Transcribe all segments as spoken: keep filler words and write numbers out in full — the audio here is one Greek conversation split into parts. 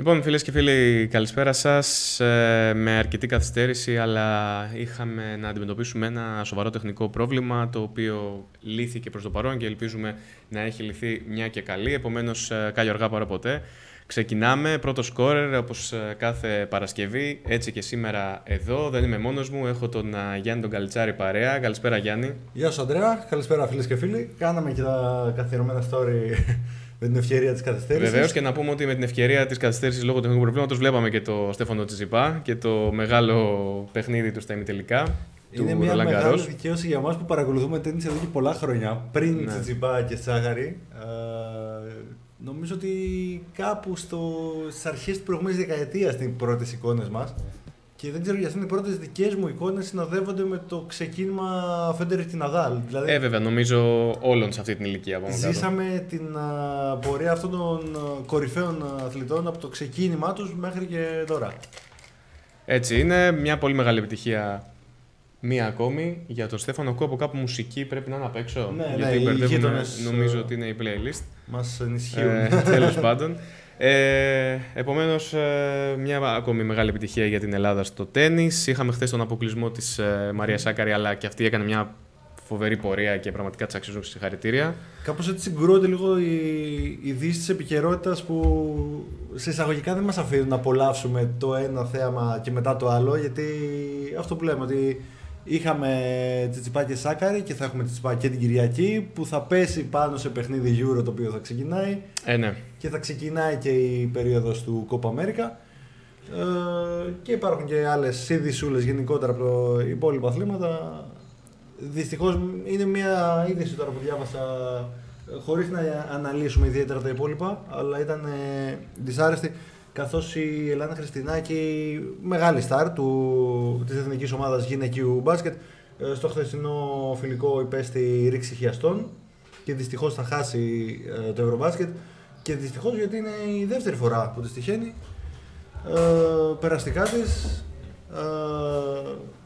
Λοιπόν, φίλες και φίλοι, καλησπέρα σας. Ε, με αρκετή καθυστέρηση, αλλά είχαμε να αντιμετωπίσουμε ένα σοβαρό τεχνικό πρόβλημα, το οποίο λύθηκε προς το παρόν και ελπίζουμε να έχει λυθεί μια και καλή. Επομένως, κάλλιο αργά παρά ποτέ. Ξεκινάμε, πρώτο σκόρερ, όπως κάθε Παρασκευή, έτσι και σήμερα εδώ. Δεν είμαι μόνος μου, έχω τον Γιάννη τον Καλιτσάρη παρέα. Καλησπέρα, Γιάννη. Γεια σου, Ανδρέα. Καλησπέρα, φίλες και φίλοι. Κάναμε και τα καθιερωμένα story με την ευκαιρία της καθυστέρησης. Βεβαίως, και να πούμε ότι με την ευκαιρία της καθυστέρησης λόγω τεχνικού προβλήματος βλέπαμε και το Στέφανο Τσιτσιπά και το μεγάλο παιχνίδι του στα ημιτελικά. Είναι μια μεγάλη δικαίωση για εμάς που παρακολουθούμε τέννις εδώ και πολλά χρόνια, πριν ναι. Τσιτσιπά και Σάχαρη. Ε, νομίζω ότι κάπου στο, στις αρχές της προηγούμενης δεκαετίας είναι οι πρώτες εικόνες μας. Και δεν ξέρω γιατί είναι οι πρώτες δικές μου εικόνες συνοδεύονται με το ξεκίνημα Φέντερερ και Ναδάλ. Δηλαδή, ε, βέβαια, νομίζω όλων σε αυτή την ηλικία. Ζήσαμε κάτω. την α, πορεία αυτών των α, κορυφαίων αθλητών από το ξεκίνημά τους μέχρι και τώρα. Έτσι είναι, μια πολύ μεγάλη επιτυχία. Μία ακόμη για τον Στέφανο. Ακούω από κάπου μουσική, πρέπει να είναι απ' έξω. Ναι, γιατί ναι, μπερδεύουμε, νομίζω ότι είναι η playlist. Μας ενισχύουν. Ε, τέλος πάντων. Ε, επομένως, ε, μια ακόμη μεγάλη επιτυχία για την Ελλάδα στο τένις. Είχαμε χθες τον αποκλεισμό της ε, Μαρία Σάκαρη, αλλά και αυτή έκανε μια φοβερή πορεία και πραγματικά της αξίζουν συγχαρητήρια. Κάπως έτσι συγκρούονται λίγο οι ειδήσεις της επικαιρότητας που σε εισαγωγικά δεν μας αφήνουν να απολαύσουμε το ένα θέαμα και μετά το άλλο, γιατί αυτό που λέμε ότι είχαμε Τσιτσιπά και Σάκαρη και θα έχουμε Τσιτσιπά και την Κυριακή που θα πέσει πάνω σε παιχνίδι Euro το οποίο θα ξεκινάει ε, ναι. και θα ξεκινάει και η περίοδος του Copa America ε, και υπάρχουν και άλλες είδησούλες γενικότερα από τα υπόλοιπα αθλήματα. Δυστυχώς είναι μια είδηση τώρα που διάβασα χωρίς να αναλύσουμε ιδιαίτερα τα υπόλοιπα, αλλά ήταν ε, δυσάρεστη, καθώς η Ελένα Χριστινάκη, μεγάλη στάρ του, της εθνικής ομάδας γυναικείου μπάσκετ, ε, στο χθεσινό φιλικό υπέστη ρήξη χιαστών και δυστυχώς θα χάσει ε, το Ευρωμπάσκετ και δυστυχώς γιατί είναι η δεύτερη φορά που της τυχαίνει. Ε, περαστικά της, ε,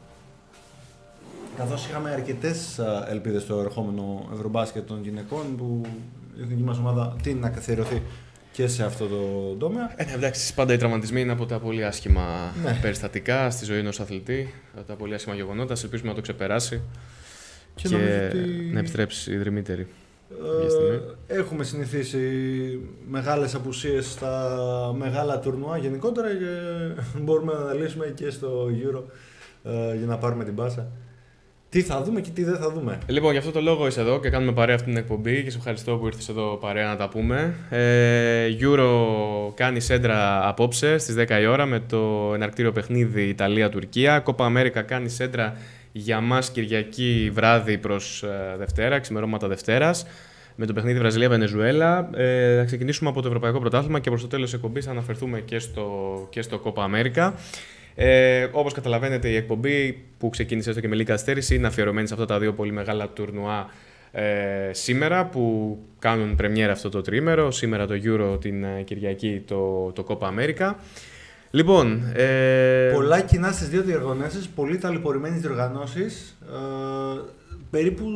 καθώς είχαμε αρκετές ελπίδες στο ερχόμενο Ευρωμπάσκετ των γυναικών που η εθνική μας ομάδα τείνει να καθιερωθεί και σε αυτό το τομέα. Ε, εντάξει, πάντα οι τραυματισμοί είναι από τα πολύ άσχημα ναι. περιστατικά στη ζωή ενός αθλητή, από τα πολύ άσχημα γεγονότα. Ελπίζουμε να το ξεπεράσει και, και ότι... να επιστρέψει η δρυμύτερη. Ε, έχουμε συνηθίσει μεγάλες απουσίες στα μεγάλα τουρνουά γενικότερα και μπορούμε να αναλύσουμε και στο Euro ε, για να πάρουμε την πάσα. Τι θα δούμε και τι δεν θα δούμε. Λοιπόν, γι' αυτό το λόγο είσαι εδώ και κάνουμε παρέα αυτή την εκπομπή και σε ευχαριστώ που ήρθες εδώ παρέα να τα πούμε. Ε, Euro κάνει σέντρα απόψε στις δέκα η ώρα με το εναρκτήριο παιχνίδι Ιταλία-Τουρκία. Copa America κάνει σέντρα για μας Κυριακή βράδυ προς ε, Δευτέρα, ξημερώματα Δευτέρας, με το παιχνίδι Βραζιλία-Βενεζουέλα. Ε, θα ξεκινήσουμε από το Ευρωπαϊκό Πρωτάθλημα και προς το τέλος της εκπομπής θα αναφερθούμε και στο, και στο Copa America. Ε, όπως καταλαβαίνετε, η εκπομπή που ξεκίνησε έστω και με λίγη καθυστέρηση είναι αφιερωμένη σε αυτά τα δύο πολύ μεγάλα τουρνουά ε, σήμερα που κάνουν πρεμιέρα αυτό το τριήμερο. Σήμερα το Euro, την Κυριακή το, το Copa America. Λοιπόν, ε... πολλά κοινά στις δύο διοργανώσεις, πολύ ταλαιπωρημένες διοργανώσεις. Ε, περίπου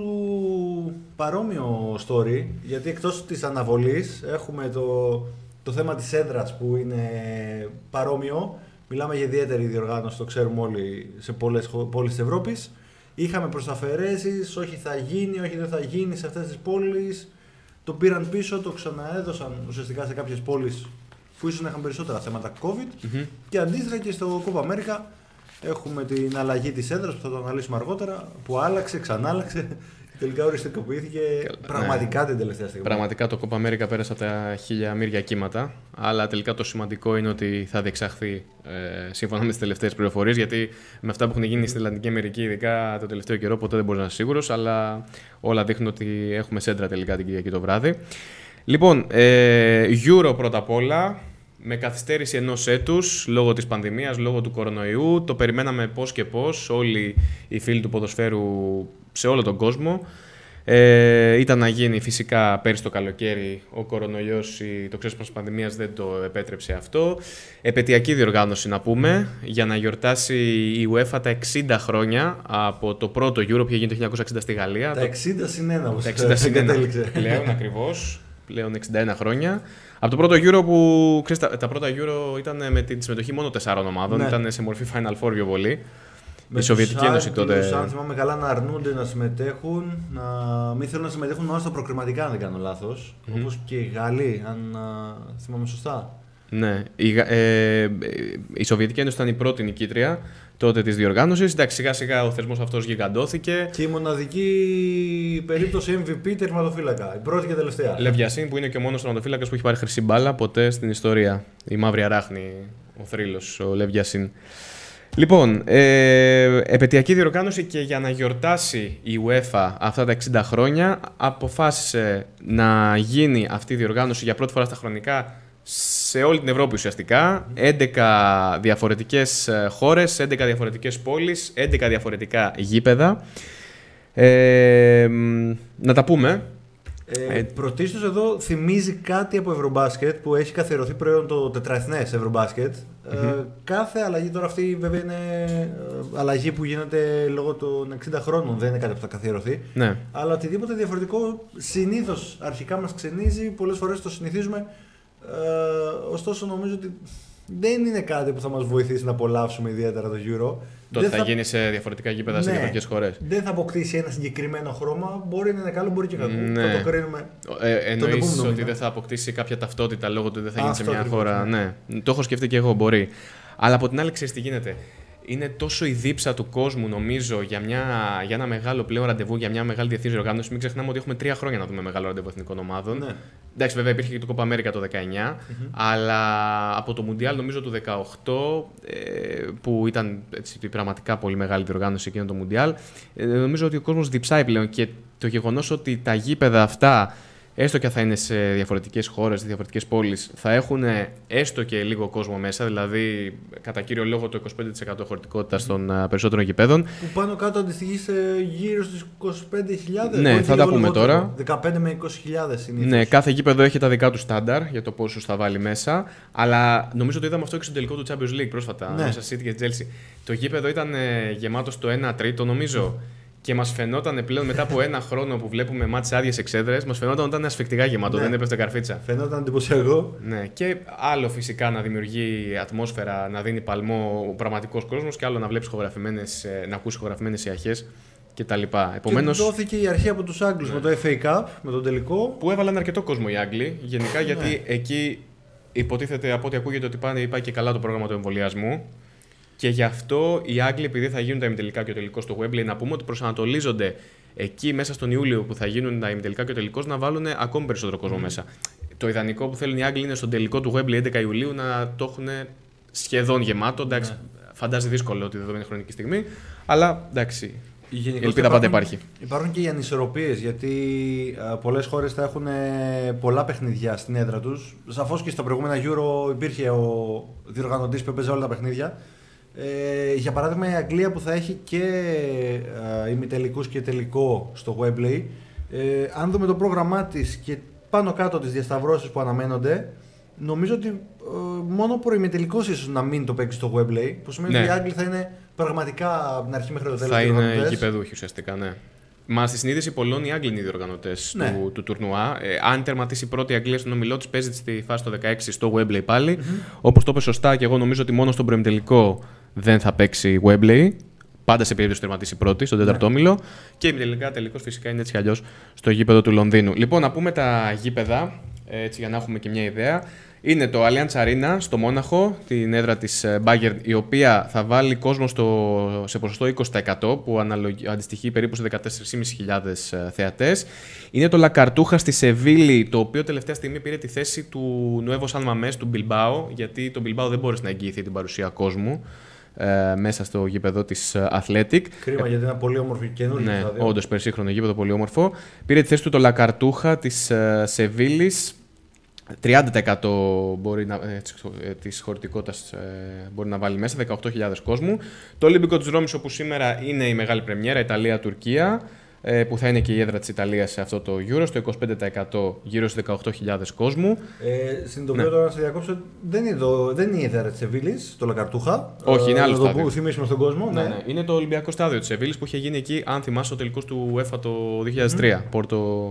παρόμοιο story, γιατί εκτός της αναβολής έχουμε το, το θέμα της έδρας που είναι παρόμοιο. Μιλάμε για ιδιαίτερη διοργάνωση, το ξέρουμε όλοι σε πολλές πόλεις της Ευρώπης. Είχαμε προσαφαιρέσεις, όχι θα γίνει, όχι δεν θα γίνει σε αυτές τις πόλεις. Το πήραν πίσω, το ξαναέδωσαν ουσιαστικά σε κάποιες πόλεις που ίσως να είχαν περισσότερα θέματα COVID. Mm-hmm. Και αντίστοιχα και στο Copa America έχουμε την αλλαγή της έδρας που θα το αναλύσουμε αργότερα, που άλλαξε, ξανάλλαξε. Τελικά οριστικοποιήθηκε πραγματικά ναι. την τελευταία στιγμή. Πραγματικά το Copa America πέρασε από τα χίλια μύρια κύματα. Αλλά τελικά το σημαντικό είναι ότι θα διεξαχθεί ε, σύμφωνα με τις τελευταίες πληροφορίες. Γιατί με αυτά που έχουν γίνει στην Λατινική Αμερική, ειδικά το τελευταίο καιρό, ποτέ δεν μπορεί να είσαι σίγουρος. Αλλά όλα δείχνουν ότι έχουμε σέντρα τελικά την Κυριακή το βράδυ. Λοιπόν, ε, Euro πρώτα απ' όλα. Με καθυστέρηση ενός έτους λόγω της πανδημίας, λόγω του κορονοϊού. Το περιμέναμε πώς και πώς όλοι οι φίλοι του ποδοσφαίρου σε όλο τον κόσμο. Ε, ήταν να γίνει φυσικά πέρυσι το καλοκαίρι, ο κορονοϊός, το ξέσπασμα της πανδημίας δεν το επέτρεψε αυτό. Επαιτειακή διοργάνωση να πούμε, για να γιορτάσει η UEFA τα εξήντα χρόνια από το πρώτο Euro που είχε γίνει το χίλια εννιακόσια εξήντα στη Γαλλία. Τα εξήντα συν ένα, τα εξήντα συν ένα πλέον ακριβώς, πλέον εξήντα ένα χρόνια. Από το πρώτο Euro που. Ξέρεις, τα, τα πρώτα Euro ήταν με τη συμμετοχή μόνο τεσσάρων ομάδων. Ναι. Ήταν σε μορφή Final Four πιο πολύ. Με η Σοβιετική Ένωση τότε. Αν θυμάμαι καλά, να αρνούνται να συμμετέχουν, να μην θέλουν να συμμετέχουν μόνο στα προκριματικά, αν δεν κάνω λάθος. Mm-hmm. Όπως και οι Γάλλοι, αν θυμάμαι σωστά. Ναι. Η, ε, η Σοβιετική Ένωση ήταν η πρώτη νικήτρια τότε της διοργάνωσης. Εντάξει, σιγά σιγά ο θεσμός αυτός γιγαντώθηκε. Και η μοναδική περίπτωση εμ βι πι τερματοφύλακα. Η πρώτη και τελευταία. Λεβιασίν, που είναι και ο μόνος τερματοφύλακας που έχει πάρει χρυσή μπάλα ποτέ στην ιστορία. Η μαύρη αράχνη, ο θρύλος, ο Λεβιασίν. Λοιπόν, ε, επαιτειακή διοργάνωση, και για να γιορτάσει η UEFA αυτά τα εξήντα χρόνια αποφάσισε να γίνει αυτή η διοργάνωση για πρώτη φορά στα χρονικά σε όλη την Ευρώπη ουσιαστικά. έντεκα διαφορετικές χώρες, έντεκα διαφορετικές πόλεις, έντεκα διαφορετικά γήπεδα. Ε, να τα πούμε. Ε, ε, πρωτίστως εδώ θυμίζει κάτι από Ευρωμπάσκετ που έχει καθιερωθεί πλέον το τετραεθνές Ευρωμπάσκετ. Mm-hmm. Ε, κάθε αλλαγή, τώρα αυτή βέβαια είναι αλλαγή που γίνεται λόγω των εξήντα χρόνων, δεν είναι κάτι που θα καθιερωθεί. Ναι. Αλλά οτιδήποτε διαφορετικό συνήθως αρχικά μας ξενίζει, πολλές φορές το συνηθίζουμε. Ε, ωστόσο νομίζω ότι δεν είναι κάτι που θα μας βοηθήσει να απολαύσουμε ιδιαίτερα το Euro. Το θα, θα γίνει σε διαφορετικά γήπεδα, ναι, σε διαφορετικές χώρες. Δεν θα αποκτήσει ένα συγκεκριμένο χρώμα. Μπορεί να είναι καλό, μπορεί και κακό. Ναι. Θα το κρίνουμε. Ε, εννοείς ότι μήνα. δεν θα αποκτήσει κάποια ταυτότητα λόγω του ότι δεν θα γίνει Α, σε μια χώρα. Ναι. ναι. Το έχω σκεφτεί και εγώ, μπορεί. Αλλά από την άλλη, ξέρεις τι γίνεται. Είναι τόσο η δίψα του κόσμου, νομίζω, για, μια, για ένα μεγάλο πλέον ραντεβού, για μια μεγάλη διεθνή οργάνωση. Μην ξεχνάμε ότι έχουμε τρία χρόνια να δούμε μεγάλο ραντεβού εθνικών ομάδων. Ναι. Εντάξει, βέβαια υπήρχε και το Copa America το δεκαεννιά, mm-hmm. αλλά από το Mundial νομίζω του δεκαοκτώ, ε, που ήταν έτσι, πραγματικά πολύ μεγάλη διοργάνωση εκείνο το Mundial, ε, νομίζω ότι ο κόσμος διψάει πλέον, και το γεγονός ότι τα γήπεδα αυτά, έστω και θα είναι σε διαφορετικές χώρες, σε διαφορετικές πόλεις, θα έχουν έστω και λίγο κόσμο μέσα, δηλαδή κατά κύριο λόγο το είκοσι πέντε τοις εκατό χωρητικότητας των uh, περισσότερων γηπέδων. Που πάνω κάτω αντιστοιχεί σε γύρω στις είκοσι πέντε χιλιάδες. Ναι, θα τα πούμε λιγότερο, τώρα. δεκαπέντε με είκοσι χιλιάδες συνήθως. Ναι, κάθε γήπεδο έχει τα δικά του στάνταρ για το πόσους θα βάλει μέσα. Αλλά νομίζω το είδαμε αυτό και στο τελικό του Champions League πρόσφατα, ναι, μέσα City και Chelsea. Το γήπεδο ήταν ε, γεμάτο στο ένα τρίτο, νομίζω. Και μας φαινόταν πλέον μετά από ένα χρόνο που βλέπουμε μάτς άδειες εξέδρες, μας φαινόταν ότι ήταν ασφικτικά γεμάτο, ναι, δεν έπεφτε καρφίτσα. Φαινόταν εντυπωσιακό. Ναι, και άλλο φυσικά να δημιουργεί ατμόσφαιρα, να δίνει παλμό ο πραγματικός κόσμος, και άλλο να βλέπεις ηχογραφημένες, να ακούσει ηχογραφημένες οι αρχές κτλ. Επομένως, και δόθηκε η αρχή από τους Άγγλους, ναι, με το εφ έι Cup, με τον τελικό. Που έβαλαν αρκετό κόσμο οι Άγγλοι, γενικά, γιατί ναι, εκεί υποτίθεται από ό,τι ακούγεται ότι πάει, πάει και καλά το πρόγραμμα του εμβολιασμού. Και γι' αυτό οι Άγγλοι, επειδή θα γίνουν τα ημιτελικά και ο τελικός στο Wembley, να πούμε ότι προσανατολίζονται εκεί μέσα στον Ιούλιο που θα γίνουν τα ημιτελικά και ο τελικός να βάλουν ακόμη περισσότερο κόσμο mm. μέσα. Το ιδανικό που θέλουν οι Άγγλοι είναι στον τελικό του Wembley έντεκα Ιουλίου να το έχουν σχεδόν γεμάτο. Εντάξει, mm. φαντάζει δύσκολο τη δεδομένη χρονική στιγμή, αλλά εντάξει. Η ελπίδα πάντα υπάρχει. Υπάρχουν και οι ανισορροπίες, γιατί ε, πολλές χώρες θα έχουν ε, πολλά παιχνίδια στην έδρα τους. Σαφώς και στα προηγούμενα Euro υπήρχε ο διοργανωτής που έπαιζε όλα τα παιχνίδια. Ε, για παράδειγμα η Αγγλία που θα έχει και ε, ημιτελικούς και τελικό στο Wembley, ε, αν δούμε το πρόγραμμά της και πάνω κάτω τις διασταυρώσεις που αναμένονται, νομίζω ότι ε, μόνο προημιτελικός ίσως να μην το παίξει στο Wembley, που σημαίνει, ναι, ότι οι Άγγλοι θα είναι πραγματικά από την αρχή μέχρι το τέλος. Θα είναι γηπεδούχοι ουσιαστικά, ναι. Μα στη συνείδηση πολλών οι Άγγλοι είναι οι διοργανωτές, ναι, του, του τουρνουά. Ε, αν τερματίσει πρώτη η Αγγλία στον ομιλό της, παίζει στη φάση το δεκαέξι στο Wembley πάλι. Mm-hmm. Όπως το είπε σωστά, και εγώ νομίζω ότι μόνο στον προημιτελικό δεν θα παίξει Wembley. Πάντα σε περίπτωση τερματίσει πρώτη, στον τέταρτο, ναι, όμιλο. Και ημιτελικά τελικός φυσικά είναι έτσι κι αλλιώς στο γήπεδο του Λονδίνου. Λοιπόν, να πούμε τα γήπεδα, έτσι για να έχουμε και μια ιδέα. Είναι το Allianz Arena στο Μόναχο, την έδρα της Bayern, η οποία θα βάλει κόσμο στο, σε ποσοστό είκοσι τοις εκατό, που αντιστοιχεί περίπου σε δεκατέσσερις χιλιάδες πεντακόσιους θεατές. Είναι το La Cartuja στη Σεβίλη, το οποίο τελευταία στιγμή πήρε τη θέση του Nuevo San Mamés του Bilbao, γιατί το Bilbao δεν μπόρεσε να εγγυηθεί την παρουσία κόσμου ε, μέσα στο γήπεδο της Athletic. Κρίμα, γιατί είναι πολύ όμορφο και καινούργιο. Ναι, όντως περσίχρονο γήπεδο, πολύ όμορφο. Πήρε τη θέση του το La Cartuja της ε, Σεβίλης. τριάντα τοις εκατό μπορεί να, ε, της χωρητικότητας ε, μπορεί να βάλει μέσα, δεκαοκτώ χιλιάδες κόσμου. Το Ολύμπικο της Ρώμης, όπου σήμερα είναι η μεγάλη πρεμιέρα, Ιταλία-Τουρκία, ε, που θα είναι και η έδρα της Ιταλίας σε αυτό το Euro, στο είκοσι πέντε τοις εκατό, γύρω στις δεκαοκτώ χιλιάδες κόσμου. Ε, Συνειδητοποιώ, ναι, τώρα να σε διακόψω, δεν είναι, το, δεν είναι η έδρα της Σεβίλης, το Λακαρτούχα. Όχι, είναι άλλο στάδιο. Να το θυμίσουμε στον κόσμο. Ναι, ναι. Ναι. Είναι το Ολυμπιακό στάδιο της Σεβίλης που είχε γίνει εκεί, αν θυμάσαι, ο τελικός του UEFA το δύο χιλιάδες τρία, mm. Πόρτο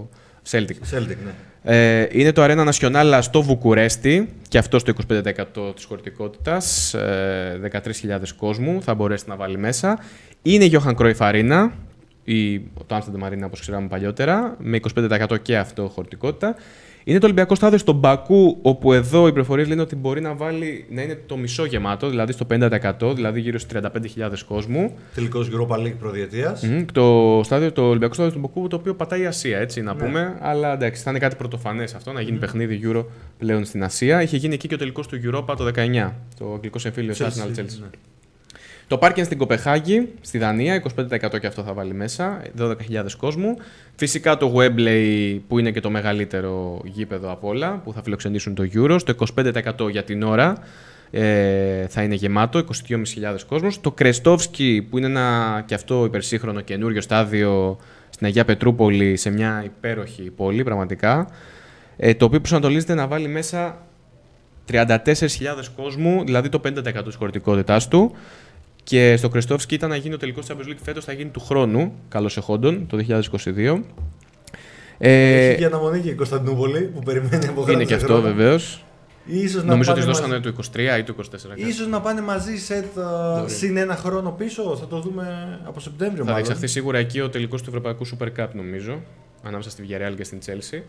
Celtic. Celtic, ναι. Ε, είναι το Arena Nacional στο Βουκουρέστι και αυτό στο είκοσι πέντε τοις εκατό της χωρητικότητας, ε, δεκατρείς χιλιάδες κόσμου θα μπορέσει να βάλει μέσα. Είναι η Johan Cruyff Arena, ή το Amsterdam Arena όπως ξέραμε παλιότερα, με είκοσι πέντε τοις εκατό και αυτό χωρητικότητα. Είναι το Ολυμπιακό στάδιο στον Μπακού, όπου εδώ οι πληροφορίες λένε ότι μπορεί να, βάλει, να είναι το μισό γεμάτο, δηλαδή στο πενήντα τοις εκατό, δηλαδή γύρω στις τριάντα πέντε χιλιάδες κόσμου. Τελικός Europa League προδιετίας. Mm, το, στάδιο, το Ολυμπιακό στάδιο στον Μπακού, το οποίο πατάει η Ασία, έτσι να ναι. πούμε. Αλλά εντάξει, θα είναι κάτι πρωτοφανές αυτό, να γίνει mm. παιχνίδι Euro πλέον στην Ασία. Είχε γίνει εκεί και ο τελικός του Europa το δεκαεννιά, το αγγλικό εμφύλιο Arsenal Chelsea. Ναι. Το πάρκινγκ στην Κοπεχάγη, στη Δανία, είκοσι πέντε τοις εκατό και αυτό θα βάλει μέσα, δώδεκα χιλιάδες κόσμου. Φυσικά το Wembley, που είναι και το μεγαλύτερο γήπεδο από όλα, που θα φιλοξενήσουν το Euro, στο είκοσι πέντε τοις εκατό για την ώρα ε, θα είναι γεμάτο, είκοσι δύο χιλιάδες πεντακόσιους κόσμος. Το Κρεστόφσκι, που είναι ένα και αυτό υπερσύγχρονο καινούριο στάδιο στην Αγία Πετρούπολη, σε μια υπέροχη πόλη πραγματικά, ε, το οποίο προσανατολίζεται να βάλει μέσα τριάντα τέσσερις χιλιάδες κόσμου, δηλαδή το πενήντα τοις εκατό της χωρητικότητάς του. Και στο Κρεστόφσκι ήταν να γίνει ο τελικός της Champions League φέτος, θα γίνει του χρόνου, καλώς εχόντων, το δύο χιλιάδες είκοσι δύο. Έχει και αναμονή και η Κωνσταντινούπολη που περιμένει από χρόνια. Είναι και αυτό βεβαίως. Ίσως νομίζω ότι μαζί... δώσανε το είκοσι τρία ή το είκοσι τέσσερα. Ίσως να πάνε μαζί σε συν ένα χρόνο πίσω, θα το δούμε από Σεπτέμβριο. Θα διεξαχθεί σίγουρα εκεί ο τελικός του Ευρωπαϊκού Super Cup, νομίζω. Ανάμεσα στη Villarreal και στην Chelsea.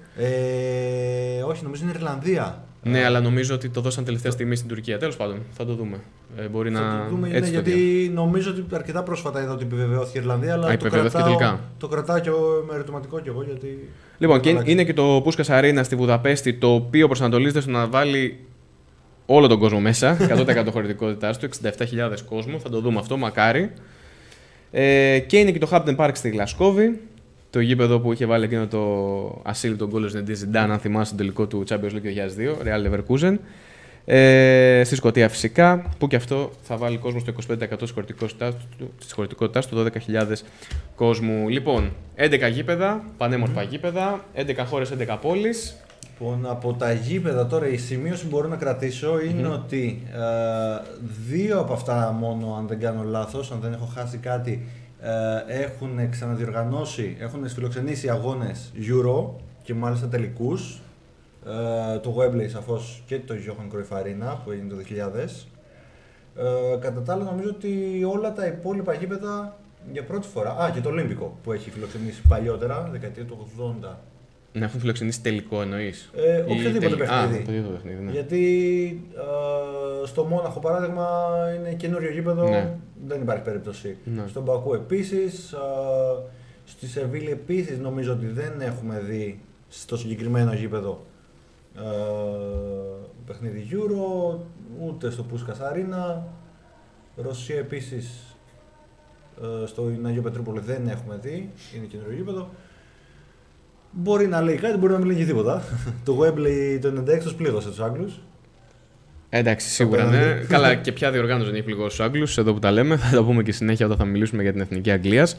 Ε, όχι, νομίζω είναι Ιρλανδία. Ναι, αλλά νομίζω ότι το δώσαν τελευταία στιγμή στην Τουρκία. Τέλος πάντων, θα το δούμε. Ε, μπορεί θα να. Το δούμε, έτσι είναι, γιατί νομίζω ότι αρκετά πρόσφατα είδα ότι επιβεβαιώθηκε η Ιρλανδία. Αλλά Α, το, κρατάω, τελικά. το κρατάω και εγώ με ερωτηματικό κι εγώ. Γιατί λοιπόν, και είναι και το Πούσκας Αρίνα στη Βουδαπέστη, το οποίο προσανατολίζεται στο να βάλει όλο τον κόσμο μέσα. εκατό τοις εκατό χωρητικότητάς του, εξήντα επτά χιλιάδες κόσμο. Θα το δούμε αυτό, μακάρι. Ε, και είναι και το Hampden Park στη Γλασκόβη. Το γήπεδο που είχε βάλει εκείνο το ασύλληπτο γκολ του Zinedine Zidane, αν θυμάσαι, στον τελικό του Champions League δύο χιλιάδες δύο, Real Leverkusen. Ε, στη Σκωτία φυσικά, που και αυτό θα βάλει κόσμο στο είκοσι πέντε τοις εκατό της χωρητικότητάς του, δώδεκα χιλιάδες κόσμου. Λοιπόν, έντεκα γήπεδα, πανέμορφα mm. γήπεδα, έντεκα χώρες, έντεκα πόλεις. Λοιπόν, από τα γήπεδα τώρα η σημείωση που μπορώ να κρατήσω είναι mm. ότι ε, δύο από αυτά μόνο, αν δεν κάνω λάθος, αν δεν έχω χάσει κάτι, έχουν ξαναδιοργανώσει, έχουν φιλοξενήσει αγώνες Euro και μάλιστα τελικούς. Το Wembley σαφώς και το Johan Cruyff Arena που έγινε το δύο χιλιάδες. Κατά τα άλλα νομίζω ότι όλα τα υπόλοιπα γήπεδα για πρώτη φορά, α, και το Ολύμπικο που έχει φιλοξενήσει παλιότερα, δεκαετία του ογδόντα. Να έχουν φιλοξενήσει τελικό εννοείς? Ε, οποιοδήποτε τελ... παιχνίδι. Α, παιχνίδι ναι. Γιατί ε, στο Μόναχο παράδειγμα είναι καινούριο γήπεδο, ναι. δεν υπάρχει περίπτωση. Ναι. Στον Μπακού επίσης, ε, στη Σεβίλη επίσης νομίζω ότι δεν έχουμε δει στο συγκεκριμένο γήπεδο ε, παιχνίδι Euro, ούτε στο Πούσκας Αρίνα. Ρωσία επίσης ε, στο Αγία Πετρούπολη δεν έχουμε δει, είναι καινούριο γήπεδο. Μπορεί να λέει κάτι, μπορεί να μην λέει τίποτα. Το Wembley το ενενήντα έξι τους πλήγωσε τους Άγγλους. Εντάξει, σίγουρα ναι. Καλά, και ποια διοργάνωση δεν έχει πληγώσει τους Άγγλους, εδώ που τα λέμε. Θα το πούμε και συνέχεια όταν θα μιλήσουμε για την Εθνική Αγγλίας.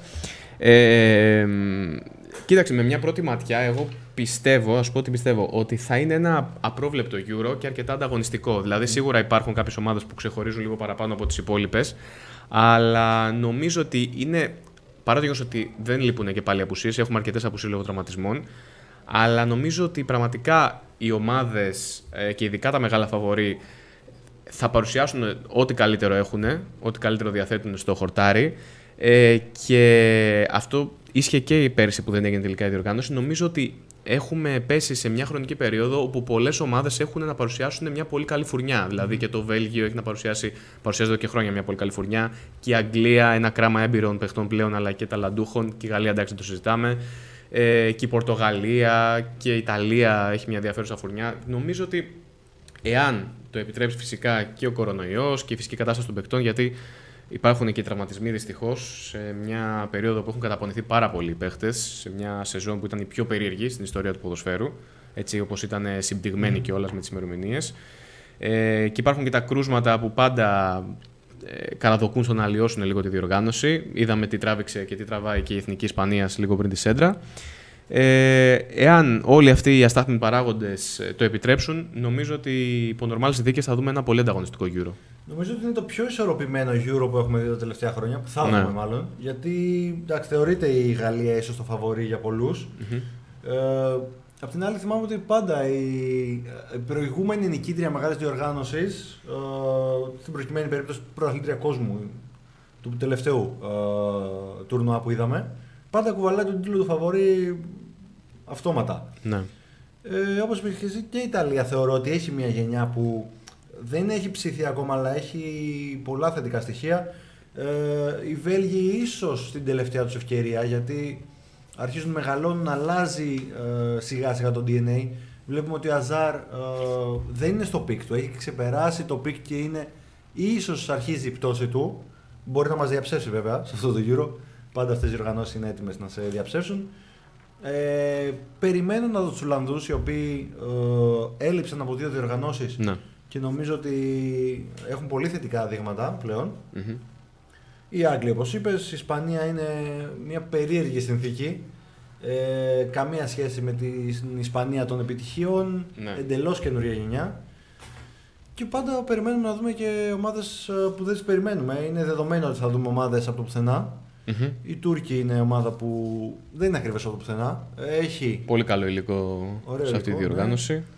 Ε, κοίταξε, με μια πρώτη ματιά, εγώ πιστεύω, ας πω ότι πιστεύω, ότι θα είναι ένα απρόβλεπτο Euro και αρκετά ανταγωνιστικό. Δηλαδή, σίγουρα υπάρχουν κάποιες ομάδες που ξεχωρίζουν λίγο παραπάνω από τις υπόλοιπες. Αλλά νομίζω ότι είναι. Παρά το γεγονός ότι δεν λείπουν και πάλι απουσίες, έχουμε αρκετές απουσίες λόγω τραυματισμών. Αλλά νομίζω ότι πραγματικά οι ομάδες ε, και ειδικά τα μεγάλα φαβορί θα παρουσιάσουν ό,τι καλύτερο έχουν, ό,τι καλύτερο διαθέτουν στο χορτάρι. Ε, και αυτό ίσχυε και πέρυσι που δεν έγινε τελικά η διοργάνωση. Νομίζω ότι έχουμε πέσει σε μια χρονική περίοδο όπου πολλές ομάδες έχουν να παρουσιάσουν μια πολύ καλή φουρνιά. Δηλαδή και το Βέλγιο έχει να παρουσιάσει, παρουσιάζει εδώ και χρόνια μια πολύ καλή φουρνιά. Και η Αγγλία, ένα κράμα έμπειρων παιχτών πλέον, αλλά και ταλαντούχων. Και η Γαλλία, εντάξει, το συζητάμε. Ε, και η Πορτογαλία και η Ιταλία έχει μια ενδιαφέρουσα φουρνιά. Νομίζω ότι εάν το επιτρέψει φυσικά και ο κορονοϊός και η φυσική κατάσταση των παιχτών, γιατί υπάρχουν και τραυματισμοί δυστυχώς σε μια περίοδο που έχουν καταπονηθεί πάρα πολλοί οι παίχτες, σε μια σεζόν που ήταν η πιο περίεργη στην ιστορία του ποδοσφαίρου, έτσι όπως ήταν συμπτυγμένη mm. κιόλας με τις ημερομηνίες. Ε, και υπάρχουν και τα κρούσματα που πάντα ε, καραδοκούν στο να αλλοιώσουν λίγο τη διοργάνωση. Είδαμε τι τράβηξε και τι τραβάει και η Εθνική Ισπανίας λίγο πριν τη Σέντρα. Ε, εάν όλοι αυτοί οι αστάθμοι παράγοντες το επιτρέψουν, νομίζω ότι υπό νορμάλες συνθήκες θα δούμε ένα πολύ ανταγωνιστικό Euro. Νομίζω ότι είναι το πιο ισορροπημένο Euro που έχουμε δει τα τελευταία χρόνια, που θα ναι. δούμε μάλλον. Γιατί εντάξει, θεωρείται η Γαλλία ίσως το φαβορί για πολλούς. Mm-hmm. Ε, απ' την άλλη, θυμάμαι ότι πάντα η, η προηγούμενη νικήτρια μεγάλης διοργάνωσης, ε, στην προκειμένη περίπτωση πρωταθλήτρια κόσμου του τελευταίου ε, τουρνουά που είδαμε, πάντα κουβαλάει τον τίτλο του φαβορί αυτόματα. Ναι. Ε, όπως είπες και εσύ, και η Ιταλία θεωρώ ότι έχει μια γενιά που δεν έχει ψηθεί ακόμα, αλλά έχει πολλά θετικά στοιχεία. Ε, οι Βέλγοι ίσως στην τελευταία τους ευκαιρία, γιατί αρχίζουν να μεγαλώνουν, να αλλάζει ε, σιγά σιγά το ντι εν έι. Βλέπουμε ότι ο Αζάρ ε, δεν είναι στο πικ του, έχει ξεπεράσει το πικ και είναι, ίσως αρχίζει η πτώση του. Μπορεί να μας διαψεύσει βέβαια σε αυτό το γύρο. Πάντα αυτές οι οργανώσεις είναι έτοιμες να σε διαψεύσουν. Ε, περιμένω να δω τους Ολλανδούς, οι οποίοι ε, έλειψαν από δύο διοργανώσεις, ναι, και νομίζω ότι έχουν πολύ θετικά δείγματα πλέον. Mm-hmm. Οι Άγγλοι, όπως είπες, η Ισπανία είναι μια περίεργη συνθήκη. Ε, καμία σχέση με την Ισπανία των επιτυχιών, ναι, εντελώς καινούρια γενιά. Και πάντα περιμένουμε να δούμε και ομάδες που δεν τις περιμένουμε. Είναι δεδομένο ότι θα δούμε ομάδες από το πουθενά. Mm-hmm. Η Τούρκη είναι ομάδα που δεν είναι ακριβώς από το πουθενά. Έχει πολύ καλό υλικό σε αυτή τη διοργάνωση. Ναι.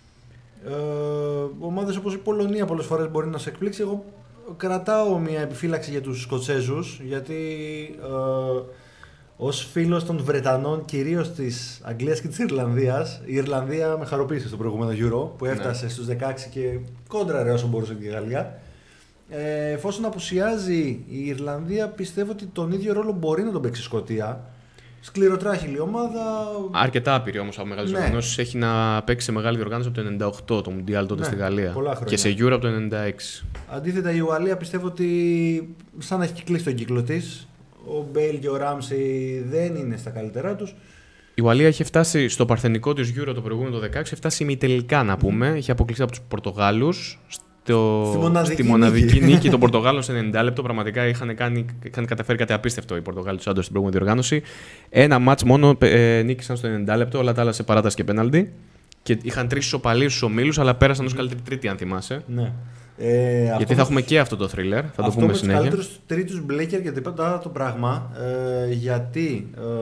Ε, ομάδες όπως η Πολωνία πολλές φορές μπορεί να σε εκπλήξει. Εγώ κρατάω μια επιφύλαξη για τους Σκοτσέζους, γιατί ε, ως φίλος των Βρετανών, κυρίως της Αγγλίας και της Ιρλανδίας, η Ιρλανδία με χαροποίησε στο προηγούμενο Euro που έφτασε, ναι, στους δεκαέξι και κόντραρε όσο μπορούσε και η Γαλλία. Ε, εφόσον απουσιάζει η Ιρλανδία, πιστεύω ότι τον ίδιο ρόλο μπορεί να τον παίξει η Σκωτία. Σκληροτράχηλη ομάδα. Αρκετά άπειρη όμως από μεγάλες, ναι, διοργανώσεις. Έχει να παίξει σε μεγάλη διοργάνωση από το ενενήντα οκτώ, το Μουντιάλ τότε, ναι, στη Γαλλία. Και σε Euro από το ενενήντα έξι. Αντίθετα, η Ουαλία πιστεύω ότι σαν να έχει κυκλίσει τον κύκλο της. Ο Μπέιλ και ο Ράμσι δεν είναι στα καλύτερά τους. Η Ουαλία είχε φτάσει στο παρθενικό της Euro το προηγούμενο το δεκαέξι, είχε φτάσει ημιτελικά να πούμε. Είχε αποκλειστεί από τους Πορτογάλους. Το... Στη μοναδική, στη μοναδική νίκη, νίκη των Πορτογάλων σε ενενήντα λεπτό. Πραγματικά είχαν, κάνει, είχαν καταφέρει κάτι απίστευτο οι Πορτογάλοι του άντρες στην προηγούμενη διοργάνωση. Ένα μάτς μόνο ε, νίκησαν στο ενενήντα λεπτό, όλα τα άλλα σε παράταση και πέναλτι. Και είχαν τρεις ισοπαλίες στους ομίλους, αλλά πέρασαν ως καλύτερη τρίτη, αν θυμάσαι. Ναι. Ε, γιατί θα τους... έχουμε και αυτό το θρίλερ, θα το πούμε συνέχεια. Αυτό με τους καλύτερους τρίτους μπλέκερ και τίποτα το πράγμα. Ε, γιατί ε,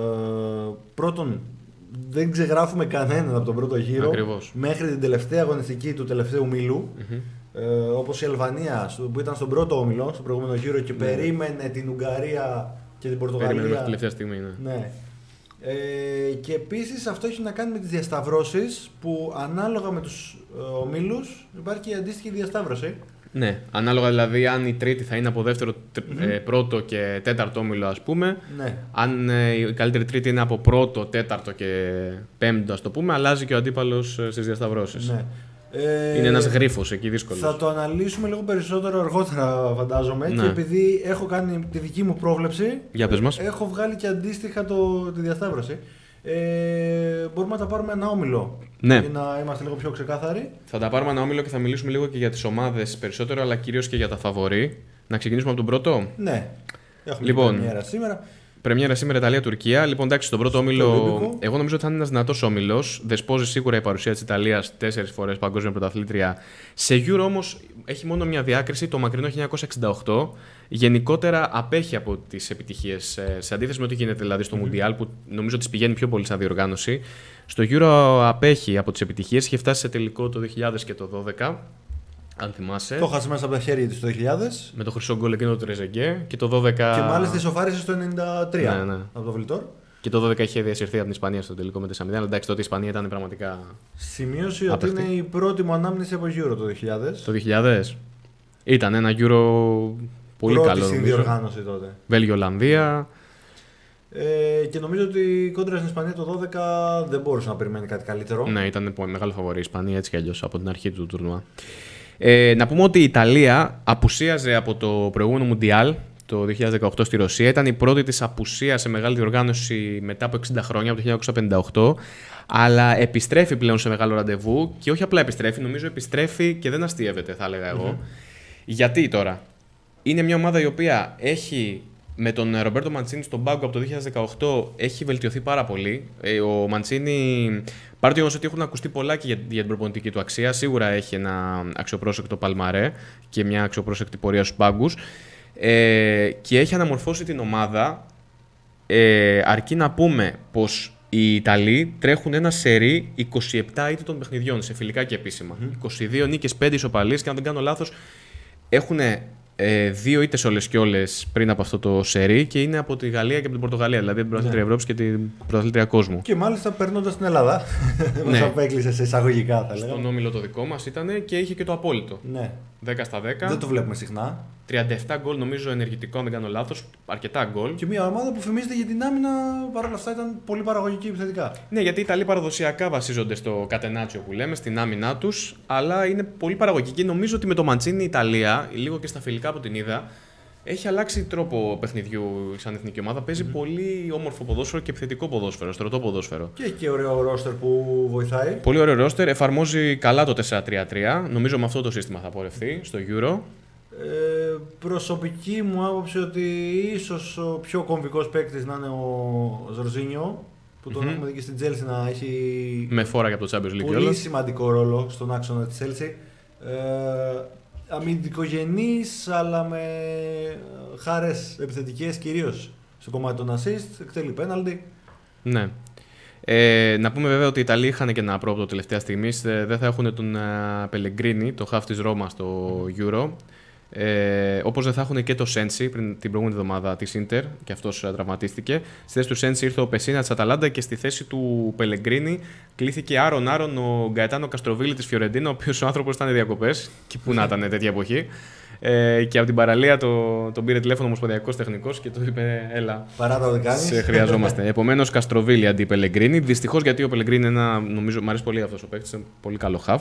πρώτον δεν ξεγράφουμε κανέναν από τον πρώτο γύρο. Ακριβώς. Μέχρι την τελευταία αγωνιστική του τελευταίου ομίλου. Mm-hmm. Ε, όπως η Αλβανία που ήταν στον πρώτο όμιλο, στο προηγούμενο γύρο και, ναι, περίμενε την Ουγγαρία και την Πορτογαλία. Περίμενε μέχρι τελευταία στιγμή, ναι. Ναι. Ε, και επίσης αυτό έχει να κάνει με τις διασταυρώσεις που ανάλογα με τους ε, ομίλους υπάρχει αντίστοιχη διασταύρωση. Ναι, ανάλογα δηλαδή αν η τρίτη θα είναι από δεύτερο, mm-hmm. ε, πρώτο και τέταρτο όμιλο, ας πούμε. Ναι. Αν ε, η καλύτερη τρίτη είναι από πρώτο, τέταρτο και πέμπτο, ας το πούμε, αλλάζει και ο αντίπαλος ε, στις διασταυρώσεις. Ναι. Είναι ένας γρίφος εκεί δύσκολος. Θα το αναλύσουμε λίγο περισσότερο αργότερα, φαντάζομαι. Ναι. Και επειδή έχω κάνει τη δική μου πρόβλεψη, για πες μας, έχω βγάλει και αντίστοιχα το, τη διασταύρωση. Ε, μπορούμε να τα πάρουμε ένα όμιλο, ναι, για να είμαστε λίγο πιο ξεκάθαροι. Θα τα πάρουμε ένα όμιλο και θα μιλήσουμε λίγο και για τις ομάδες περισσότερο, αλλά κυρίως και για τα φαβορί. Να ξεκινήσουμε από τον πρώτο. Ναι, έχουμε λοιπόν, την πρεμιέρα σήμερα. Πρεμιέρα σήμερα Ιταλία-Τουρκία. Λοιπόν, εντάξει, στον πρώτο όμιλο, εγώ νομίζω ότι θα είναι ένας δυνατός όμιλος. Δεσπόζει σίγουρα η παρουσία της Ιταλίας, τέσσερις φορές παγκόσμια πρωταθλήτρια. Σε Euro όμως έχει μόνο μια διάκριση, το μακρινό χίλια εννιακόσια εξήντα οκτώ. Γενικότερα απέχει από τις επιτυχίες, σε αντίθεση με ό,τι γίνεται δηλαδή στο Μουντιάλ, mm-hmm. που νομίζω ότι πηγαίνει πιο πολύ σαν διοργάνωση. Στο Euro απέχει από τις επιτυχίες, είχε φτάσει σε τελικό το δύο χιλιάδες και το δώδεκα. Αν θυμάσαι. Το χάσε μέσα από τα χέρια της το δύο χιλιάδες. Με το χρυσό γκολ εκείνο του Τρεζεγκέ και το δώδεκα. Και μάλιστα ισοφάρισε στο ενενήντα τρία, ναι, ναι, από το Βιλτόρ. Και το δώδεκα είχε διασυρθεί από την Ισπανία στο τελικό με τέσσερα μηδέν. Αλλά εντάξει, τότε η Ισπανία ήταν πραγματικά. Σημείωση ότι είναι η πρώτη μου ανάμνηση από Euro το δύο χιλιάδες. Το δύο χιλιάδες. Ήταν ένα Euro πολύ πρώτη καλό. Πρώτη συνδιοργάνωση τότε. Βέλγιο-Ολλανδία. Ε, και νομίζω ότι κόντρα στην Ισπανία το δώδεκα δεν μπορούσε να περιμένει κάτι καλύτερο. Ναι, ήταν μεγάλο φαβορί η Ισπανία έτσι κι αλλιώς από την αρχή του τουρνουά. Ε, να πούμε ότι η Ιταλία απουσίαζε από το προηγούμενο Μουντιάλ το δύο χιλιάδες δεκαοκτώ στη Ρωσία. Ήταν η πρώτη της απουσία σε μεγάλη διοργάνωση μετά από εξήντα χρόνια, από το χίλια εννιακόσια πενήντα οκτώ. Αλλά επιστρέφει πλέον σε μεγάλο ραντεβού και όχι απλά επιστρέφει, νομίζω επιστρέφει και δεν αστείευεται, θα έλεγα εγώ. Mm-hmm. Γιατί τώρα, είναι μια ομάδα η οποία έχει με τον Ρομπέρτο Μαντσίνι στον πάγκο από το δύο χιλιάδες δεκαοκτώ έχει βελτιωθεί πάρα πολύ. Ο Μαντσίνι, παρά το γεγονός ότι έχουν ακουστεί πολλά και για, για την προπονητική του αξία, σίγουρα έχει ένα αξιοπρόσεκτο παλμαρέ και μια αξιοπρόσεκτη πορεία στους πάγκους. Ε, και έχει αναμορφώσει την ομάδα, ε, αρκεί να πούμε πως Οι Ιταλοί τρέχουν ένα σερί είκοσι επτά ήττων των παιχνιδιών σε φιλικά και επίσημα. Mm. είκοσι δύο νίκες, πέντε ισοπαλίες και αν δεν κάνω λάθος έχουν ε, δύο ήττες όλες και όλες πριν από αυτό το σερί και είναι από τη Γαλλία και από την Πορτογαλία, δηλαδή την πρωταθλήτρια Ευρώπης και την πρωταθλήτρια κόσμου. Και μάλιστα περνώντας την Ελλάδα. Μας απέκλεισε σε εισαγωγικά, θα λέγαμε. Στον όμιλο το δικό μας ήταν και είχε και το απόλυτο. Ναι. δέκα στα δέκα. Δεν το βλέπουμε συχνά. τριάντα επτά γκολ νομίζω ενεργητικό, αν δεν κάνω λάθος. Αρκετά γκολ. Και μια ομάδα που φημίζεται για την άμυνα παρόλα αυτά ήταν πολύ παραγωγική επιθετικά. Ναι, γιατί οι Ιταλοί παραδοσιακά βασίζονται στο κατενάτσιο που λέμε, στην άμυνά τους, αλλά είναι πολύ παραγωγική. Νομίζω ότι με το Μαντσίνι η Ιταλία, λίγο και στα φιλικά που την είδα, έχει αλλάξει τρόπο παιχνιδιού σαν εθνική ομάδα. Παίζει mm-hmm. πολύ όμορφο ποδόσφαιρο και επιθετικό ποδόσφαιρο, στρωτό ποδόσφαιρο. Και έχει και ωραίο ρόστερ που βοηθάει. Πολύ ωραίο ρόστερ. Εφαρμόζει καλά το τέσσερα τρία τρία. Νομίζω με αυτό το σύστημα θα πορευτεί στο Euro. Ε, προσωπική μου άποψη ότι ίσως ο πιο κομβικός παίκτης να είναι ο Ζορζίνιο, που τον mm-hmm. έχουμε δει και στην Chelsea να έχει με φόρα για το Champions League. Πολύ όλος. σημαντικό ρόλο στον άξονα της Chelsea. Ε, αμυντικογενής, αλλά με χάρες επιθετικές, κυρίως στο κομμάτι των assist, εκτελεί πέναλτι. Ναι. Ε, να πούμε βέβαια ότι οι Ιταλοί είχαν και ένα πρόοπτο τελευταία στιγμή. Δεν θα έχουν τον Πελεγκρίνι, το χαφ της Ρώμας στο Euro. Ε, όπως δεν θα έχουν και το Σέντσι πριν την προηγούμενη εβδομάδα της Ίντερ και αυτός τραυματίστηκε. Στη θέση του Σέντσι ήρθε ο Πεσίνα της Αταλάντα και στη θέση του Πελεγκρίνι κλήθηκε άρον-άρον ο Γκαετάνο Καστροβίλη της Φιωρεντίνα, ο οποίος ο άνθρωπος ήταν διακοπές και που να ήταν τέτοια εποχή. Ε, και από την παραλία το, τον πήρε τηλέφωνο ο ομοσπονδιακός τεχνικός και του είπε: Έλα, σε χρειαζόμαστε. Επομένως, Καστροβίλη αντί Πελεγκρίνι. Δυστυχώς γιατί ο Πελεγκρίνι είναι ένα, νομίζω, μου αρέσει πολύ αυτός ο παίκτης, είναι πολύ καλό χαφ.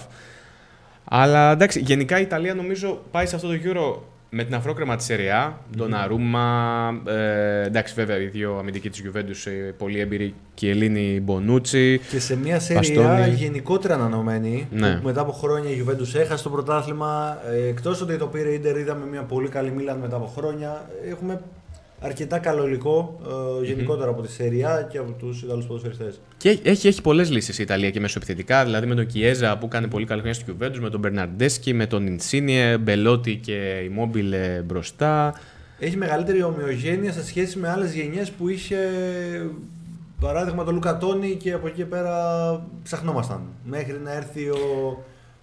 Αλλά εντάξει, γενικά η Ιταλία νομίζω πάει σε αυτό το Euro με την αφρόκρεμα της Serie A, Ντοναρούμα, ε, εντάξει βέβαια οι δύο αμυντικοί της Juventus, πολύ έμπειροι και η Ελλήνη Μπονούτσι. Και σε μια Serie A γενικότερα ανανεωμένη, ναι. που μετά από χρόνια η Juventus έχασε το πρωτάθλημα, ε, εκτός ότι το πήρε η Ίντερ, είδαμε μια πολύ καλή Μίλαν μετά από χρόνια, έχουμε αρκετά καλό υλικό ε, γενικότερα mm-hmm. από τη Serie A και από τους Ιταλούς ποδοσφαιριστές. Και έχει, έχει πολλές λύσεις η Ιταλία και μεσοεπιθετικά, δηλαδή με τον Κιέζα που κάνει πολύ καλή χρονιά στη Juventus, με τον Μπερναρντέσκι, με τον Ινσίνιε, Μπελότι και Immobile μπροστά. Έχει μεγαλύτερη ομοιογένεια σε σχέση με άλλες γενιές που είχε, παράδειγμα, τον Λούκα Τόνι και από εκεί και πέρα ψαχνόμασταν. Μέχρι να έρθει ο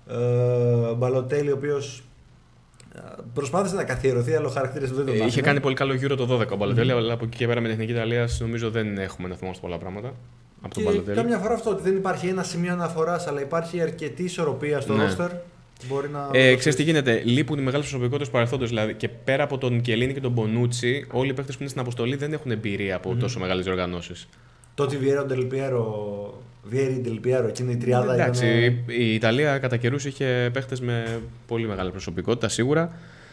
ε, Μπαλοτέλη, ο οποίος προσπάθησε να καθιερωθεί, αλλά ο χαρακτήρας του δεν τον άφηνε. Είχε κάνει πολύ καλό Euro το δώδεκα ο Μπαλοτέλη, mm-hmm. αλλά από εκεί και πέρα με την Εθνική Ιταλία νομίζω δεν έχουμε να θυμόμαστε πολλά πράγματα. Από και τον Μπαλοτέλη. Κάμια φορά αυτό ότι δεν υπάρχει ένα σημείο αναφοράς, αλλά υπάρχει αρκετή ισορροπία στο ναι. roster. Μπορεί να. Ε, ξέρεις τι γίνεται, λείπουν οι μεγάλες προσωπικότητες του παρελθόντος. Δηλαδή και πέρα από τον Κιελίνη και τον Μπονούτσι, όλοι οι παίκτες που είναι στην αποστολή δεν έχουν εμπειρία από mm-hmm. τόσο μεγάλες διοργανώσεις. Τότε Βιέρο Ντελπιέρο. Βιέρι Ντελπιέρο, εκείνη η τριάδα. Εντάξει, ήταν... η Ιταλία κατά καιρούς είχε παίχτες με πολύ μεγάλη προσωπικότητα σίγουρα.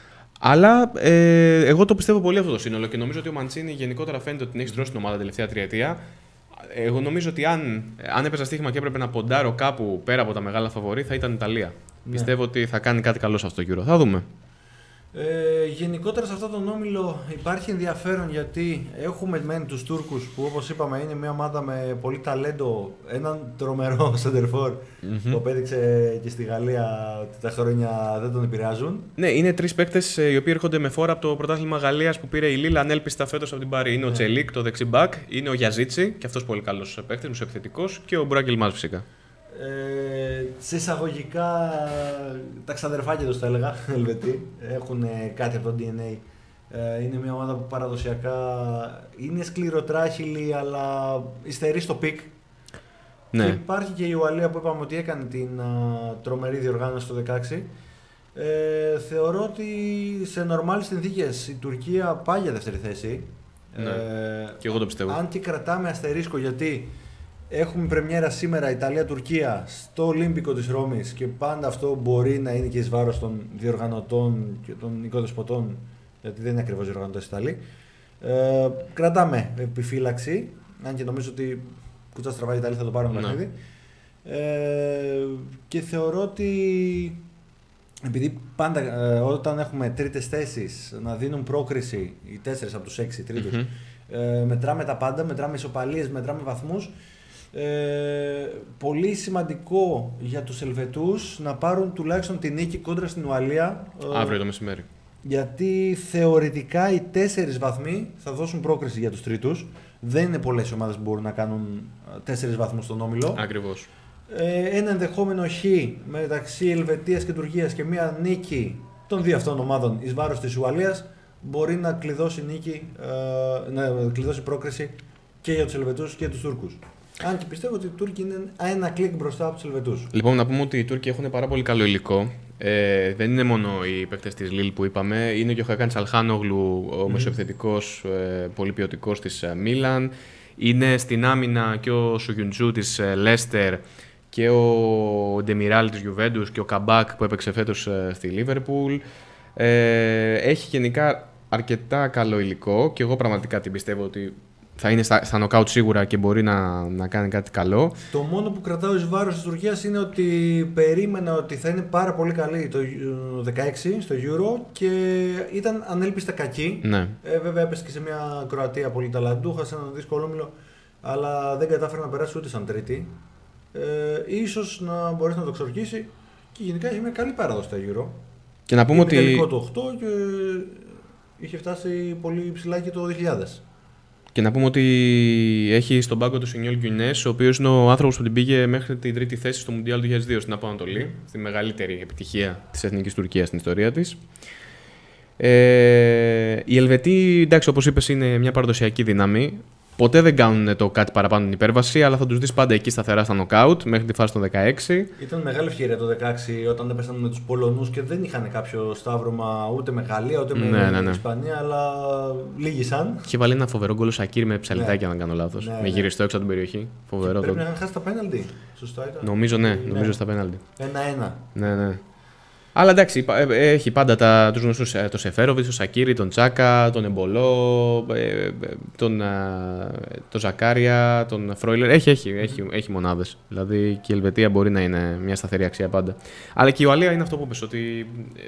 Αλλά ε, εγώ το πιστεύω πολύ αυτό το σύνολο και νομίζω ότι ο Μαντσίνι γενικότερα φαίνεται ότι την έχει στρώσει την ομάδα τελευταία τριετία. Εγώ νομίζω ότι αν, αν έπαιζα στοίχημα και έπρεπε να ποντάρω κάπου πέρα από τα μεγάλα φαβορί θα ήταν η Ιταλία. Ναι. Πιστεύω ότι θα κάνει κάτι καλό σε αυτό το Euro. Θα δούμε. Ε, γενικότερα σε αυτόν τον όμιλο υπάρχει ενδιαφέρον γιατί έχουμε μεν τους Τούρκους που όπως είπαμε είναι μια ομάδα με πολύ ταλέντο, έναν τρομερό σεντερφόρ mm-hmm. που απέδειξε και στη Γαλλία ότι τα χρόνια δεν τον επηρεάζουν. Ναι, είναι τρεις παίκτες οι οποίοι έρχονται με φόρα από το πρωτάθλημα Γαλλίας που πήρε η Λίλα ανέλπιστα φέτος από την Πάρη. Είναι ναι. ο Τσελίκ, το δεξιμπάκ, είναι ο Γιαζίτσι και αυτός πολύ καλός παίκτης, μεσοεπιθετικός και ο Μπουράκελ Μάζ φυσικά. Ε, σε εισαγωγικά τα ξαδερφάκια τους θα έλεγα, Ελβετοί, έχουν κάτι από το ντι εν έι. Ε, είναι μια ομάδα που παραδοσιακά είναι σκληροτράχυλη αλλά υστερεί στο πικ. Ναι. Και υπάρχει και η Ουαλία που είπαμε ότι έκανε την α, τρομερή διοργάνωση το δεκαέξι. Ε, θεωρώ ότι σε νορμάλες συνθήκες η Τουρκία πάει για δεύτερη θέση. Ναι. Ε, και εγώ το πιστεύω. Αν και κρατάμε αστερίσκο γιατί έχουμε πρεμιέρα σήμερα Ιταλία-Τουρκία στο Ολύμπικο της Ρώμης και πάντα αυτό μπορεί να είναι και εις βάρος των διοργανωτών και των οικοδεσποτών, γιατί δεν είναι ακριβώς διοργανωτές Ιταλοί. Ε, κρατάμε επιφύλαξη, αν και νομίζω ότι κουτσά στραβά οι Ιταλοί θα το πάρουν το παιχνίδι. Ε, και θεωρώ ότι επειδή πάντα ε, όταν έχουμε τρίτες θέσεις να δίνουν πρόκριση οι τέσσερις από τους έξι τρίτους, mm-hmm. ε, μετράμε τα πάντα, μετράμε ισοπαλίες, μετράμε βαθμούς. Ε, πολύ σημαντικό για τους Ελβετούς να πάρουν τουλάχιστον τη νίκη κόντρα στην Ουαλία αύριο το μεσημέρι, γιατί θεωρητικά οι τέσσερις βαθμοί θα δώσουν πρόκριση για τους τρίτους. Δεν είναι πολλές ομάδες που μπορούν να κάνουν τέσσερις βαθμούς στον όμιλο. Ακριβώς. Ε, ένα ενδεχόμενο χ μεταξύ Ελβετίας και Τουρκίας και μια νίκη των δύο αυτών ομάδων εις βάρος της Ουαλίας μπορεί να κλειδώσει νίκη, ε, να κλειδώσει πρόκριση και για τους Ελβετούς και τους Τούρκους. Αν και πιστεύω ότι οι Τούρκοι είναι ένα κλικ μπροστά από τους Ελβετούς. Λοιπόν, να πούμε ότι οι Τούρκοι έχουν πάρα πολύ καλό υλικό. Ε, δεν είναι μόνο οι παίκτες της Λίλ που είπαμε, είναι και ο Χακάν Σαλχάνογλου, ο mm. μεσοεπιθετικός, ε, πολύ ποιοτικός της Μίλαν. Είναι στην άμυνα και ο Σουγιουντζού της Λέστερ και ο Ντεμιράλ της Γιουβέντους και ο Καμπάκ που έπαιξε φέτος στη Λίβερπουλ. Ε, έχει γενικά αρκετά καλό υλικό και εγώ πραγματικά την πιστεύω ότι θα είναι στα, στα νοκάουτ σίγουρα και μπορεί να, να κάνει κάτι καλό. Το μόνο που κρατάω εις βάρος της Τουρκίας είναι ότι περίμενα ότι θα είναι πάρα πολύ καλή το δεκαέξι στο Euro και ήταν ανέλπιστα κακή. Ναι. Ε, βέβαια έπεσε και σε μια Κροατία πολύ ταλαντούχα, σε έναν δύσκολο όμιλο, αλλά δεν κατάφερε να περάσει ούτε σαν τρίτη. Ε, ίσως να μπορέσει να το ξορκίσει και γενικά έχει μια καλή παράδοση στα Euro. Και να πούμε είναι ότι. τελικό το οκτώ και είχε φτάσει πολύ ψηλά και το δύο χιλιάδες. Και να πούμε ότι έχει στον πάγκο του Σινιόλ Γκιουνές, ο οποίος είναι ο άνθρωπος που την πήγε μέχρι την τρίτη θέση στο Μουντιάλ του δύο χιλιάδες δύο στην Άπο Ανατολή, mm. στη μεγαλύτερη επιτυχία της Εθνικής Τουρκίας στην ιστορία της. Ε, οι Ελβετοί, εντάξει, όπως είπες, είναι μια παραδοσιακή δύναμη. Ποτέ δεν κάνουν το κάτι παραπάνω την υπέρβαση, αλλά θα τους δεις πάντα εκεί σταθερά στα νοκάουτ μέχρι τη φάση των δεκαέξι. Ήταν μεγάλη ευκαιρία το δεκαέξι όταν έπεσαν με τους Πολωνούς και δεν είχαν κάποιο σταύρωμα ούτε με Γαλλία ούτε με ναι, ναι, ναι. Ισπανία, αλλά λύγησαν. Είχε βάλει ένα φοβερό γκολ ο Σακίρ με ψαλιδάκια, αν δεν κάνω λάθος. Ναι, με γυριστό έξω από την περιοχή. Φοβερό. Πρέπει να είχαν χάσει τα πέναλτι. Σωστά ήταν. Νομίζω ναι, νομίζω ναι. Στα πέναλτι. Ένα-ένα. Ναι, ναι. Αλλά εντάξει, έχει πάντα τα, τους γνωστούς, τον Σεφέροβιτς, τον Σακίρι, τον Τσάκα, τον Εμπολό, τον, τον Ζακάρια, τον Φρόιλερ. Έχει, έχει, έχει, έχει μονάδες. Δηλαδή και η Ελβετία μπορεί να είναι μια σταθερή αξία πάντα. Αλλά και η Ουαλία είναι αυτό που είπες, ότι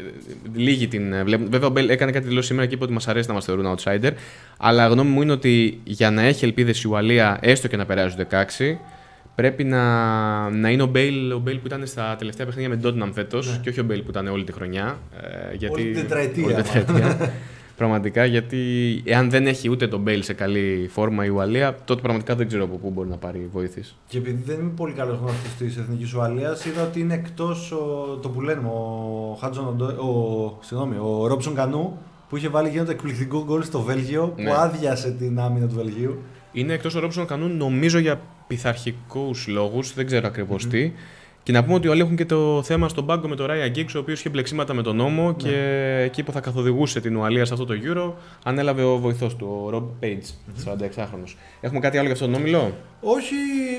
λίγοι την βλέπουν. Βέβαια ο Μπέλ έκανε κάτι δηλώσει σήμερα και είπε ότι μας αρέσει να μας θεωρούν outsider. Αλλά γνώμη μου είναι ότι για να έχει ελπίδες η Ουαλία, έστω και να περάσει το δεκαέξι, πρέπει να, να είναι ο Μπέιλ, ο Μπέιλ που ήταν στα τελευταία παιχνίδια με τον Τότναμ φέτος ναι. και όχι ο Μπέιλ που ήταν όλη τη χρονιά. Ε, γιατί, όλη την τετραετία. Όλη την τετραετία. Πραγματικά, γιατί εάν δεν έχει ούτε τον Μπέιλ σε καλή φόρμα η Ουαλία, τότε πραγματικά δεν ξέρω από πού μπορεί να πάρει βοήθειες. Και επειδή δεν είμαι πολύ καλός γνώστης της Εθνικής Ουαλίας, είδα ότι είναι εκτός ο, το που λένε ο, Χάτζον, ο, συγγνώμη, ο Ρόμπσον Κανού που είχε βάλει γίνοντα εκπληκτικό γκολ στο Βέλγιο ναι. που άδειασε την άμυνα του Βελγίου. Είναι εκτός ο Ρόμπσον Κανού, νομίζω για πειθαρχικούς λόγους, δεν ξέρω ακριβώς mm-hmm. τι. Και να πούμε ότι όλοι έχουν και το θέμα στον πάγκο με τον Ράια Γκίξ, ο οποίος είχε μπλεξίματα με τον νόμο ναι. και εκεί που θα καθοδηγούσε την Ουαλία σε αυτό το Euro, ανέλαβε ο βοηθός του, ο Ρομπ Πέιτζ, mm-hmm. σαρανταεξάχρονος. Έχουμε κάτι άλλο για αυτόν τον όμιλο? Όχι,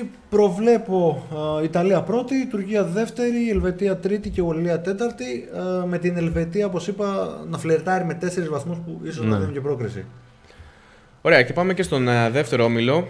προβλέπω uh, Ιταλία πρώτη, Τουρκία δεύτερη, Ελβετία τρίτη και Ουαλία τέταρτη. Uh, με την Ελβετία, όπως είπα, να φλερτάρει με τέσσερις βαθμούς που ίσως ναι. να δίνουν και πρόκριση. Ωραία, και πάμε και στον uh, δεύτερο όμιλο.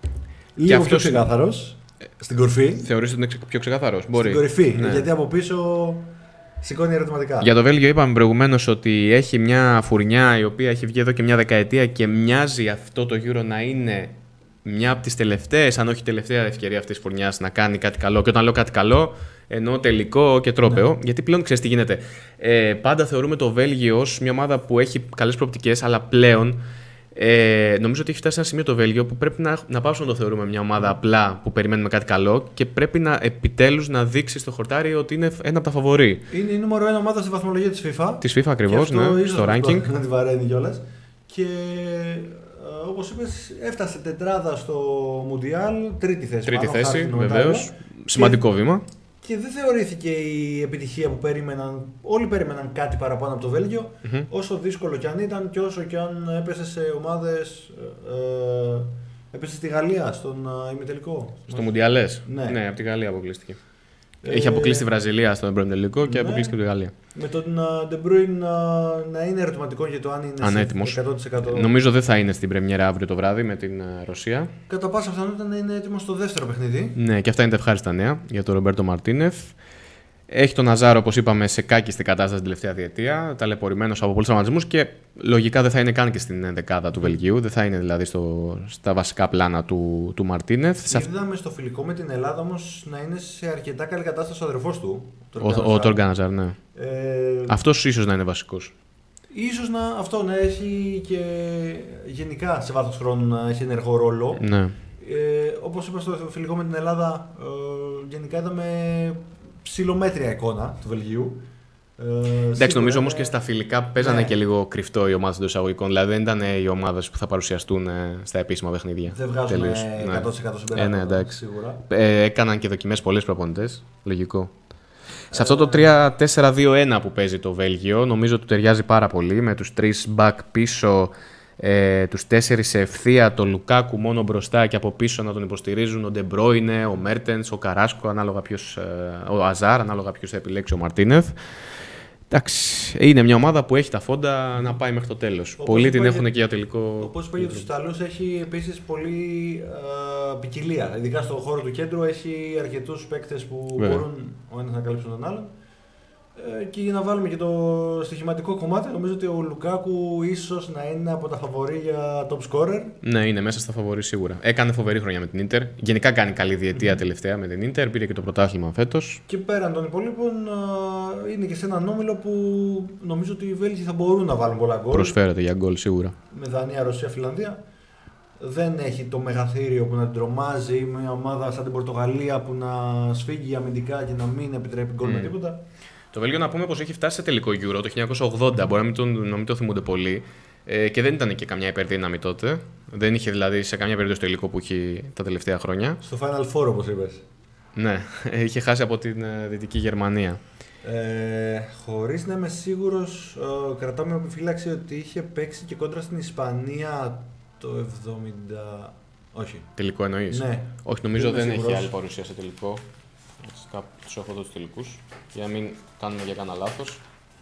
Λίγο αυτός... πιο ξεκάθαρος. Στην κορυφή. Θεωρείς ότι είναι πιο ξεκάθαρος? Μπορεί. Στην κορυφή. Ναι. Γιατί από πίσω σηκώνει ερωτηματικά. Για το Βέλγιο είπαμε προηγουμένως ότι έχει μια φουρνιά η οποία έχει βγει εδώ και μια δεκαετία και μοιάζει αυτό το Euro να είναι μια από τις τελευταίες, αν όχι τελευταία ευκαιρία αυτής της φουρνιάς να κάνει κάτι καλό. Και όταν λέω κάτι καλό, εννοώ τελικό και τρόπαιο. Ναι. Γιατί πλέον ξέρεις τι γίνεται. Ε, πάντα θεωρούμε το Βέλγιο ως μια ομάδα που έχει καλές προοπτικές, αλλά πλέον. Ε, νομίζω ότι έχει φτάσει σε ένα σημείο το Βέλγιο που πρέπει να, να πάψουμε να το θεωρούμε μια ομάδα απλά που περιμένουμε κάτι καλό και πρέπει να επιτέλους να δείξει στο χορτάρι ότι είναι ένα από τα φαβορί. Είναι η νούμερο ένα ομάδα στη βαθμολογία της FIFA. Της FIFA ακριβώς, ναι, στο ranking. Να τη βαραίνει κιόλας. Και όπως είπες, έφτασε τετράδα στο Μουντιάλ, τρίτη θέση. Τρίτη θέση, βεβαίως. Σημαντικό και... βήμα. Και δεν θεωρήθηκε η επιτυχία που περίμεναν. Όλοι περίμεναν κάτι παραπάνω από το Βέλγιο, mm-hmm. όσο δύσκολο κι αν ήταν και όσο κι αν έπεσε σε ομάδες. Ε, έπεσε στη Γαλλία, στον uh, ημιτελικό. Στο Μουντιαλές. Ναι. ναι, από τη Γαλλία αποκλείστηκε. Ε, Είχε αποκλείσει τη Βραζιλία στον πρώην τελικό και ναι, αποκλείστηκε από τη Γαλλία. Με τον uh, De Bruyne uh, να είναι ερωτηματικό για το αν είναι ανέτοιμος. εκατό τοις εκατό. Νομίζω δεν θα είναι στην πρεμιέρα αύριο το βράδυ με την uh, Ρωσία. Κατά πάσα πιθανότητα να είναι έτοιμο στο δεύτερο παιχνίδι. Ναι, και αυτά είναι τα ευχάριστα νέα για τον Ρομπέρτο Μαρτίνεθ. Έχει τον Ναζάρο, όπως είπαμε, σε κάκιστη κατάσταση την τελευταία διετία, ταλαιπωρημένος από πολλούς τραυματισμούς και λογικά δεν θα είναι καν και στην δεκάδα του Βελγίου, δεν θα είναι δηλαδή στο, στα βασικά πλάνα του, του Μαρτίνεθ. Είδαμε στο φιλικό με την Ελλάδα όμως να είναι σε αρκετά καλή κατάσταση ο αδερφός του. Ο Τόργαν Ναζάρ, ναι. Ε... Αυτός ίσως να είναι βασικός. Ίσως να, αυτό να έχει και γενικά σε βάθος χρόνου να έχει ενεργό ρόλο. Ναι. Ε, όπως είπα στο φιλικό με την Ελλάδα, ε, γενικά είδαμε ψιλομέτρια εικόνα του Βελγίου. Ε, Εντάξει, νομίζω όμως και στα φιλικά παίζανε ναι. και λίγο κρυφτό οι ομάδες των εισαγωγικών. Δηλαδή δεν ήταν οι ομάδες που θα παρουσιαστούν στα επίσημα παιχνίδια. Δεν βγάζουν εκατό τοις εκατό συμπεράσματα. Ε, ναι, εντάξει. Σίγουρα. Ε, έκαναν και δοκιμές πολλές προπονητές. Λογικό. Σε αυτό το τρία τέσσερα δύο ένα που παίζει το Βέλγιο, νομίζω ότι ταιριάζει πάρα πολύ με τους τρεις back πίσω, ε, τους τέσσερις σε ευθεία, το Λουκάκου μόνο μπροστά και από πίσω να τον υποστηρίζουν ο Ντεμπρόινε, ο Μέρτενς, ο Καράσκο, ανάλογα ποιος, ε, ο Αζάρ, ανάλογα ποιος θα επιλέξει ο Μαρτίνεθ. Εντάξει, είναι μια ομάδα που έχει τα φόντα να πάει μέχρι το τέλος. Πολλοί την έχουν και για τελικό. Όπως είπα για τους Ιταλούς, έχει επίσης πολλή uh, ποικιλία. Ειδικά στον χώρο του κέντρου έχει αρκετούς παίκτες που Βέβαια. μπορούν ο ένας να καλύψουν τον άλλον. Ε, και για να βάλουμε και το στοιχηματικό κομμάτι, νομίζω ότι ο Λουκάκου ίσως να είναι από τα φαβορί για top scorer. Ναι, είναι μέσα στα φαβορί σίγουρα. Έκανε φοβερή χρονιά με την Ίντερ. Γενικά κάνει καλή διετία mm. τελευταία με την Ίντερ. Πήρε και το πρωτάθλημα φέτος. Και πέραν των υπολείπων, είναι και σε έναν όμιλο που νομίζω ότι οι Βέλγοι θα μπορούν να βάλουν πολλά γκολ. Προσφέρεται για γκολ σίγουρα. Με Δανία, Ρωσία, Φιλανδία. Δεν έχει το μεγαθύριο που να την τρομάζει, ή μια ομάδα σαν την Πορτογαλία που να σφίγγει αμυντικά και να μην επιτρέπει γκολ mm. με τίποτα. Το Βέλγιο να πούμε πως έχει φτάσει σε τελικό Euro το χίλια εννιακόσια ογδόντα, μπορεί να μην το, να μην το θυμούνται πολύ, ε, και δεν ήταν και καμιά υπερδύναμη τότε. Δεν είχε δηλαδή σε καμιά περίπτωση τελικό που έχει τα τελευταία χρόνια. Στο Final Four, όπως είπες. Ναι, είχε χάσει από την uh, Δυτική Γερμανία. Ε, χωρίς να είμαι σίγουρος, ε, κρατάω με επιφύλαξη ότι είχε παίξει και κόντρα στην Ισπανία το εβδομήντα. Όχι. Τελικό εννοείς? Ναι. Όχι, νομίζω δεν σίγουρος. Έχει άλλη παρουσία σε τελικό. Τους έχω εδώ τους τελικούς, για να μην κάνουμε για κανένα λάθος.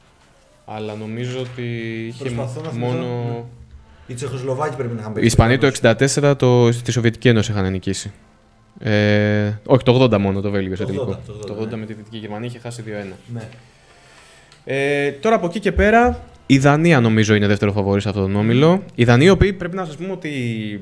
Αλλά νομίζω ότι είχε μόνο... Οι Τσεχοσλοβάκοι πρέπει να είχαν παίξει. Οι Ισπανοί το εξήντα τέσσερα το... στη Σοβιετική Ένωση είχαν νικήσει. Ε... Όχι, το ογδόντα μόνο το Βέλγιο σε τελικό. Το ογδόντα, το ογδόντα με τη Δυτική Γερμανία είχε χάσει δύο ένα. Ναι. Ε, τώρα από εκεί και πέρα, η Δανία νομίζω είναι δεύτερο φαβορί σε αυτόν τον όμιλο. Οι Δανείοι, οι οποίοι πρέπει να σας πούμε ότι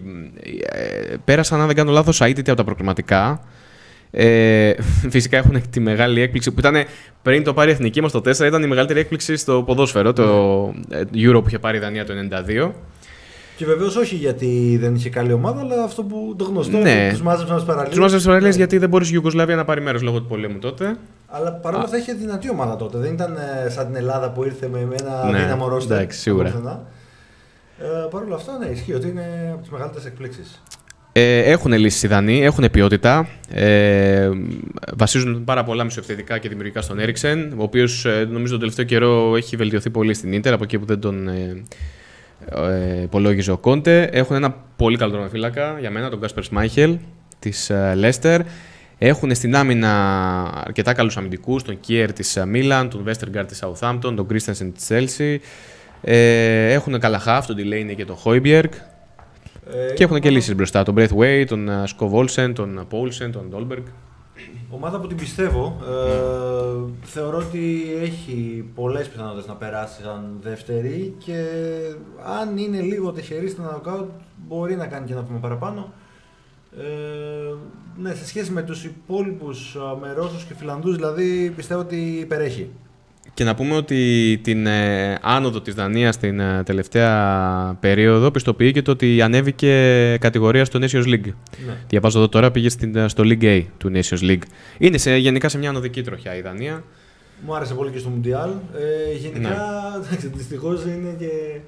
ε, πέρασαν, αν δεν κάνω λάθος, αίτητοι από τα προκριματικά. Ε, φυσικά έχουν τη μεγάλη έκπληξη που ήταν πριν το πάρει η εθνική μας το τέσσερα, ήταν η μεγαλύτερη έκπληξη στο ποδόσφαιρο, το Euro που είχε πάρει η Δανία το ενενήντα δύο. Και βεβαίως όχι γιατί δεν είχε καλή ομάδα, αλλά αυτό που το γνωστό, ναι. Τους μάζεψαν στις παραλίες. Τους μάζεψαν στις παραλίες γιατί δεν μπορούσε η Ιουγκοσλαβία να πάρει μέρος λόγω του πολέμου τότε. Αλλά παρόλα αυτά είχε δυνατή ομάδα τότε. Δεν ήταν σαν την Ελλάδα που ήρθε με ένα ναι, δύναμο ρόστερ. Εντάξει, σίγουρα. Ε, Παρ' όλα αυτά, ναι, ισχύει ότι είναι από τις μεγαλύτερες εκπλήξεις. Ε, έχουν λύσεις οι Δανείοι, έχουν ποιότητα. Ε, βασίζουν πάρα πολλά μισοεπιθετικά και δημιουργικά στον Έριξεν, ο οποίος ε, νομίζω τον τελευταίο καιρό έχει βελτιωθεί πολύ στην Ίντερ από εκεί που δεν τον ε, ε, υπολόγιζε ο Κόντε. Έχουν ένα πολύ καλό τερματοφύλακα για μένα, τον Κάσπερ Σμάιχελ της Λέστερ. Έχουν στην άμυνα αρκετά καλούς αμυντικούς, τον Κιέρ της Μίλαν, τον Βέστεργκαρτ της Southampton, τον Κρίστενσεν της Chelsea. Ε, έχουν καλά χαφ, τον Delaney και τον Χόιμπιεργκ. Ε, και έχουν και λύσεις μπροστά, τον Braithwaite, τον Σκοβ Όλσεν, τον Poulsen, τον Ντόλμπεργκ. Ομάδα που την πιστεύω, ε, θεωρώ ότι έχει πολλές πιθανότητες να περάσει σαν δεύτερη και αν είναι λίγο τυχερή στην knockout μπορεί να κάνει και ένα βήμα παραπάνω. Ε, ναι, σε σχέση με τους υπόλοιπους, με Ρώσους και Φιλανδούς, δηλαδή πιστεύω ότι υπερέχει. Και να πούμε ότι την ε, άνοδο της Δανίας στην ε, τελευταία περίοδο πιστοποιεί το ότι ανέβηκε κατηγορία στο Nations League. Ναι. Διαβάζω εδώ τώρα, πήγε στην, στο League A του Nations League. Είναι σε, γενικά σε μια ανωδική τροχιά η Δανία. Μου άρεσε πολύ και στο Μουντιάλ. Ε, γενικά, ναι. Δυστυχώς είναι και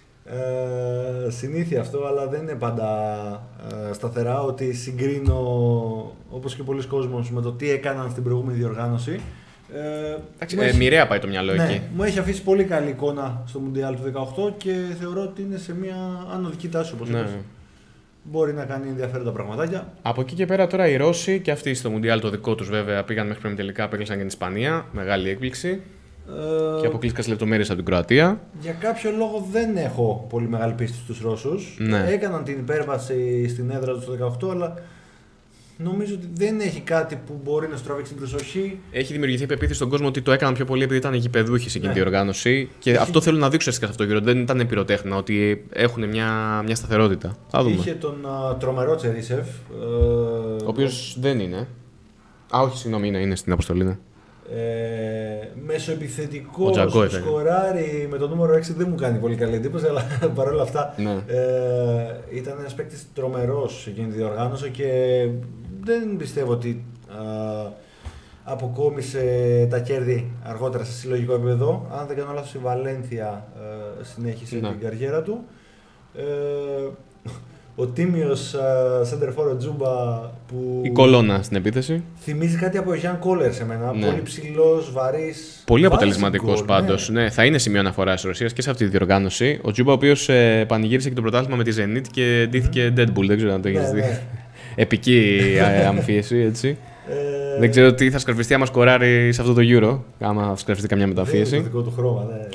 ε, συνήθεια αυτό, αλλά δεν είναι πάντα ε, σταθερά ότι συγκρίνω, όπως και πολλοί κόσμος, με το τι έκαναν στην προηγούμενη διοργάνωση. Ε, ε, έχει... Μοιραία πάει το μυαλό ναι, εκεί. Μου έχει αφήσει πολύ καλή εικόνα στο Μουντιάλ του δεκαοκτώ και θεωρώ ότι είναι σε μια ανωδική τάση, όπως ναι. είπες. Μπορεί να κάνει ενδιαφέροντα πραγματάκια. Από εκεί και πέρα τώρα οι Ρώσοι και αυτοί στο Μουντιάλ το δικό τους βέβαια πήγαν μέχρι πριν τελικά, απέκλεισαν και την Ισπανία. Μεγάλη έκπληξη. Ε... Και αποκλείστηκαν σε λεπτομέρειες από την Κροατία. Για κάποιο λόγο δεν έχω πολύ μεγάλη πίστη στους Ρώσους. Ναι. Έκαναν την υπέρβαση στην έδρα του το δεκαοκτώ, αλλά νομίζω ότι δεν έχει κάτι που μπορεί να στραβήξει την προσοχή. Έχει δημιουργηθεί η πεποίθηση στον κόσμο ότι το έκαναν πιο πολύ επειδή ήταν γηπεδούχοι σε εκείνη τη οργάνωση. Και έχει... αυτό θέλουν να δείξουν σε αυτό το γύρο. Δεν ήταν πυροτέχνα, ότι έχουν μια, μια σταθερότητα. Θα δούμε. Είχε τον uh, τρομερό Τσερίσεφ. Uh, ο οποίος δεν είναι. Α, όχι, συγγνώμη, είναι, είναι στην αποστολή. Ναι. Ε, μεσοεπιθετικό σκοράρι με το νούμερο έξι δεν μου κάνει πολύ καλή εντύπωση, αλλά παρόλα αυτά ναι. ε, ήταν ένας παίκτης τρομερός εκείνη τη διοργάνωση και δεν πιστεύω ότι ε, αποκόμισε τα κέρδη αργότερα σε συλλογικό επίπεδο. Αν δεν κάνω λάθος, η Βαλένθια ε, συνέχισε ναι. την καριέρα του. Ε, ο τίμιος σέντερφορ Τζούμπα που. Η κολόνα στην επίθεση. Θυμίζει κάτι από Γιάν Κόλερ σε μένα. Ναι. Πολύ ψηλός, βαρύς. Πολύ αποτελεσματικός πάντως. Ναι. Ναι, θα είναι σημείο αναφοράς της Ρωσίας και σε αυτή τη διοργάνωση. Ο Τζούμπα, ο οποίος ε, πανηγύρισε και το πρωτάθλημα με τη Zenit και ντύθηκε mm-hmm. Deadpool. Δεν ξέρω αν το έχεις δει. Ναι. Επική αμφίεση, έτσι. Ε... Δεν ξέρω τι θα σκαρφιστεί άμα σκοράρει σε αυτό το Euro. Άμα σκαρφιστεί καμιά μεταφίεση. Είναι το δικό του χρώμα, ναι.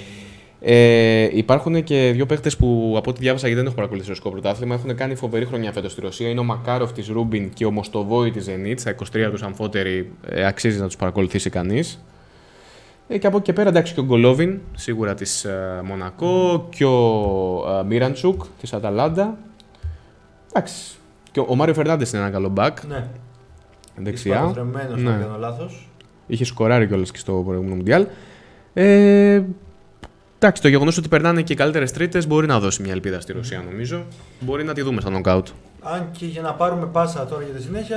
Ε, υπάρχουν και δύο παίχτες που από ό,τι διάβασα, γιατί δεν έχω παρακολουθήσει το ρωσικό πρωτάθλημα, έχουν κάνει φοβερή χρονιά φέτος στη Ρωσία. Είναι ο Μακάροφ της Ρούμπιν και ο Μοστοβόη της Zenit. Στα είκοσι τρία τους αμφότεροι, ε, αξίζει να τους παρακολουθήσει κανείς. Ε, και από εκεί και πέρα, εντάξει, και ο Γκολόβιν, σίγουρα της ε, Μονακό, και ο ε, Μίραντσουκ της Αταλάντα. Εντάξει. Και ο, ο Μάριο Φερνάντες είναι ένα καλό back. Ναι. Δεξιά. Ισπανοτρεμμένος, ναι. αν κάνω λάθος. Είχε σκοράρει κιόλας και στο προηγούμενο Μουντιάλ. Ε, Εντάξει, το γεγονός ότι περνάνε και οι καλύτερες τρίτες μπορεί να δώσει μια ελπίδα στη Ρωσία, νομίζω. Μπορεί να τη δούμε στα νοκάουτ. Αν και για να πάρουμε πάσα τώρα για τη συνέχεια,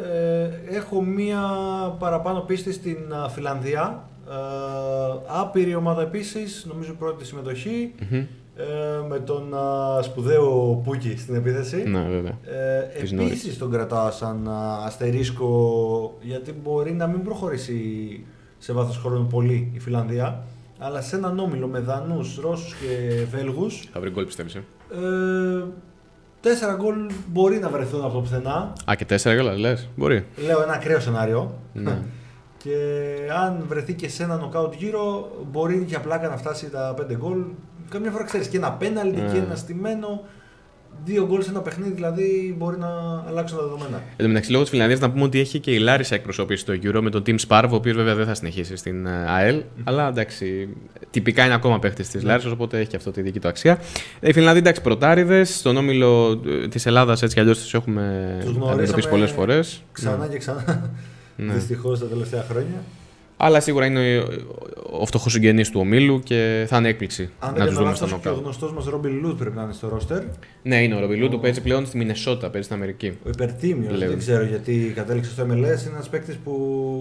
ε, έχω μία παραπάνω πίστη στην Φιλανδία. Ε, άπειρη ομάδα επίσης, νομίζω πρώτη συμμετοχή. Mm-hmm. Ε, με τον α, σπουδαίο Πούκι στην επίθεση. Ναι, βέβαια. Ε, επίσης τον κρατάω σαν α, αστερίσκο, γιατί μπορεί να μην προχωρήσει σε βάθος χρόνου πολύ η Φιλανδία. Αλλά σε έναν όμιλο με Δανούς, Ρώσους και Βέλγους. Θα βρει γκολ, πιστεύεις. Ε? Ε, τέσσερα γκολ μπορεί να βρεθούν από το πουθενά. Α, και τέσσερα γκολ, λες. Μπορεί. Λέω ένα ακραίο σενάριο. Ναι. Και αν βρεθεί και σε ένα νοκάουτ γύρο, μπορεί για πλάκα να φτάσει τα πέντε γκολ. Καμιά φορά ξέρεις και ένα πέναλτι ναι. και ένα στημένο. Δύο γκολ σε ένα παιχνίδι, δηλαδή μπορεί να αλλάξουν τα δεδομένα. Εν τω μεταξύ, λόγω της Φιλανδίας, να πούμε ότι έχει και η Λάρισα εκπροσώπηση στο Euro με τον Team Sparv, ο οποίος βέβαια δεν θα συνεχίσει στην ΑΕΛ. Mm-hmm. Αλλά εντάξει, τυπικά είναι ακόμα παίχτης της mm-hmm. Λάρισας, οπότε έχει και αυτό τη δική του αξία. Οι Φιλανδοί, εντάξει, πρωτάριδες. Στον όμιλο της Ελλάδας έτσι κι αλλιώς τους έχουμε αντιμετωπίσει πολλές φορές. Ξανά και ξανά. Δυστυχώς τα τελευταία χρόνια. Αλλά σίγουρα είναι ο φτωχός συγγενής του ομίλου και θα είναι έκπληξη αν να τους δούμε στο νοκάουτ. Και ο γνωστός μας Ρόμπι Λούτ πρέπει να είναι στο ρόστερ. Ναι, είναι ο Ρόμπι Λούτ, που παίζει πλέον στη Μινεσότα, παίζει στην Αμερική. Ο υπερτίμιος, δεν ξέρω γιατί κατέληξε στο εμ ελ ες. Είναι ένας παίκτης που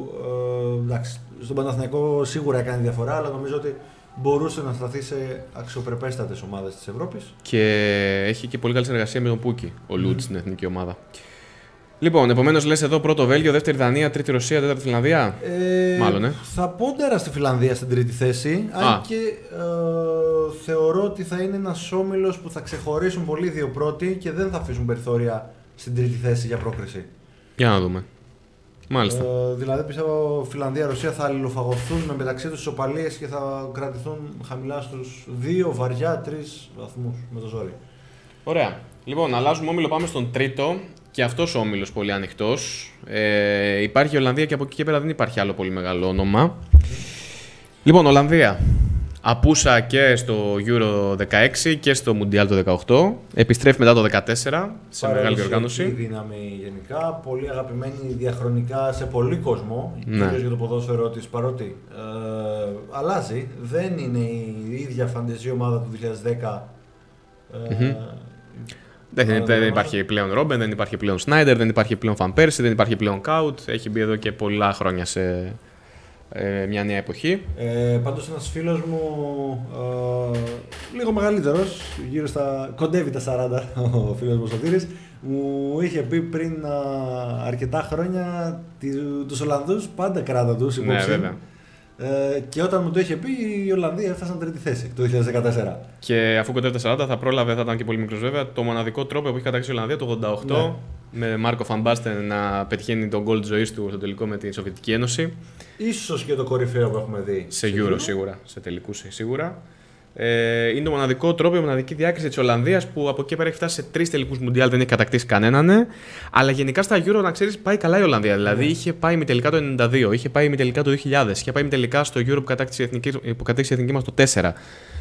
ε, εντάξει, στον Παναθηναϊκό σίγουρα έκανε διαφορά, αλλά νομίζω ότι μπορούσε να σταθεί σε αξιοπρεπέστατες ομάδες της Ευρώπης. Και έχει και πολύ καλή συνεργασία με τον Πούκι, ο Λούτ mm. στην εθνική ομάδα. Λοιπόν, επομένως λες εδώ πρώτο Βέλγιο, δεύτερη Δανία, τρίτη Ρωσία, τέταρτη Φιλανδία. Ε, Μάλλον, ε. Θα πόντερα στη Φιλανδία στην τρίτη θέση. Α. Αν και ε, θεωρώ ότι θα είναι ένας όμιλος που θα ξεχωρίσουν πολύ δύο πρώτοι και δεν θα αφήσουν περιθώρια στην τρίτη θέση για πρόκριση. Για να δούμε. Μάλιστα. Ε, δηλαδή πιστεύω Φιλανδία-Ρωσία θα αλληλοφαγωθούν με μεταξύ τους ισοπαλίες και θα κρατηθούν χαμηλά στους δύο, βαριά, τρεις βαθμούς με το ζόρι. Ωραία. Λοιπόν, αλλάζουμε όμιλο, πάμε στον τρίτο. Και αυτός ο όμιλος πολύ ανοιχτός. Ε, υπάρχει η Ολλανδία και από εκεί και πέρα δεν υπάρχει άλλο πολύ μεγάλο όνομα. Mm. Λοιπόν, Ολλανδία. Απούσα και στο Euro δεκαέξι και στο Mundial το δεκαοκτώ. Επιστρέφει μετά το δεκατέσσερα σε μεγάλη διοργάνωση. Πολύ δύναμη γενικά. Πολύ αγαπημένη διαχρονικά σε πολύ κόσμο. Ναι. Κυρίως για το ποδόσφαιρο της, παρότι ε, αλλάζει. Δεν είναι η ίδια φαντεζή ομάδα του δύο χιλιάδες δέκα. Ε, mm-hmm. Δεν, δεν υπάρχει πλέον Ρόμπεν, δεν υπάρχει πλέον Σνάιντερ, δεν υπάρχει πλέον Φαν Πέρσι, δεν υπάρχει πλέον Κάουτ. Έχει μπει εδώ και πολλά χρόνια σε ε, μια νέα εποχή. Ε, πάντως ένας φίλος μου, ε, λίγο μεγαλύτερος, γύρω στα, κοντεύει τα σαράντα, ο φίλος μου Σωτήρης, μου είχε πει πριν α, αρκετά χρόνια τους Ολλανδούς πάντα κράτα τους υπόψη. Ναι, βέβαια. Ε, και όταν μου το είχε πει, η Ολλανδία έφτασαν τρίτη θέση το δύο χιλιάδες δεκατέσσερα. Και αφού κοντεύει τα σαράντα, θα πρόλαβε, θα ήταν και πολύ μικρός βέβαια, το μοναδικό τρόπο που έχει κατακτήσει η Ολλανδία το ογδόντα οκτώ. Ναι. Με Μάρκο Φαν Μπάστεν να πετυχαίνει τον γκολ της ζωής του στο τελικό με τη Σοβιετική Ένωση. Ίσως και το κορυφαίο που έχουμε δει. Σε Euro σίγουρα, σε τελικούς σίγουρα. Ε, είναι το μοναδικό τρόπο, η μοναδική διάκριση της Ολλανδίας που από εκεί πέρα έχει φτάσει σε τρεις τελικούς Μουντιάλ, δεν έχει κατακτήσει κανέναν. Ναι. Αλλά γενικά στα Euro, να ξέρεις, πάει καλά η Ολλανδία. Δηλαδή, ναι. είχε πάει με τελικά το ενενήντα δύο, είχε πάει με τελικά το δύο χιλιάδες, είχε πάει με τελικά στο Euro που κατάκτησε η εθνική, που κατάκτησε η εθνική μας το τέσσερα.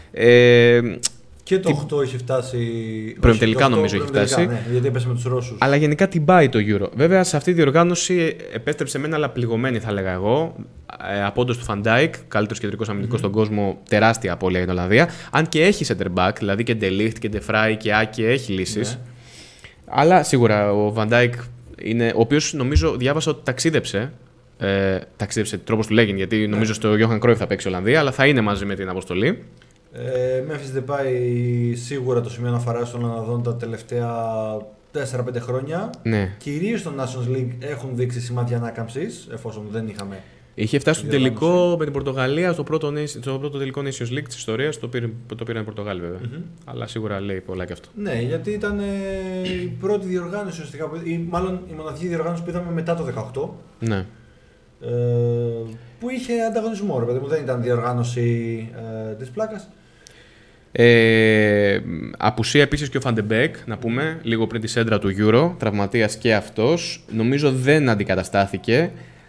Ε, και το οκτώ έχει φτάσει. Προημιτελικά νομίζω έχει φτάσει. Ναι, γιατί έπεσε με τους Ρώσους. Αλλά γενικά την πάει το Euro. Βέβαια σε αυτή τη διοργάνωση επέστρεψε με ένα αλλά πληγωμένη, θα έλεγα εγώ. ε, απόντος του Van Dijk, καλύτερος κεντρικός αμυντικός mm-hmm. στον κόσμο, τεράστια απώλεια για την Ολλανδία. Αν και έχει center back, δηλαδή και De Ligt και De Vrij και Ake έχει λύσεις. Yeah. Αλλά σίγουρα ο Van Dijk είναι, ο οποίος νομίζω διάβασα ότι ταξίδεψε. Ε, ταξίδεψε, τρόπος του λέγει, γιατί νομίζω yeah. στο Johan Cruyff θα παίξει η Ολλανδία, αλλά θα είναι μαζί με την αποστολή. Ε, Memphis Depay σίγουρα το σημείο αναφοράς των Ολλανδών τα τελευταία τέσσερα πέντε χρόνια. Ναι. Κυρίως στο Nations League έχουν δείξει σημάδια ανάκαμψης, εφόσον δεν είχαμε. Είχε φτάσει στο τελικό με την Πορτογαλία, στο πρώτο, στο πρώτο τελικό Nations League της ιστορίας, το, πήρε, το πήραν οι Πορτογάλοι βέβαια. Mm-hmm. Αλλά σίγουρα λέει πολλά και αυτό. Ναι, γιατί ήταν ε, η πρώτη διοργάνωση, ουσιαστικά, ή μάλλον η μοναδική διοργάνωση που είδαμε μετά το δεκαοκτώ. Ναι. Ε, που είχε ανταγωνισμό, ρε παιδί μου, δεν ήταν διοργάνωση ε, της πλάκας. Ε, απουσία επίσης και ο Φαντεμπέκ, να πούμε, λίγο πριν τη σέντρα του Euro, τραυματίας και αυτός. Νομίζω δεν αντικαταστάθηκε,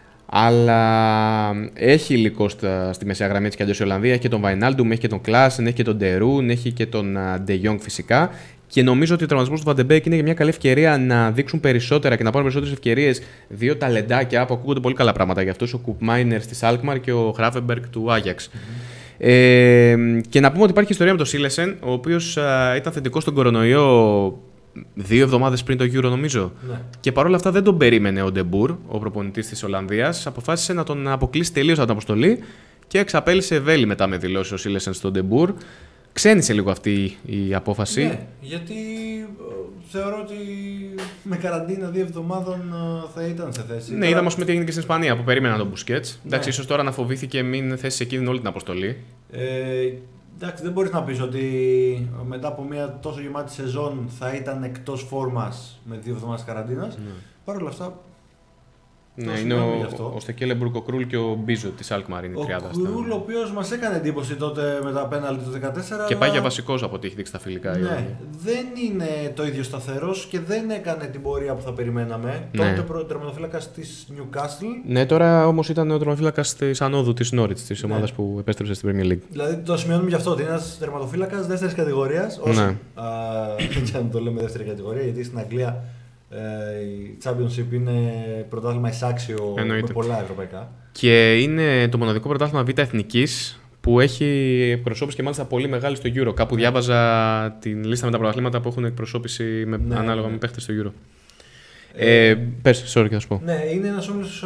αλλά έχει υλικό στα, στη μεσαία γραμμή της και αλλιώς η Ολλανδία. Έχει και τον Βαϊνάλντουμ, έχει και τον Κλάσεν, έχει και τον Ντερούν, έχει και τον Ντε Γιόνγκ φυσικά. Και νομίζω ότι ο τραυματισμός του Βαντεμπέκ είναι μια καλή ευκαιρία να δείξουν περισσότερα και να πάρουν περισσότερες ευκαιρίες δύο ταλεντάκια που ακούγονται πολύ καλά πράγματα για αυτούς. Ο Κουπ Μάινερ της Alkmaar και ο Gravenberch του Άγιαξ. Mm-hmm. Ε, και να πούμε ότι υπάρχει ιστορία με τον Σίλεσεν, ο οποίος α, ήταν θετικός στον κορονοϊό δύο εβδομάδες πριν το Euro, νομίζω. Ναι. Και παρόλα αυτά δεν τον περίμενε ο Ντεμπούρ, ο προπονητής της Ολλανδίας. Αποφάσισε να τον αποκλείσει τελείως από την αποστολή και εξαπέλυσε βέλη μετά με δηλώσεις ο Σίλεσεν στον Ντεμπούρ. Ξένησε λίγο αυτή η απόφαση. Ναι, γιατί θεωρώ ότι με καραντίνα δύο εβδομάδων θα ήταν σε θέση. Ναι, τώρα... είδαμε ας πούμε τι έγινε και στην Ισπανία που περίμεναν τον Μπουσκέτς. Ναι. Εντάξει, ίσως τώρα να φοβήθηκε μην θέσει σε εκείνη όλη την αποστολή. Ε, εντάξει, δεν μπορείς να πεις ότι μετά από μια τόσο γεμάτη σεζόν θα ήταν εκτός φόρμας με δύο εβδομάδες καραντίνας. Ναι. Παρ' όλα αυτά. Ναι, είναι ο, ο Στεκέλεμπουργκ, ο Κρούλ και ο Μπίζο της Alkmaar είναι η τριάδα. Ο Κρούλ, ο οποίος μας έκανε εντύπωση τότε με τα πέναλτι του δύο χιλιάδες δεκατέσσερα. Και πάει για βασικός από ό,τι έχει δείξει τα φιλικά. Ναι, δεν είναι το ίδιο σταθερός και δεν έκανε την πορεία που θα περιμέναμε. Ναι. Τότε ο τερματοφύλακας της Newcastle. Ναι, τώρα όμως ήταν ο τερματοφύλακας της ανόδου της Norwich, της ναι. ομάδας που επέστρεψε στην Premier League. Δηλαδή το σημειώνουμε γι' αυτό ότι είναι ένας τερματοφύλακας δεύτερης κατηγορίας. Ναι. Όσο, α, και αν το λέμε δεύτερη κατηγορία, γιατί στην Αγγλία. Η Championship είναι πρωτάθλημα εισάξιο με πολλά ευρωπαϊκά. Και είναι το μοναδικό πρωτάθλημα Β' Εθνικής που έχει εκπροσώπηση και μάλιστα πολύ μεγάλη στο Euro. Κάπου διάβαζα την λίστα με τα πρωταθλήματα που έχουν εκπροσώπηση με, ναι, ανάλογα ναι. με παίχτες στο Euro. Ε, ε, πες, sorry, θα σου πω. Ναι, είναι ένας όμιλος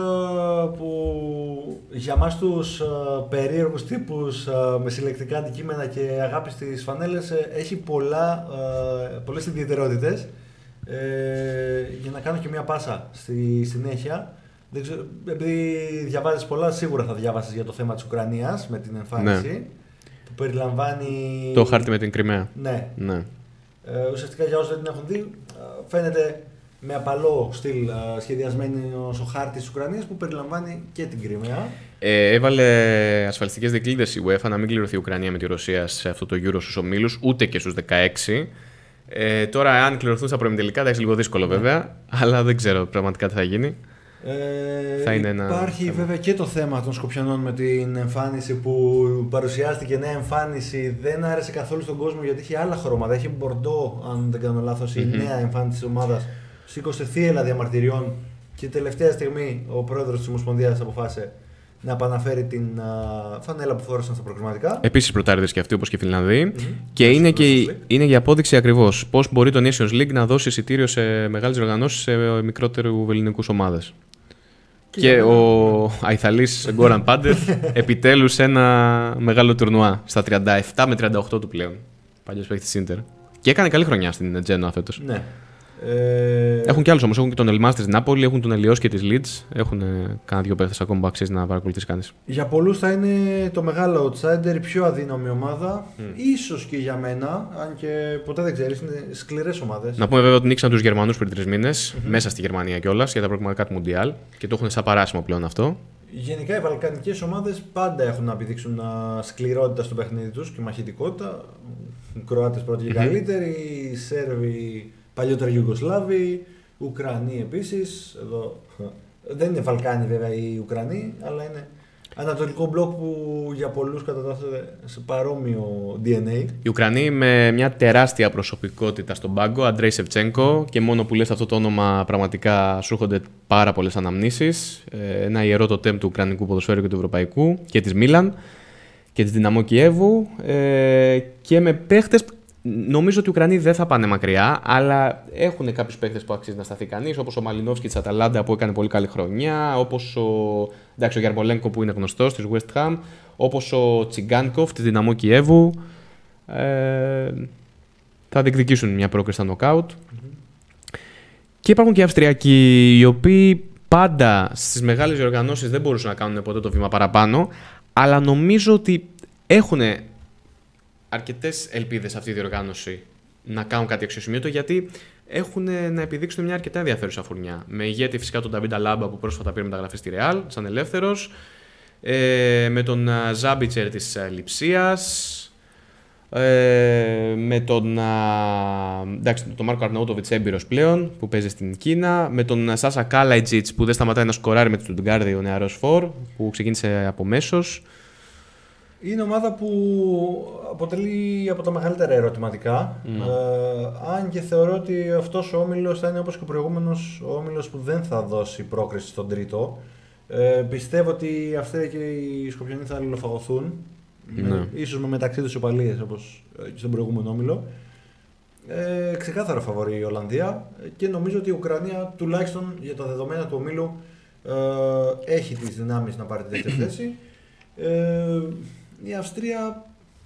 που για μας τους περίεργους τύπους με συλλεκτικά αντικείμενα και αγάπη στις φανέλες έχει πολλά, πολλές ιδιαιτερότητες. Ε, για να κάνω και μια πάσα στη συνέχεια. Δεν ξέρω, επειδή διαβάζεις πολλά, σίγουρα θα διάβασεις για το θέμα της Ουκρανίας με την εμφάνιση. Ναι. Που περιλαμβάνει. Το χάρτη με την Κριμαία. Ναι. ναι. Ε, ουσιαστικά για όσους δεν την έχουν δει, φαίνεται με απαλό στυλ σχεδιασμένος ο χάρτης της Ουκρανίας που περιλαμβάνει και την Κριμαία. Ε, έβαλε ασφαλιστικές δικλείδες η UEFA να μην κληρωθεί η Ουκρανία με τη Ρωσία σε αυτό το Euro στους ομίλους, ούτε και στους δεκαέξι. Ε, τώρα, αν κληρωθούν στα προημιτελικά, θα έχει λίγο δύσκολο βέβαια, αλλά δεν ξέρω πραγματικά τι θα γίνει. Ε, θα είναι υπάρχει ένα... βέβαια και το θέμα των Σκοπιανών με την εμφάνιση που παρουσιάστηκε νέα εμφάνιση. Δεν άρεσε καθόλου στον κόσμο γιατί είχε άλλα χρώματα. Είχε μπορντό, αν δεν κάνω λάθος, mm-hmm. η νέα εμφάνιση της ομάδας. Σήκωσε θύελλα διαμαρτυριών και τελευταία στιγμή ο πρόεδρος της Ομοσπονδίας αποφάσισε να επαναφέρει την uh, φανέλα που φόρεσαν στα προκριματικά. Επίσης προτάριδες και αυτοί όπως και οι Φιλανδοί. Mm-hmm. Και είναι, και είναι για απόδειξη ακριβώς πώς μπορεί το Nations League να δώσει εισιτήριο σε μεγάλες οργανώσεις σε μικρότερου ελληνικούς ομάδες. Και, και ο Αϊθαλής Γκόραν Πάντεφ επιτέλους ένα μεγάλο τουρνουά στα τριάντα επτά με τριάντα οκτώ του πλέον. Παλιός παίκτης Ίντερ. Και έκανε καλή χρονιά στην Τζένοα φέτος. Ναι. Ε... Έχουν και άλλους όμως. Έχουν και τον Ελμάς της Νάπολη, έχουν τον Ελιός και της Leeds. Έχουν κάνα δύο παίχτες ακόμα που αξίζει να παρακολουθήσει κανείς. Για πολλούς θα είναι το μεγάλο outsider, η πιο αδύναμη ομάδα. Mm. Ίσως και για μένα, αν και ποτέ δεν ξέρεις, είναι σκληρές ομάδες. Να πούμε βέβαια ότι νίξαν τους Γερμανούς πριν τρεις μήνες, mm-hmm. μέσα στη Γερμανία κιόλας, για τα προκριματικά του Μουντιάλ και το έχουν σαν παράσημο πλέον αυτό. Γενικά οι βαλκανικές ομάδες πάντα έχουν να επιδείξουν σκληρότητα στο παιχνίδι τους και μαχητικότητα. Οι Κροάτες πρώτοι και mm-hmm. καλύτεροι, οι Σέρβοι. Παλιότερα Ιουγκοσλάβοι, Ουκρανοί επίσης. Εδώ. Δεν είναι Βαλκάνοι βέβαια οι Ουκρανοί, αλλά είναι ανατολικό μπλοκ που για πολλούς κατατάσσεται σε παρόμοιο ντι εν έι. Οι Ουκρανοί με μια τεράστια προσωπικότητα στον πάγκο, Αντρέι Σεβτσένκο, και μόνο που λες αυτό το όνομα πραγματικά σου έρχονται πάρα πολλές αναμνήσεις. Ένα ιερό τοτέμ του Ουκρανικού ποδοσφαίρου και του Ευρωπαϊκού και της Μίλαν και της Δυναμό Κιέβου. Και με παίχτες. Νομίζω ότι οι Ουκρανοί δεν θα πάνε μακριά, αλλά έχουν κάποιους παίκτες που αξίζει να σταθεί κανείς, όπως ο Μαλινόφσκι της Αταλάντα που έκανε πολύ καλή χρονιά, όπως ο, εντάξει, ο Γιαρμολένκο που είναι γνωστός της West Ham, όπως ο Τσιγκάνκοφ της Δυναμό Κιέβου. Ε, θα διεκδικήσουν μια πρόκριση στα knockout. Mm-hmm. Και υπάρχουν και οι Αυστριακοί, οι οποίοι πάντα στις μεγάλες διοργανώσεις δεν μπορούσαν να κάνουν ποτέ το βήμα παραπάνω, αλλά νομίζω ότι έχουν αρκετές ελπίδες αυτή η διοργάνωση να κάνουν κάτι αξιοσημείωτο, γιατί έχουν να επιδείξουν μια αρκετά ενδιαφέρουσα φουρνιά. Με ηγέτη φυσικά τον Νταβίντα Λάμπα που πρόσφατα πήρε μεταγραφή στη Ρεάλ, σαν ελεύθερος, ε, με τον Ζάμπιτσερ της Λιψίας, ε, με τον, εντάξει, τον Μάρκο Αρναούτοβιτς έμπειρος πλέον που παίζει στην Κίνα, με τον Σάσα Κάλαϊτζιτς που δεν σταματάει να σκοράρει με τη Στουτγκάρδη, ο νεαρός φορ που ξεκίνησε από μέσος. Είναι ομάδα που αποτελεί από τα μεγαλύτερα ερωτηματικά. Mm. Ε, αν και θεωρώ ότι αυτός ο όμιλος θα είναι όπως και ο προηγούμενος ο όμιλος που δεν θα δώσει πρόκριση στον τρίτο. Ε, πιστεύω ότι η Αυστρία και οι Σκοπιανοί θα αλληλοφαγωθούν. Mm. Με, ίσως με μεταξύ τους οπαλίες όπως και στον προηγούμενο όμιλο. Ε, ξεκάθαρα φαβορεί η Ολλανδία και νομίζω ότι η Ουκρανία, τουλάχιστον για τα δεδομένα του ομίλου, ε, έχει τις δυνάμεις να πάρει τη δεύτερη θέση. Ε, η Αυστρία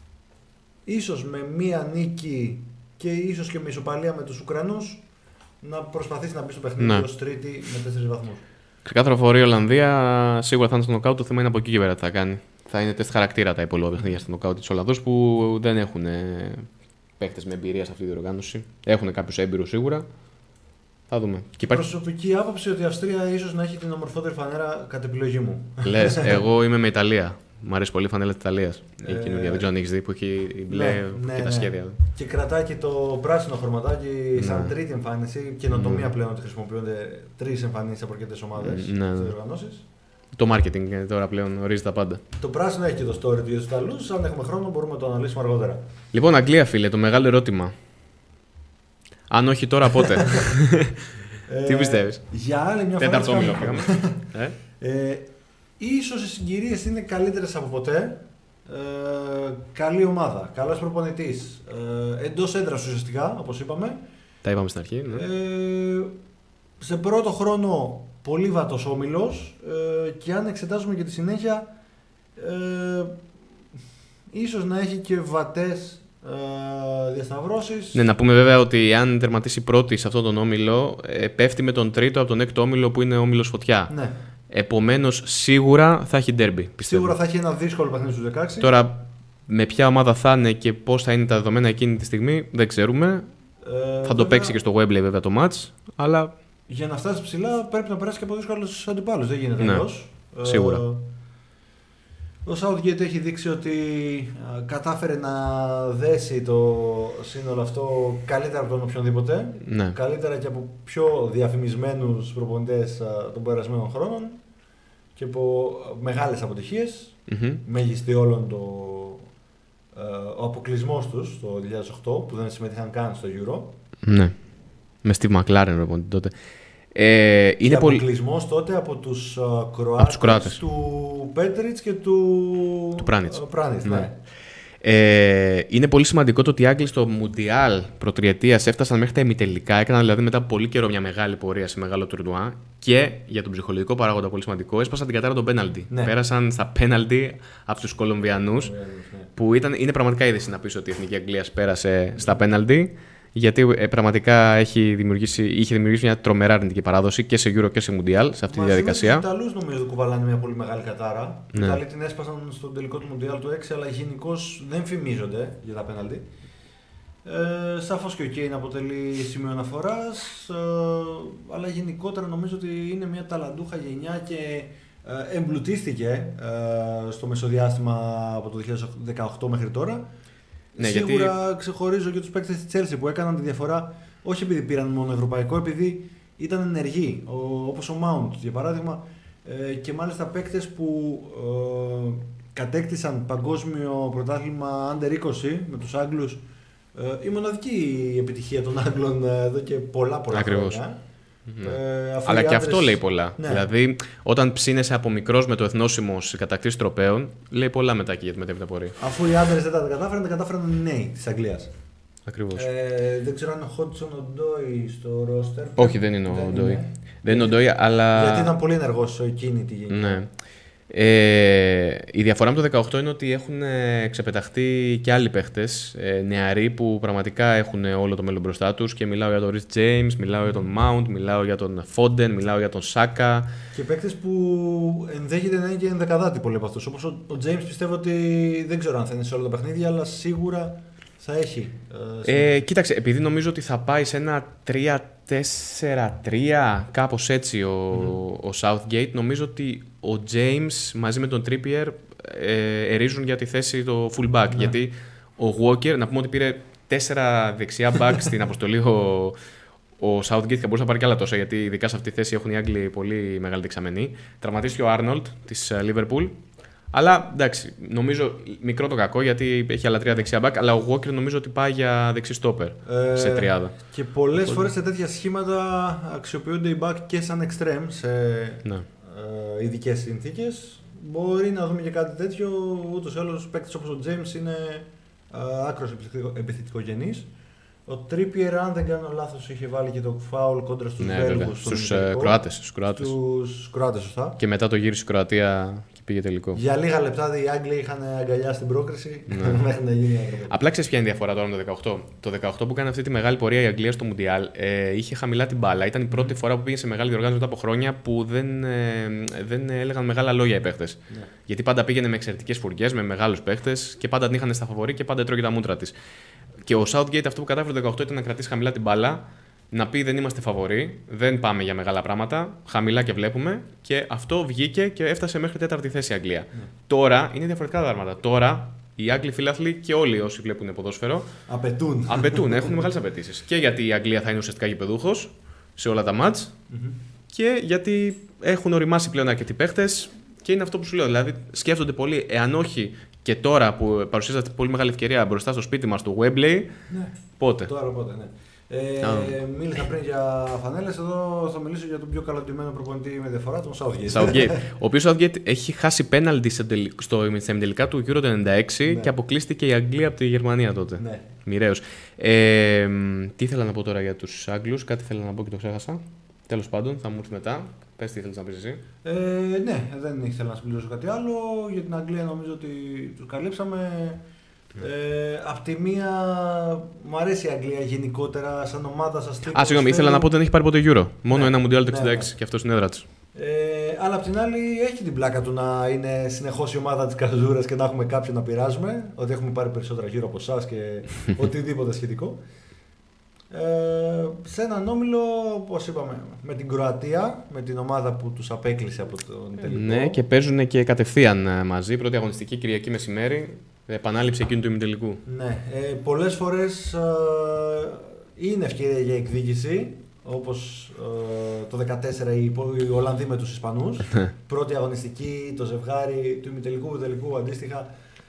ίσως με μία νίκη και ίσως και με ισοπαλία με τους Ουκρανούς να προσπαθήσει να μπει στο παιχνίδι ως τρίτη με τέσσερις βαθμούς. Ξεκάθαρα φαβορεί η Ολλανδία, σίγουρα θα είναι στο νοκάουτ. Το θέμα είναι από εκεί και πέρα τι θα κάνει. Θα είναι τεστ χαρακτήρα τα υπόλοιπα παιχνίδια στο νοκάουτ της Ολλανδούς που δεν έχουν παίχτες με εμπειρία σε αυτή τη διοργάνωση. Έχουν κάποιους έμπειρους σίγουρα. Θα δούμε. Και υπάρχει προσωπική άποψη ότι η Αυστρία ίσως να έχει την ομορφότερη φανέρα κατ' επιλογή μου. Λες, εγώ είμαι με Ιταλία. Μου αρέσει πολύ η φανέλα της Ιταλίας. Η καινούργια, δεν ξέρω αν έχεις δει, που έχει μπλε ναι, ναι, και τα ναι. σχέδια. Και κρατάει και το πράσινο χρωματάκι ναι. σαν τρίτη εμφάνιση. Καινοτομία mm. πλέον ότι χρησιμοποιούνται τρεις εμφανίσεις από αρκετές ομάδες mm, ναι. στις διοργανώσεις. Το marketing τώρα πλέον ορίζει τα πάντα. Το πράσινο έχει και το story του Ιταλούς. Αν έχουμε χρόνο μπορούμε να το αναλύσουμε αργότερα. Λοιπόν, Αγγλία, φίλε, το μεγάλο ερώτημα. Αν όχι τώρα, πότε. Τι πιστεύεις? Για άλλη μια φορά. Τέταρτο όμιλο πήγαμε. ε, ίσως οι συγκυρίες είναι καλύτερες από ποτέ. Ε, καλή ομάδα, καλός προπονητής. Ε, εντός έδρας ουσιαστικά, όπως είπαμε. Τα είπαμε στην αρχή. Ναι. Ε, σε πρώτο χρόνο πολύ βατός όμιλος ε, και αν εξετάζουμε και τη συνέχεια ε, ίσως να έχει και βατές ε, διασταυρώσεις. Ναι, να πούμε βέβαια ότι αν τερματίσει πρώτη σε αυτόν τον όμιλο ε, πέφτει με τον τρίτο από τον έκτο όμιλο που είναι ο όμιλος Φωτιά. Ναι. Επομένως σίγουρα θα έχει ντέρμπι, πιστεύω. Σίγουρα θα έχει ένα δύσκολο παιχνίδι στους δεκαέξι. Τώρα με ποια ομάδα θα είναι και πώς θα είναι τα δεδομένα εκείνη τη στιγμή δεν ξέρουμε. Ε, θα το βέβαια παίξει και στο Wembley βέβαια το match, αλλά για να φτάσει ψηλά πρέπει να περάσει και από δύσκολους αντιπάλους. Δεν γίνεται ναι, αλλιώς. Σίγουρα. Ε, ο Southgate έχει δείξει ότι κατάφερε να δέσει το σύνολο αυτό καλύτερα από τον οποιονδήποτε. Ναι. Καλύτερα και από πιο διαφημισμένους προπονητές των περασμένων χρόνων και από μεγάλες αποτυχίες. Mm-hmm. Μέγιστη όλων το, ο αποκλεισμός τους το δύο χιλιάδες οκτώ που δεν συμμετείχαν καν στο Euro. Ναι. Με Steve McLaren προπονητή τότε. Ε, είναι και πολύ... αποκλεισμός τότε από τους uh, Κροάτες, Κροάτες του Πέτριτς και του, του Πράνιτς. Uh, Πράνιτς ναι. Ναι. Ε, είναι πολύ σημαντικό το ότι οι Άγγλοι στο Μουντιάλ προτριετίας έφτασαν μέχρι τα ημιτελικά. Έκαναν δηλαδή μετά από πολύ καιρό μια μεγάλη πορεία σε μεγάλο τουρνουά. Και για τον ψυχολογικό παράγοντα πολύ σημαντικό, έσπασαν την κατάρα των πέναλτι. Ναι. Πέρασαν στα πέναλτι από τους Κολομβιανούς. Ναι. Που ήταν, είναι πραγματικά είδηση να πεις ότι η Εθνική Αγγλίας πέρασε στα πέναλτι. Γιατί ε, πραγματικά έχει δημιουργήσει, είχε δημιουργήσει μια τρομερά αρνητική παράδοση και σε Euro και σε Mundial σε αυτή τη διαδικασία. Οι Ιταλούς νομίζω κουβαλάνε μια πολύ μεγάλη κατάρα. Ναι. Οι Ιταλοί την έσπασαν στον τελικό του Mundial του έξι, αλλά γενικώς δεν φημίζονται για τα πέναλτι. Ε, σαφώς και ο Κέιν αποτελεί σημείο αναφοράς, ε, αλλά γενικότερα νομίζω ότι είναι μια ταλαντούχα γενιά και ε, εμπλουτίστηκε ε, στο μεσοδιάστημα από το δύο χιλιάδες δεκαοκτώ μέχρι τώρα. Ναι, σίγουρα γιατί ξεχωρίζω και τους παίκτες της Chelsea που έκαναν τη διαφορά όχι επειδή πήραν μόνο ευρωπαϊκό, επειδή ήταν ενεργοί. Ο, όπως ο Mount για παράδειγμα, ε, και μάλιστα παίκτες που ε, κατέκτησαν παγκόσμιο πρωτάθλημα Under είκοσι με τους Άγγλους. Ε, η μοναδική επιτυχία των Άγγλων εδώ και πολλά πολλά Ακριβώς. χρόνια. Ναι. Ε, αφού Αλλά οι και άντρες... αυτό λέει πολλά. Ναι. Δηλαδή, όταν ψήνεσαι από μικρός με το εθνόσημο σε κατακτήσεις τροπέων, λέει πολλά μετά και για τη μετέπειτα πορεία. Αφού οι άντρες δεν τα κατάφεραν, τα κατάφεραν οι νέοι της Αγγλίας. Ακριβώς. Ε, δεν ξέρω αν είναι ο Χόντσον Οντόι στο ρόστερ. Όχι, δεν είναι ο Ντόι. Δεν είναι ο Ντόι, αλλά. Γιατί ήταν πολύ ενεργός εκείνη τη γενιά. Ναι. Ε, η διαφορά με το δεκαοκτώ είναι ότι έχουν ξεπεταχτεί και άλλοι παίχτες ε, νεαροί που πραγματικά έχουν όλο το μέλλον μπροστά τους και μιλάω για τον Rhys James, μιλάω για τον Mount, μιλάω για τον Foden, μιλάω για τον Saka. Και παίκτες που ενδέχεται να είναι και ενδεκαδάτη πολλοί από αυτούς. Όπως ο, ο James πιστεύω ότι δεν ξέρω αν θα είναι σε όλα τα παιχνίδια, αλλά σίγουρα θα έχει. Ε, κοίταξε, επειδή νομίζω ότι θα πάει σε ένα τρία τέσσερα τρία, κάπως έτσι ο, mm. ο Southgate, νομίζω ότι ο James μαζί με τον Trippier ε, ερίζουν για τη θέση το fullback. Mm. Γιατί ο Walker, να πούμε ότι πήρε τέσσερα δεξιά back στην αποστολή ο, ο Southgate και μπορούσε να πάρει και άλλα τόσα, γιατί ειδικά σε αυτή τη θέση έχουν οι Άγγλοι πολύ μεγάλη δεξαμενή. Τραυματίστηκε ο Arnold της Liverpool. Αλλά εντάξει, νομίζω μικρό το κακό γιατί έχει άλλα τρία δεξιά back, αλλά ο Walker νομίζω ότι πάει για δεξί στόπερ ε, σε τριάδα. Και πολλές Πολύ... φορές σε τέτοια σχήματα αξιοποιούνται οι back και σαν extreme σε ναι. ε, ειδικές συνθήκες. Μπορεί να δούμε και κάτι τέτοιο, ούτως ή άλλως παίκτης όπως ο James είναι ε, άκρος επιθετικογενής. Ο Trippier, αν δεν κάνω λάθος, είχε βάλει και το φάουλ κόντρα στους ναι, Βέλγους. Στους uh, Κροάτες. Στους Κροάτες. Στους Κροάτες, σωστά. Και μετά το γύρισε η Κροατία και πήγε τελικό. Για λίγα λεπτά οι Άγγλοι είχαν αγκαλιά στην πρόκριση ναι. μέχρι να γίνει η Απλά ξέρεις ποια είναι η διαφορά τώρα με το δεκαοκτώ. Το δεκαοκτώ που έκανε αυτή τη μεγάλη πορεία η Αγγλία στο Μουντιάλ ε, είχε χαμηλά την μπάλα. Ήταν η πρώτη φορά που πήγε σε μεγάλη διοργάνωση μετά από χρόνια που δεν, ε, δεν έλεγαν μεγάλα λόγια οι παίχτες. Ναι. Γιατί πάντα πήγαινε με εξαιρετικές φουριές, με μεγάλους παίχτες και πάντα την είχαν στα φαβορί και πάντα τρώγε τα μούτρα της. Και ο Southgate αυτό που κατάφερε το δεκαοκτώ ήταν να κρατήσει χαμηλά την μπάλα, να πει δεν είμαστε φαβοροί, δεν πάμε για μεγάλα πράγματα, χαμηλά και βλέπουμε και αυτό βγήκε και έφτασε μέχρι τέταρτη θέση η Αγγλία. Mm. Τώρα είναι διαφορετικά τα πράγματα. Τώρα οι Άγγλοι φιλάθλοι και όλοι όσοι βλέπουν ποδόσφαιρο απαιτούν. απαιτούν έχουν μεγάλες απαιτήσεις. Και γιατί η Αγγλία θα είναι ουσιαστικά γηπεδούχος σε όλα τα μάτς mm-hmm. και γιατί έχουν οριμάσει πλέον αρκετοί παίχτες και είναι αυτό που σου λέω. Δηλαδή σκέφτονται πολύ, εάν όχι. Και τώρα που παρουσιάζεται πολύ μεγάλη ευκαιρία μπροστά στο σπίτι μας του Wembley, ναι. πότε. Τώρα πότε, ναι. Ε, oh. Μίλησα πριν για φανέλες, εδώ θα μιλήσω για τον πιο καλωτημένο προπονητή με διαφορά, τον Southgate. Southgate. Ο οποίος Southgate έχει χάσει πέναλτι στο ημιτελικά του Euro το ενενήντα έξι ναι. και αποκλείστηκε η Αγγλία από τη Γερμανία τότε. Ναι. Μοιραίος. Ε, τι ήθελα να πω τώρα για τους Άγγλους, κάτι ήθελα να πω και το ξέχασα. Τέλος πάντων, θα μου έρθει μετά. Πες τι ήθελες να πεις εσύ. Ε, ναι, δεν ήθελα να συμπληρώσω κάτι άλλο. Για την Αγγλία νομίζω ότι τους καλύψαμε. Mm. Ε, απ' τη μία μου αρέσει η Αγγλία γενικότερα σαν ομάδα σας. Α, συγγνώμη, ήθελα να πω ότι δεν έχει πάρει ποτέ Euro. Μόνο ναι, ένα Μουντιάλ το εξήντα έξι ναι, ναι. και αυτό στην έδρα της. Ε, αλλά απ' την άλλη έχει την πλάκα του να είναι συνεχώς η ομάδα της καζούρας και να έχουμε κάποιον να πειράζουμε. Ότι έχουμε πάρει περισσότερα γύρω από εσάς και οτιδήποτε σχετικό. Ε, σε έναν όμιλο, όπως είπαμε, με την Κροατία, με την ομάδα που τους απέκλεισε από τον τελικό. Ναι, και παίζουν και κατευθείαν μαζί. Πρώτη αγωνιστική Κυριακή μεσημέρι, επανάληψη εκείνου του ημιτελικού. Ναι, ε, πολλές φορές ε, είναι ευκαιρία για εκδίκηση, όπως ε, το δεκατέσσερα οι, οι Ολλανδοί με τους Ισπανούς. Πρώτη αγωνιστική, το ζευγάρι του ημιτελικού του τελικού αντίστοιχα.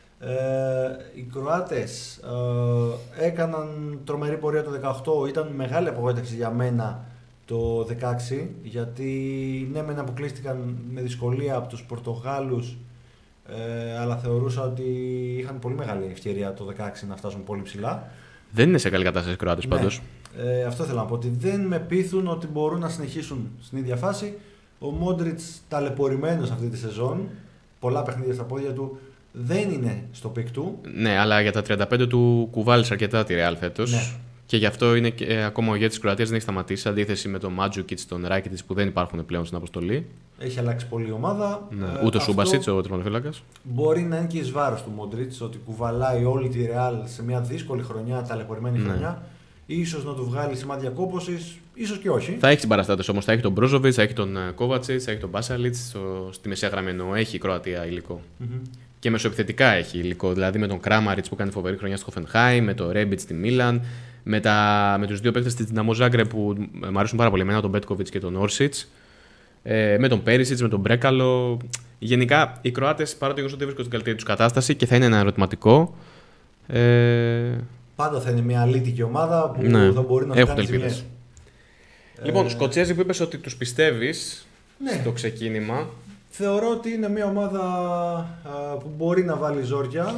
Ε, οι Κροάτες ε, έκαναν τρομερή πορεία το δεκαοκτώ, ήταν μεγάλη απογοήτευση για μένα το δεκαέξι, γιατί ναι μεν αποκλείστηκαν με δυσκολία από τους Πορτογάλους, ε, αλλά θεωρούσα ότι είχαν πολύ μεγάλη ευκαιρία το δεκαέξι να φτάσουν πολύ ψηλά. Δεν είναι σε καλή κατάσταση οι Κροάτες ναι. πάντως. Ε, αυτό θέλω να πω, ότι δεν με πείθουν ότι μπορούν να συνεχίσουν στην ίδια φάση. Ο Μόντριτς ταλαιπωρημένος αυτή τη σεζόν, πολλά παιχνίδια στα πόδια του, δεν είναι στο πικ του. Ναι, αλλά για τα τριάντα πέντε του κουβάλισε αρκετά τη Real φέτος. Ναι. Και γι' αυτό είναι και, ε, ακόμα ο ηγέτης της Κροατίας δεν έχει σταματήσει. Αντίθεση με τον Μάτζουκιτς, τον Ράκιτιτς που δεν υπάρχουν πλέον στην αποστολή. Έχει αλλάξει πολύ η ομάδα. Ναι. Ε, Ούτε ο Σούμπασιτς, ο τερματοφύλακας. Μπορεί να είναι και εις βάρος του Μόντριτς, ότι κουβαλάει όλη τη Real σε μια δύσκολη χρονιά, ταλαιπωρημένη ναι. χρονιά. Ίσως να του βγάλει σημάδια κόπωσης, ίσως και όχι. Θα έχει συμπαραστάτες όμως. Θα έχει τον Μπρόζοβιτς, θα έχει τον Κόβατσιτς, θα έχει τον Μπάσαλιτς. Στη μεσαία γραμμή εννοώ. Έχει η Κροατία υλικό. Mm-hmm. Και μεσοεπιθετικά έχει υλικό. Δηλαδή με τον Κράμαριτς που κάνει φοβερή χρονιά στο Χοφενχάιμ, με τον Ρέμπιτς στη Μίλαν, με, τα... με τους δύο παίκτες της Δυναμό Ζάγκρεπ που μου αρέσουν πάρα πολύ εμένα, τον Μπέτκοβιτς και τον Όρσιτς. Ε, με τον Πέρισιτς, με τον Μπρέκαλο. Γενικά οι Κροάτες, παρότι ότι βρίσκονται στην καλύτερη τους κατάσταση και θα είναι ένα ερωτηματικό. Ε... Πάντα θα είναι μια αλήτικη ομάδα που ναι, θα μπορεί να έχουν κάνει ζημιές. Λοιπόν, Ε, Σκοτσέζοι που είπες ότι τους πιστεύεις ναι. στο ξεκίνημα. Θεωρώ ότι είναι μια ομάδα α, που μπορεί να βάλει ζόρια.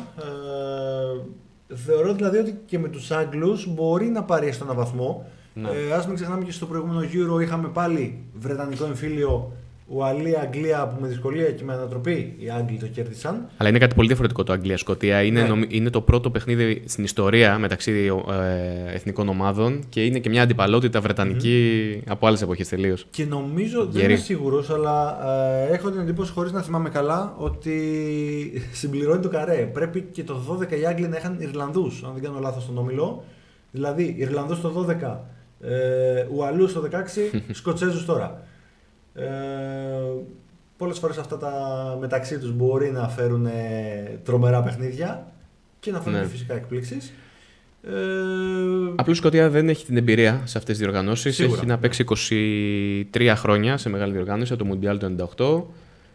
Ε, θεωρώ δηλαδή ότι και με τους Άγγλους μπορεί να πάρει έστω ένα βαθμό. Ναι. Ε, ας μην ξεχνάμε και στο προηγούμενο Euro είχαμε πάλι βρετανικό εμφύλιο Ουαλία-Αγγλία που με δυσκολία και με ανατροπή οι Άγγλοι το κέρδισαν. Αλλά είναι κάτι πολύ διαφορετικό το Αγγλία-Σκωτία. Είναι, Ναι. νομι... είναι το πρώτο παιχνίδι στην ιστορία μεταξύ ε, εθνικών ομάδων και είναι και μια αντιπαλότητα βρετανική mm-hmm. από άλλες εποχές τελείως. Και νομίζω, Γερή. δεν είμαι σίγουρος, αλλά ε, έχω την εντύπωση χωρίς να θυμάμαι καλά ότι συμπληρώνει το καρέ. Πρέπει και το δώδεκα οι Άγγλοι να είχαν Ιρλανδούς, αν δεν κάνω λάθος στον όμιλο. Δηλαδή Ιρλανδούς το δώδεκα, ε, Ουαλούς το δεκαέξι, Σκοτσέζους τώρα. Ε, πολλές φορές αυτά τα μεταξύ τους μπορεί να φέρουν τρομερά παιχνίδια και να φέρουν ναι. φυσικά εκπλήξεις. Ε, Απλώς η Σκωτία δεν έχει την εμπειρία σε αυτές τις διοργανώσεις. Σίγουρα, έχει να παίξει είκοσι τρία χρόνια σε μεγάλη διοργάνωση από το Μουντιάλ του ενενήντα οκτώ.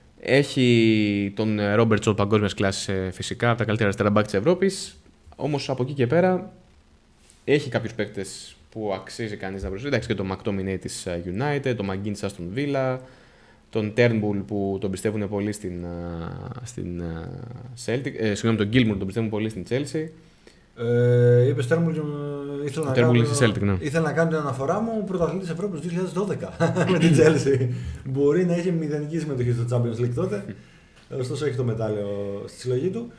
Έχει τον Ρόμπερτ Σολ παγκόσμιας κλάσης φυσικά, από τα καλύτερα αριστερά μπακ της Ευρώπης. Όμως από εκεί και πέρα έχει κάποιους παίκτες που αξίζει κανείς να προσφέρει. Εντάξει, και τον Μακτόμινέι της United, τον Μαγκίντς Άστον Βίλα, τον Τέρνμπουλ που τον πιστεύουν πολύ στην, στην Celtic, ε, συγγνώμη, τον Γκίλμουρ τον πιστεύουν πολύ στην Chelsea. Ε, είπε Τέρμπουλ, ήθελα να, κάνω, Celtic, ναι. ήθελα να κάνω την αναφορά μου πρωταθλητής Ευρώπης του δύο χιλιάδες δώδεκα με την Chelsea. Μπορεί να είχε μηδενική συμμετοχή στο Champions League τότε, ωστόσο έχει το μετάλλιο στη συλλογή του.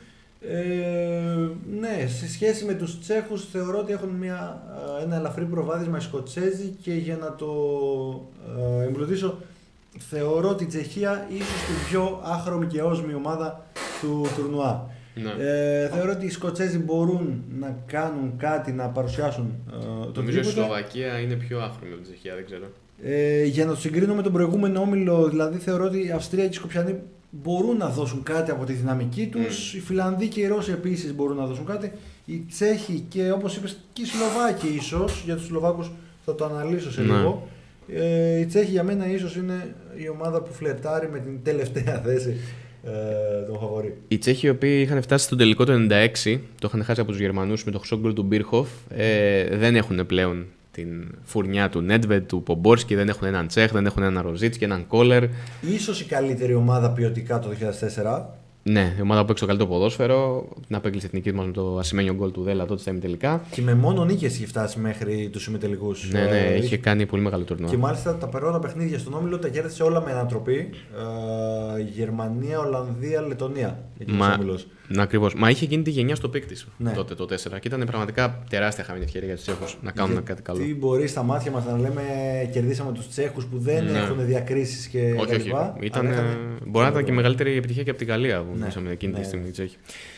Ε, ναι, σε σχέση με τους Τσέχους θεωρώ ότι έχουν μια, ένα ελαφρύ προβάδισμα οι Σκοτσέζοι και για να το ε, εμπλουτίσω θεωρώ ότι η Τσεχία ίσως την πιο άχρωμη και όσμη ομάδα του τουρνουά. Ναι. Ε, θεωρώ ότι οι Σκοτσέζοι μπορούν να κάνουν κάτι, να παρουσιάσουν ε, το Νομίζω η τίποτα. Σλοβακία είναι πιο άχρωμη από την Τσεχία, δεν ξέρω. Ε, για να το συγκρίνω με τον προηγούμενο όμιλο, δηλαδή θεωρώ ότι η Αυστρία και οι Σκοπιανοί μπορούν να δώσουν κάτι από τη δυναμική τους. Mm. Οι Φιλανδοί και οι Ρώσοι επίσης μπορούν να δώσουν κάτι. Οι Τσέχοι και όπως είπες και οι Σλοβάκοι ίσως, για τους Σλοβάκους θα το αναλύσω σε ναι. λίγο. Ε, οι Τσέχοι για μένα ίσως είναι η ομάδα που φλερτάρει με την τελευταία θέση ε, των φαβορί. Οι Τσέχοι οι οποίοι είχαν φτάσει στον τελικό το ενενήντα έξι, το είχαν χάσει από τους Γερμανούς με το χρυσό γκολ του Μπίρχοφ, ε, δεν έχουν πλέον την φουρνιά του Νέντβεντ, του Πομπόρσκι, δεν έχουν έναν Τσέχ, δεν έχουν έναν Ροζίτς και έναν Κόλερ. Ίσως η καλύτερη ομάδα ποιοτικά το δύο χιλιάδες τέσσερα. Ναι, η ομάδα που παίξει το καλύτερο ποδόσφαιρο, την απέκλεισε εθνική μας με το ασημένιο γκολ του Δέλα τότε στα ημιτελικά. Και με μόνο νίκες είχε φτάσει μέχρι τους ημιτελικούς. Ναι, ναι, ε, είχε κάνει πολύ μεγάλο τουρνουά. Και μάλιστα τα πρώτα παιχνίδια στον όμιλο τα κέρδισε όλα με ανατροπή. Ε, Γερμανία, Ολλανδία, Λετωνία. Μα, να, ακριβώς. Μα είχε γίνει τη γενιά στο πικ της ναι. τότε το τέσσερα και ήταν πραγματικά τεράστια χαμένη ευκαιρία για τους Τσέχους να κάνουν Για, κάτι καλό. Τι μπορεί στα μάτια μας να λέμε κερδίσαμε τους Τσέχους που δεν ναι. έχουν διακρίσεις και όχι, όχι. Ήταν, μπορεί να ήταν και μεγαλύτερη επιτυχία και από την Γαλλία που ναι. είχαμε εκείνη τη στιγμή. Ναι.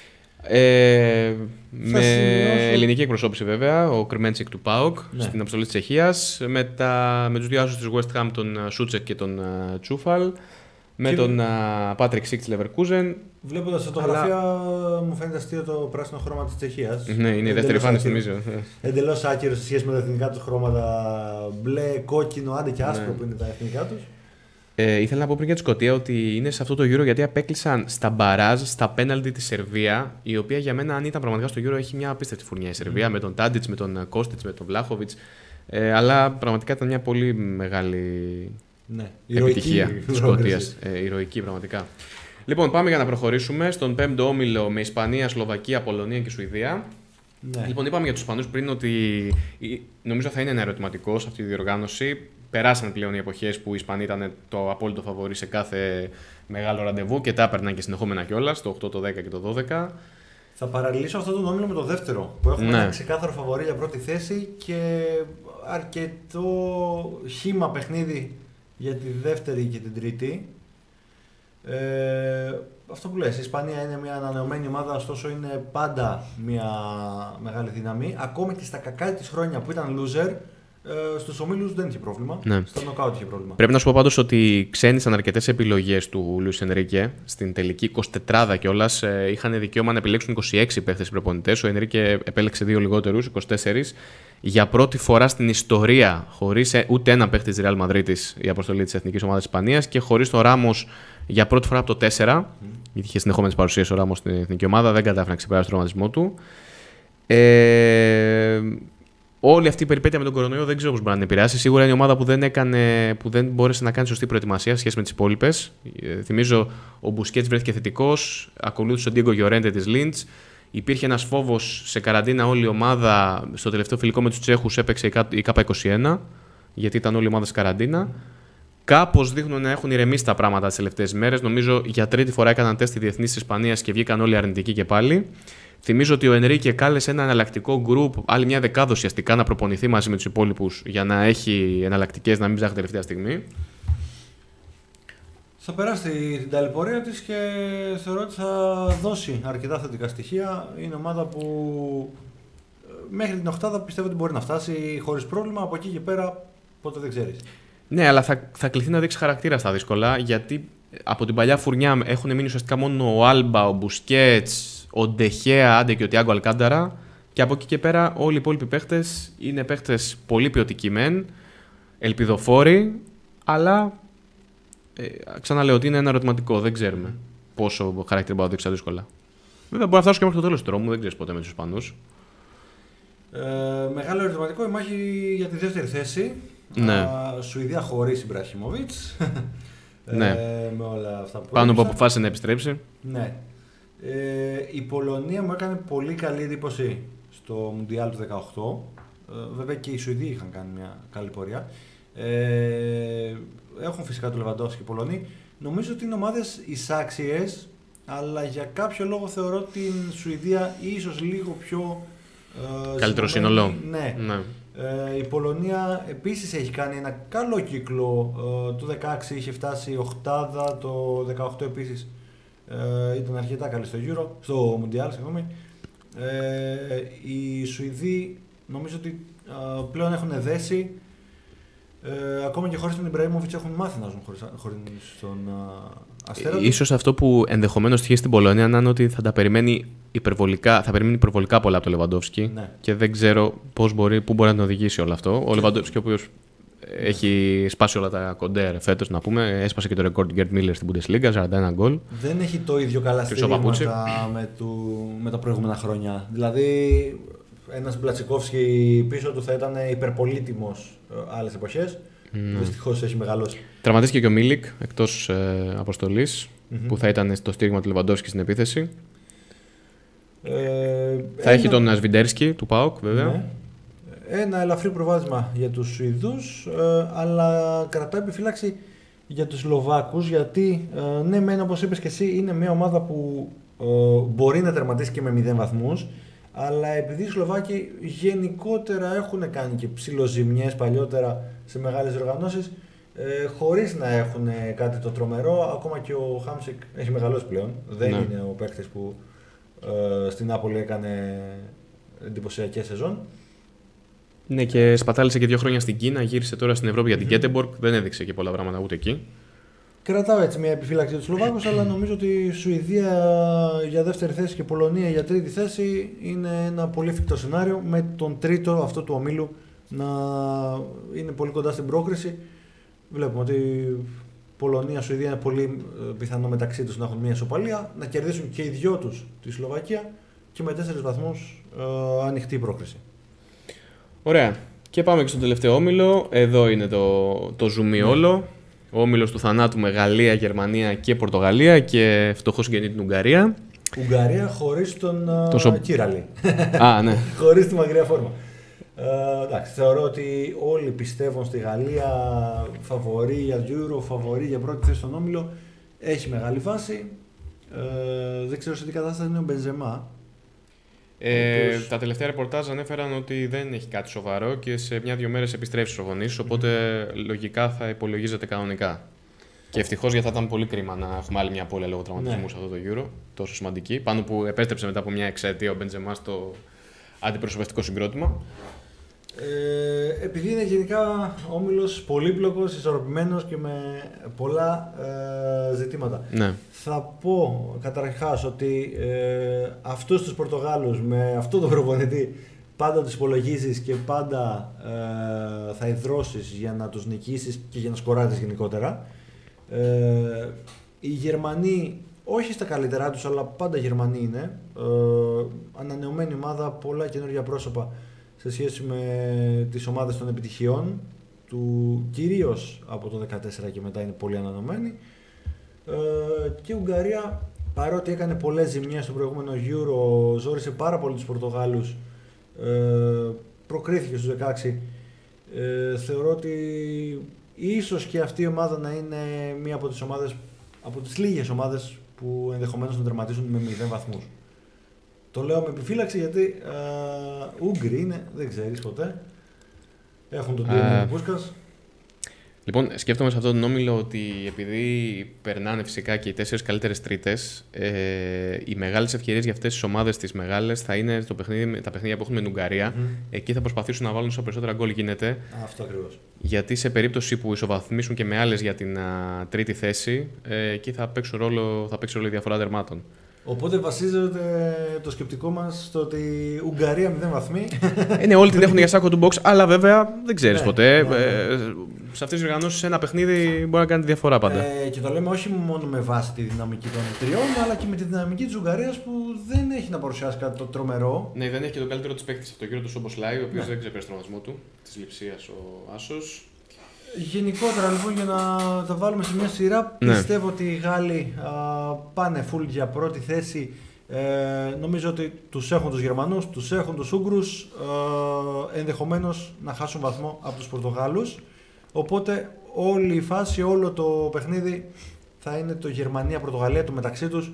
Ε, με σημειώσω... ελληνική εκπροσώπηση βέβαια, ο Κρμέντσικ του ΠΑΟΚ ναι. στην αποστολή της Τσεχίας, με, τα, με τους δύο άσους της West Ham, τον Σούτσεκ και τον uh, Τσούφαλ, με και... τον Πάτρικ Σίξ Leverkusen. Βλέποντας τη φωτογραφία αλλά... μου φαίνεται αστείο το πράσινο χρώμα της Τσεχίας. Ναι, είναι η δεύτερη φάνηση νομίζω. Εντελώς άκυρο σε σχέση με τα εθνικά τους χρώματα μπλε, κόκκινο, άντε και άσπρο ναι. που είναι τα εθνικά τους. Ε, ήθελα να πω πριν για τη Σκωτία ότι είναι σε αυτό το Euro γιατί απέκλεισαν στα μπαράζ, στα πέναλτι τη Σερβία, η οποία για μένα, αν ήταν πραγματικά στο Euro, έχει μια απίστευτη φουρνιά η Σερβία mm. με τον Τάντιτς, με τον Κώστιτς, με τον Βλάχοβιτς. Ε, αλλά πραγματικά ήταν μια πολύ μεγάλη ναι. επιτυχία τη Σκωτία. Ε, ηρωική πραγματικά. Λοιπόν, πάμε για να προχωρήσουμε στον πέμπτο όμιλο με Ισπανία, Σλοβακία, Πολωνία και Σουηδία. Ναι. Λοιπόν, είπαμε για τους Ισπανούς πριν ότι νομίζω θα είναι ένα ερωτηματικό σε αυτή τη διοργάνωση. Περάσαν πλέον οι εποχές που οι Ισπανοί ήταν το απόλυτο φαβορί σε κάθε μεγάλο ραντεβού και τα έπαιρναν και συνεχόμενα κιόλας, το οκτώ, το δέκα και το δώδεκα. Θα παραλληλήσω αυτό τον όμιλο με το δεύτερο, που έχουμε ναι. ένα ξεκάθαρο φαβορί για πρώτη θέση και αρκετό χύμα παιχνίδι για τη δεύτερη και την τρίτη. Ε, αυτό που λες, η Ισπανία είναι μια ανανεωμένη ομάδα, ωστόσο είναι πάντα μια μεγάλη δύναμη. Ακόμη και στα κακά της χρόνια που ήταν loser, ε, στους ομίλους δεν είχε πρόβλημα. Ναι. Στο νοκάουτ είχε πρόβλημα. Πρέπει να σου πω πάντως ότι ξένησαν αρκετές επιλογές του Λουίς Ενρίκε. Στην τελική εικοσιτετράδα κιόλας ε, είχαν δικαίωμα να επιλέξουν είκοσι έξι παίχτες προπονητές. Ο Ενρίκε επέλεξε δύο λιγότερους, είκοσι τέσσερα. Για πρώτη φορά στην ιστορία, χωρίς ούτε ένα παίχτη της Real Madrid η αποστολή της Εθνικής Ομάδας Ισπανίας και χωρίς τον Ράμος για πρώτη φορά από το τέσσερα. Mm. Γιατί είχε συνεχόμενες παρουσίες ο Ράμος στην Εθνική Ομάδα, δεν κατάφερε να ξεπεράσει τον τραυματισμό του. Ε, όλη αυτή η περιπέτεια με τον κορονοϊό δεν ξέρω πώς μπορεί να την επηρεάσει. Σίγουρα είναι η ομάδα που δεν, έκανε, που δεν μπόρεσε να κάνει σωστή προετοιμασία σχέση με τις υπόλοιπες. Ε, θυμίζω ο Μπουσκέτς βρέθηκε θετικός, ακολούθησε ο Ντίγκο Γιορέντε της Λίντς. Υπήρχε ένας φόβος σε καραντίνα όλη η ομάδα. Στο τελευταίο φιλικό με τους Τσέχους έπαιξε η Κάπα είκοσι ένα, γιατί ήταν όλη η ομάδα σε καραντίνα. Κάπως δείχνουν να έχουν ηρεμήσει τα πράγματα τις τελευταίες μέρες. Νομίζω για τρίτη φορά έκαναν τεστ οι διεθνείς της Ισπανίας και βγήκαν όλοι αρνητικοί και πάλι. Θυμίζω ότι ο Ενρίκε κάλεσε ένα εναλλακτικό γκρουπ, άλλη μια δεκάδα ουσιαστικά, να προπονηθεί μαζί με τους υπόλοιπους για να έχει εναλλακτικές, να μην ψάχνει τελευταία στιγμή. Θα περάσει την ταλαιπωρία της και θεωρώ ότι θα δώσει αρκετά θετικά στοιχεία. Είναι ομάδα που μέχρι την οκτάδα πιστεύω ότι μπορεί να φτάσει χωρίς πρόβλημα. Από εκεί και πέρα πότε δεν ξέρεις. Ναι, αλλά θα, θα κληθεί να δείξει χαρακτήρα στα δύσκολα, γιατί από την παλιά φουρνιά έχουν μείνει ουσιαστικά μόνο ο Άλμπα, ο Μπουσκέτς, ο Ντεχέα, άντε και ο Τιάγκο Αλκάνταρα. Και από εκεί και πέρα όλοι οι υπόλοιποι παίχτες είναι παίχτες πολύ ποιοτικοί μεν, ελπιδοφόροι, αλλά ε, ξαναλέω ότι είναι ένα ερωτηματικό. Δεν ξέρουμε πόσο χαρακτήρα μπορεί να δείξει στα δύσκολα. Βέβαια μπορεί να φτάσουν και μέχρι το τέλος του δρόμου, δεν ξέρεις ποτέ με τους Ισπανούς. Ε, μεγάλο ερωτηματικό η μάχη για τη δεύτερη θέση. Ναι. Α, Σουηδία χωρίς Ιμπραχιμόβιτς. Ναι. Ε, με όλα αυτά που πάνω που αποφάσισε να επιστρέψει. Ναι. Ε, η Πολωνία μου έκανε πολύ καλή εντύπωση στο Μουντιάλ του δεκαοκτώ. Ε, βέβαια και οι Σουηδοί είχαν κάνει μια καλή πορεία. Ε, έχουν φυσικά το Λεβαντόφσκι και οι Πολωνοί. Νομίζω ότι είναι ομάδες εισάξιες, αλλά για κάποιο λόγο θεωρώ την Σουηδία ίσως λίγο πιο ε, καλύτερο σύνολο. Ναι. Ναι. Ε, η Πολωνία επίσης έχει κάνει ένα καλό κύκλο. Ε, το δεκαέξι είχε φτάσει οκτάδα, το δεκαοκτώ επίσης ε, ήταν αρκετά καλή στο Euro, στο Mundial, συγγνώμη. Ε, οι Σουηδοί νομίζω ότι ε, πλέον έχουν δέσει. Ε, ακόμα και χωρίς τον Ιμπραήμοβιτς έχουν μάθει να ζουν χωρίς, χωρίς τον ε, Αστέρα. Ίσως αυτό που ενδεχομένως τυχεί στην Πολωνία να είναι ότι θα τα περιμένει υπερβολικά, θα περιμένει υπερβολικά πολλά από τον Λεβαντόφσκι, ναι. Και δεν ξέρω πώς μπορεί, πού μπορεί να τον οδηγήσει όλο αυτό. Ο Λεβαντόφσκι, ο οποίος έχει σπάσει όλα τα κοντέρ φέτος, να πούμε, έσπασε και το ρεκόρ του Γκέρτ Μίλλερ στην Bundesliga, σαράντα ένα γκολ. Δεν έχει το ίδιο καλά στηρίγματα με, του, με τα προηγούμενα χρόνια. Δηλαδή, ένας Μπλατσικόφσκι πίσω του θα ήταν υπερπολίτιμος άλλες εποχές. Mm. Δυστυχώς έχει μεγαλώσει. Τραυματίστηκε και ο Μίλικ εκτός ε, αποστολής, mm-hmm. που θα ήταν στο στήριγμα του Λεβαντόφσκι στην επίθεση. Ε, θα ένα... έχει τον Σβιντέρσκι του ΠΑΟΚ, βέβαια. Ναι. Ένα ελαφρύ προβάδισμα για τους Σουηδούς, ε, αλλά κρατάει επιφύλαξη για τους Σλοβάκους, γιατί ε, ναι, μεν, όπως είπες και εσύ, είναι μια ομάδα που ε, μπορεί να τερματίσει και με μηδέν βαθμούς, αλλά επειδή οι Σλοβάκοι γενικότερα έχουν κάνει και ψιλοζημιές παλιότερα σε μεγάλες οργανώσεις, ε, χωρίς να έχουν κάτι το τρομερό. Ακόμα και ο Χάμσικ έχει μεγαλώσει πλέον. Δεν ναι. είναι ο παίκτης που ε, στην Νάπολη έκανε εντυπωσιακές σεζόν. Ναι, και σπατάλησε και δύο χρόνια στην Κίνα, γύρισε τώρα στην Ευρώπη για την Γκέτεμπορκ, mm-hmm. δεν έδειξε και πολλά πράγματα ούτε εκεί. Κρατάω έτσι μια επιφύλαξη για τους Σλοβάκους, αλλά νομίζω ότι η Σουηδία για δεύτερη θέση και η Πολωνία για τρίτη θέση είναι ένα πολύ εφικτό σενάριο, με τον τρίτο αυτό του ομίλου να είναι πολύ κοντά στην πρόκριση. Βλέπουμε ότι Πολωνία και Σουηδία είναι πολύ πιθανό μεταξύ τους να έχουν μια ισοπαλία, να κερδίσουν και οι δυο τους τη Σλοβακία και με τέσσερις βαθμούς ε, ανοιχτή πρόκριση. Ωραία. Και πάμε και στον τελευταίο όμιλο. Εδώ είναι το, το ζουμί ναι. όλο. Ο όμιλος του θανάτου με Γαλλία, Γερμανία και Πορτογαλία και φτωχό συγγενή την Ουγγαρία. Ουγγαρία χωρίς τον το σο... Κύραλη. Α, ναι. Χωρίς τη μακριά φόρμα. Ε, εντάξει, θεωρώ ότι όλοι πιστεύουν στη Γαλλία, φαβορί για Euro, φαβορί για πρώτη θέση στον όμιλο. Έχει μεγάλη βάση. Ε, δεν ξέρω σε τι κατάσταση είναι ο Μπενζεμά. Ε, οποίος... Τα τελευταία ρεπορτάζ ανέφεραν ότι δεν έχει κάτι σοβαρό και σε μια-δυο μέρες επιστρέφει στους Ογονείς, οπότε mm. λογικά θα υπολογίζεται κανονικά. Και ευτυχώς, γιατί θα ήταν πολύ κρίμα να έχουμε άλλη μια απώλεια λόγω τραυματισμού ναι. σε αυτό το Euro, τόσο σημαντική. Πάνω που επέστρεψε μετά από μια εξαετία ο Μπεντζεμά στο αντιπροσωπευτικό συγκρότημα. Ε, επειδή είναι γενικά όμιλος πολύπλοκος, ισορροπημένος και με πολλά ε, ζητήματα. Ναι. Θα πω καταρχάς ότι ε, αυτούς τους Πορτογάλους με αυτόν τον προπονητή πάντα τους υπολογίζεις και πάντα ε, θα ιδρώσεις για να τους νικήσεις και για να σκοράρεις γενικότερα. Ε, οι Γερμανοί, όχι στα καλύτερά τους, αλλά πάντα Γερμανοί είναι. Ε, ανανεωμένη ομάδα, πολλά καινούργια πρόσωπα σε σχέση με τις ομάδες των επιτυχιών του, κυρίως από το δεκατέσσερα και μετά είναι πολύ ανανεωμένη. Ε, και η Ουγγαρία, παρότι έκανε πολλές ζημιές στο προηγούμενο Euro, ζόρισε πάρα πολύ τους Πορτογάλους, ε, προκρίθηκε στους δεκαέξι. Ε, θεωρώ ότι ίσως και αυτή η ομάδα να είναι μία από τις ομάδες, από τις λίγες ομάδες που ενδεχομένως να τερματίσουν με μηδέν βαθμούς. Το λέω με επιφύλαξη γιατί ε, Ούγγροι είναι, δεν ξέρεις ποτέ. Έχουν τον Τίμο του Πούσκας. Λοιπόν, σκέφτομαι σε αυτόν τον όμιλο ότι επειδή περνάνε φυσικά και οι τέσσερις καλύτερες τρίτες, ε, οι μεγάλες ευκαιρίες για αυτές τις ομάδες τις μεγάλες θα είναι στο παιχνίδι, τα παιχνίδια που έχουν με την Ουγγαρία. Mm-hmm. Εκεί θα προσπαθήσουν να βάλουν όσο περισσότερα γκολ γίνεται. Αυτό ακριβώς. Γιατί σε περίπτωση που ισοβαθμίσουν και με άλλες για την α, τρίτη θέση, ε, εκεί θα, παίξουν ρόλο, θα παίξει ρόλο η διαφορά τερμάτων. Οπότε βασίζεται το σκεπτικό μας στο ότι η Ουγγαρία μηδέν βαθμοί. Είναι όλοι την έχουν για σάκο του box, αλλά βέβαια δεν ξέρεις ναι, ποτέ. Ναι, ναι. Ε, σε αυτές τις οργανώσεις ένα παιχνίδι μπορεί να κάνει τη διαφορά πάντα. Ε, και το λέμε όχι μόνο με βάση τη δυναμική των τριών, αλλά και με τη δυναμική της Ουγγαρίας που δεν έχει να παρουσιάσει κάτι το τρομερό. Ναι, δεν έχει και τον καλύτερο της παίκτη αυτό το γύρο του Σόμποσλάι, ο οποίος ναι. δεν ξεπέρασε τον τραυματισμό του, της λειψίας ο Άσος. Γενικότερα λοιπόν για να τα βάλουμε σε μια σειρά, ναι. πιστεύω ότι οι Γάλλοι α, πάνε full για πρώτη θέση. Ε, νομίζω ότι τους έχουν τους Γερμανούς, τους έχουν τους Ούγγρους, ε, ενδεχομένως να χάσουν βαθμό από τους Πορτογάλους. Οπότε όλη η φάση, όλο το παιχνίδι θα είναι το Γερμανία-Πορτογαλία, το μεταξύ τους.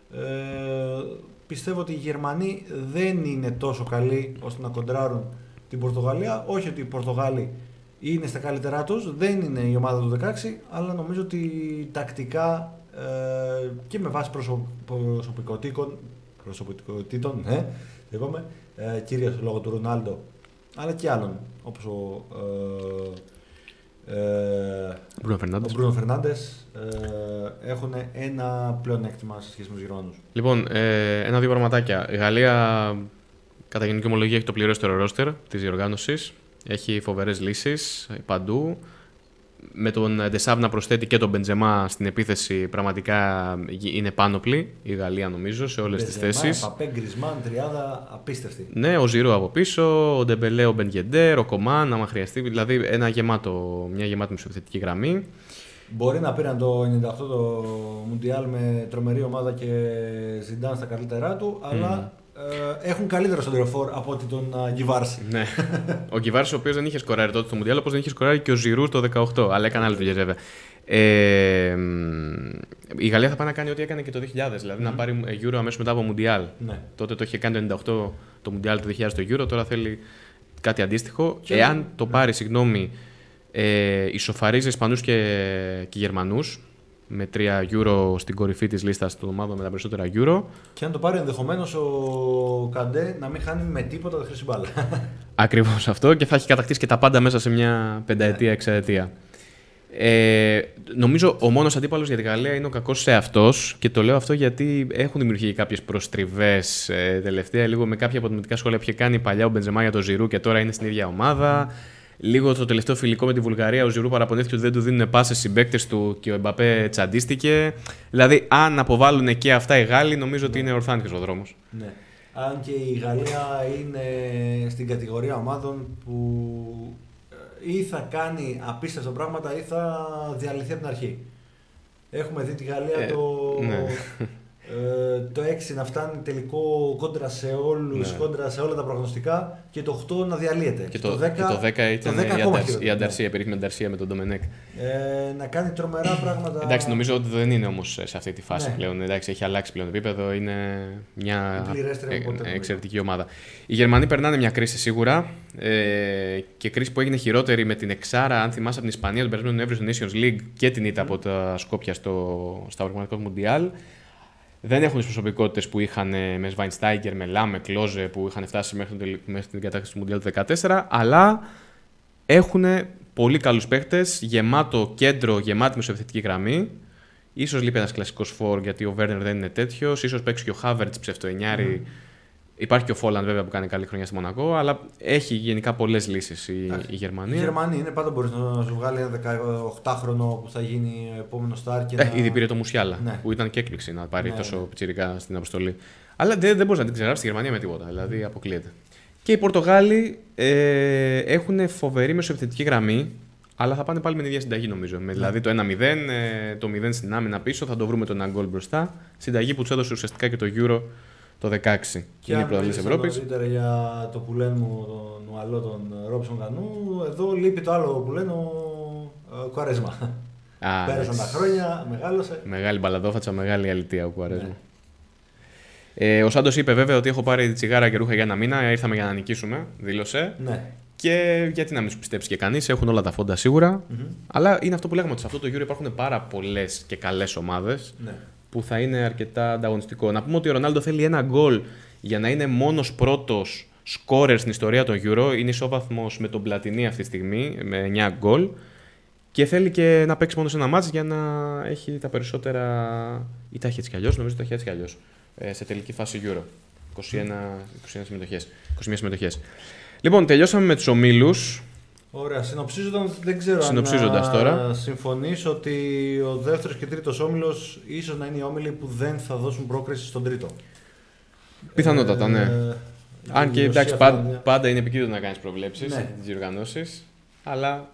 Ε, πιστεύω ότι οι Γερμανοί δεν είναι τόσο καλοί ώστε να κοντράρουν την Πορτογαλία. Όχι ότι οι Πορτογάλοι είναι στα καλύτερά τους, δεν είναι η ομάδα του δεκαέξι, αλλά νομίζω ότι τακτικά ε, και με βάση προσω, προσωπικότητων, προσωπικότητων ναι, λέγομαι, ε, κυρίως λόγω του Ρονάλντο, αλλά και άλλων, όπως ο Μπρούνο Φερνάντες, ε, έχουν ένα πλεονέκτημα σε σχέση με τους Γερμανούς. Λοιπόν, ε, ένα-δύο πραγματάκια. Η Γαλλία, κατά γενική ομολογία, έχει το πληρέστερο ρόστερ της διοργάνωσης. Έχει φοβερές λύσεις παντού. Με τον Ντεσάβ να προσθέτει και τον Μπεντζεμά στην επίθεση, πραγματικά είναι πάνωπλη η Γαλλία νομίζω σε όλες τις θέσεις. Παπέ, Γκρισμάν, τριάδα απίστευτη. Ναι, ο Ζιρού από πίσω, ο Ντεμπελέ, ο Μπενγκεντέρ, ο Κομάν, άμα χρειαστεί. Δηλαδή ένα γεμάτο, μια γεμάτη μεσοεπιθετική γραμμή. Μπορεί να πήραν το ενενήντα οκτώ το Μουντιάλ με τρομερή ομάδα και Ζιντάν στα καλύτερά του, mm. αλλά ε, έχουν καλύτερο σεντερφόρ από ότι τον uh, Γκιβάρση. Ναι. Ο Γκιβάρση, ο οποίος δεν είχε σκοράρει τότε στο Μουντιάλ, όπως δεν είχε σκοράρει και ο Ζιρού το δεκαοκτώ, αλλά έκανε άλλες δουλειές βέβαια. Ε, η Γαλλία θα πάει να κάνει ό,τι έκανε και το δύο χιλιάδες, δηλαδή mm. να πάρει Euro αμέσως μετά από Μουντιάλ. Ναι. Τότε το είχε κάνει το ενενήντα οκτώ το Μουντιάλ του δύο χιλιάδες το Euro, τώρα θέλει κάτι αντίστοιχο. Και εάν το πάρει, συγγνώμη, ε, ισοφαρίζει Ισπανούς και, και Γερμανούς, με τρία Euro στην κορυφή της λίστας των ομάδων με τα περισσότερα Euro. Και αν το πάρει ενδεχομένως ο Καντέ να μην χάνει με τίποτα τη χρυσή μπάλα. Ακριβώς αυτό, και θα έχει κατακτήσει και τα πάντα μέσα σε μια πενταετία, εξαετία. Ε, νομίζω ο μόνος αντίπαλος για τη Γαλλία είναι ο κακός σε αυτός, και το λέω αυτό γιατί έχουν δημιουργήσει κάποιες προστριβές ε, τελευταία, λίγο με κάποια αποδημητικά σχόλια που είχε κάνει παλιά ο Μπεντζεμά για το Ζιρού και τώρα είναι στην ίδια ομάδα. Mm. Λίγο το τελευταίο φιλικό με τη Βουλγαρία, ο Ζιρού παραπονέθηκε ότι δεν του δίνουν πάσες οι παίκτες του και ο Εμπαπέ τσαντίστηκε. Δηλαδή, αν αποβάλουν και αυτά οι Γάλλοι, νομίζω ότι είναι ορθάνικος ο δρόμος. Ναι. Αν και η Γαλλία είναι στην κατηγορία ομάδων που ή θα κάνει απίστευτα πράγματα ή θα διαλυθεί από την αρχή. Έχουμε δει τη Γαλλία ε, το... Ναι. Ε, το έξι να φτάνει τελικό κόντρα σε όλους, ναι. κόντρα σε όλα τα προγνωστικά, και το οκτώ να διαλύεται. Και το, το δέκα, και το δέκα ήταν το δέκα η, ανταρσ, η ανταρσία, η περίφημη ανταρσία με τον Ντομενέκ. Ε, να κάνει τρομερά πράγματα. Εντάξει, νομίζω ότι δεν είναι όμως σε αυτή τη φάση, ναι. πλέον. Εντάξει, έχει αλλάξει πλέον επίπεδο, είναι μια ε, εξαιρετική ομάδα. Οι Γερμανοί περνάνε μια κρίση σίγουρα, ε, και κρίση που έγινε χειρότερη με την εξάρα, αν θυμάσαι, από την Ισπανία τον περασμένο Νοέμβριο στο Nations League και την ήττα mm. από τα Σκόπια στο, στα Ευρωπαϊκά Μουντιάλ. Δεν έχουν τις προσωπικότητες που είχαν με Σβάινστάιγκερ, με Λάμ, με Κλόζε, που είχαν φτάσει μέχρι, μέχρι την κατάκτηση του Μουντιάλ του δύο χιλιάδες δεκατέσσερα, αλλά έχουν πολύ καλούς παίχτες, γεμάτο κέντρο, γεμάτη μεσοεπιθετική γραμμή. Ίσως λείπει ένας κλασικός φορ, γιατί ο Βέρνερ δεν είναι τέτοιος. Ίσως παίξει και ο Χάβερτς ψευτοενιάρη. Mm. Υπάρχει και ο Φόλαντ βέβαια που κάνει καλή χρονιά στη Μονακό, αλλά έχει γενικά πολλές λύσεις η, η Γερμανία. Η Γερμανία είναι πάντα μπορεί να σου βγάλει ένα δεκαοκτάχρονο που θα γίνει επόμενο στάρ. Και ε, να... Ήδη πήρε το Μουσιάλα, ναι. Που ήταν και έκπληξη να πάρει ναι, τόσο ναι. πιτσιρικά στην αποστολή. Αλλά δεν, δεν μπορεί να την ξεγράψει τη Γερμανία με τίποτα. Δηλαδή αποκλείεται. Και οι Πορτογάλοι ε, έχουν φοβερή μεσοεπιθετική γραμμή, αλλά θα πάνε πάλι με την ίδια συνταγή νομίζω. Με, δηλαδή το ένα μηδέν, ε, το μηδέν στην άμυνα πίσω, θα το βρούμε το ένα γκολ μπροστά. Συνταγή που του έδωσε ουσιαστικά και το Euro το δεκαέξι. Και είναι οι πρωταθλητές Ευρώπης. Νωρίτερα για το που λένε μου τον Ουαλό, τον Ρόμπσον Κανού, εδώ λείπει το άλλο που λένε ο Κουαρέσμα. Πέρασαν τα χρόνια, μεγάλωσε. Μεγάλη μπαλαδόφατσα, μεγάλη αλητία ο Κουαρέσμα. Ναι. Ε, ο Σάντος είπε βέβαια ότι έχω πάρει τσιγάρα και ρούχα για ένα μήνα, ήρθαμε για να νικήσουμε, δήλωσε. Ναι. Και γιατί να μην σου πιστέψει και κανείς, έχουν όλα τα φόντα σίγουρα. Mm-hmm. Αλλά είναι αυτό που λέγαμε ότι σε αυτό το Euro υπάρχουν πάρα πολλές και καλές ομάδες. Ναι. Που θα είναι αρκετά ανταγωνιστικό. Να πούμε ότι ο Ρονάλντο θέλει ένα γκολ για να είναι μόνος πρώτος σκόρερ στην ιστορία των Euro. Είναι ισόβαθμος με τον Πλατινί αυτή τη στιγμή, με εννιά γκολ. Και θέλει και να παίξει μόνο σε ένα μάτς για να έχει τα περισσότερα. Ή τα έχει έτσι κι αλλιώς, νομίζω ότι τα έχει έτσι κι αλλιώς. Σε τελική φάση Euro. είκοσι ένα, είκοσι ένα συμμετοχές. είκοσι μία συμμετοχές. Λοιπόν, τελειώσαμε με τους ομίλους. Ωραία, συνοψίζοντας, δεν ξέρω Συνοψίζοντας αν τώρα. συμφωνείς ότι ο δεύτερος και τρίτος όμιλος ίσως να είναι οι όμιλοι που δεν θα δώσουν πρόκριση στον τρίτο. Πιθανότατα, ε, ναι. Ε, αν και εντάξει, πάντα, μια... πάντα είναι επικίνδυνο να κάνεις προβλέψεις ναι. τις διοργανώσεις, αλλά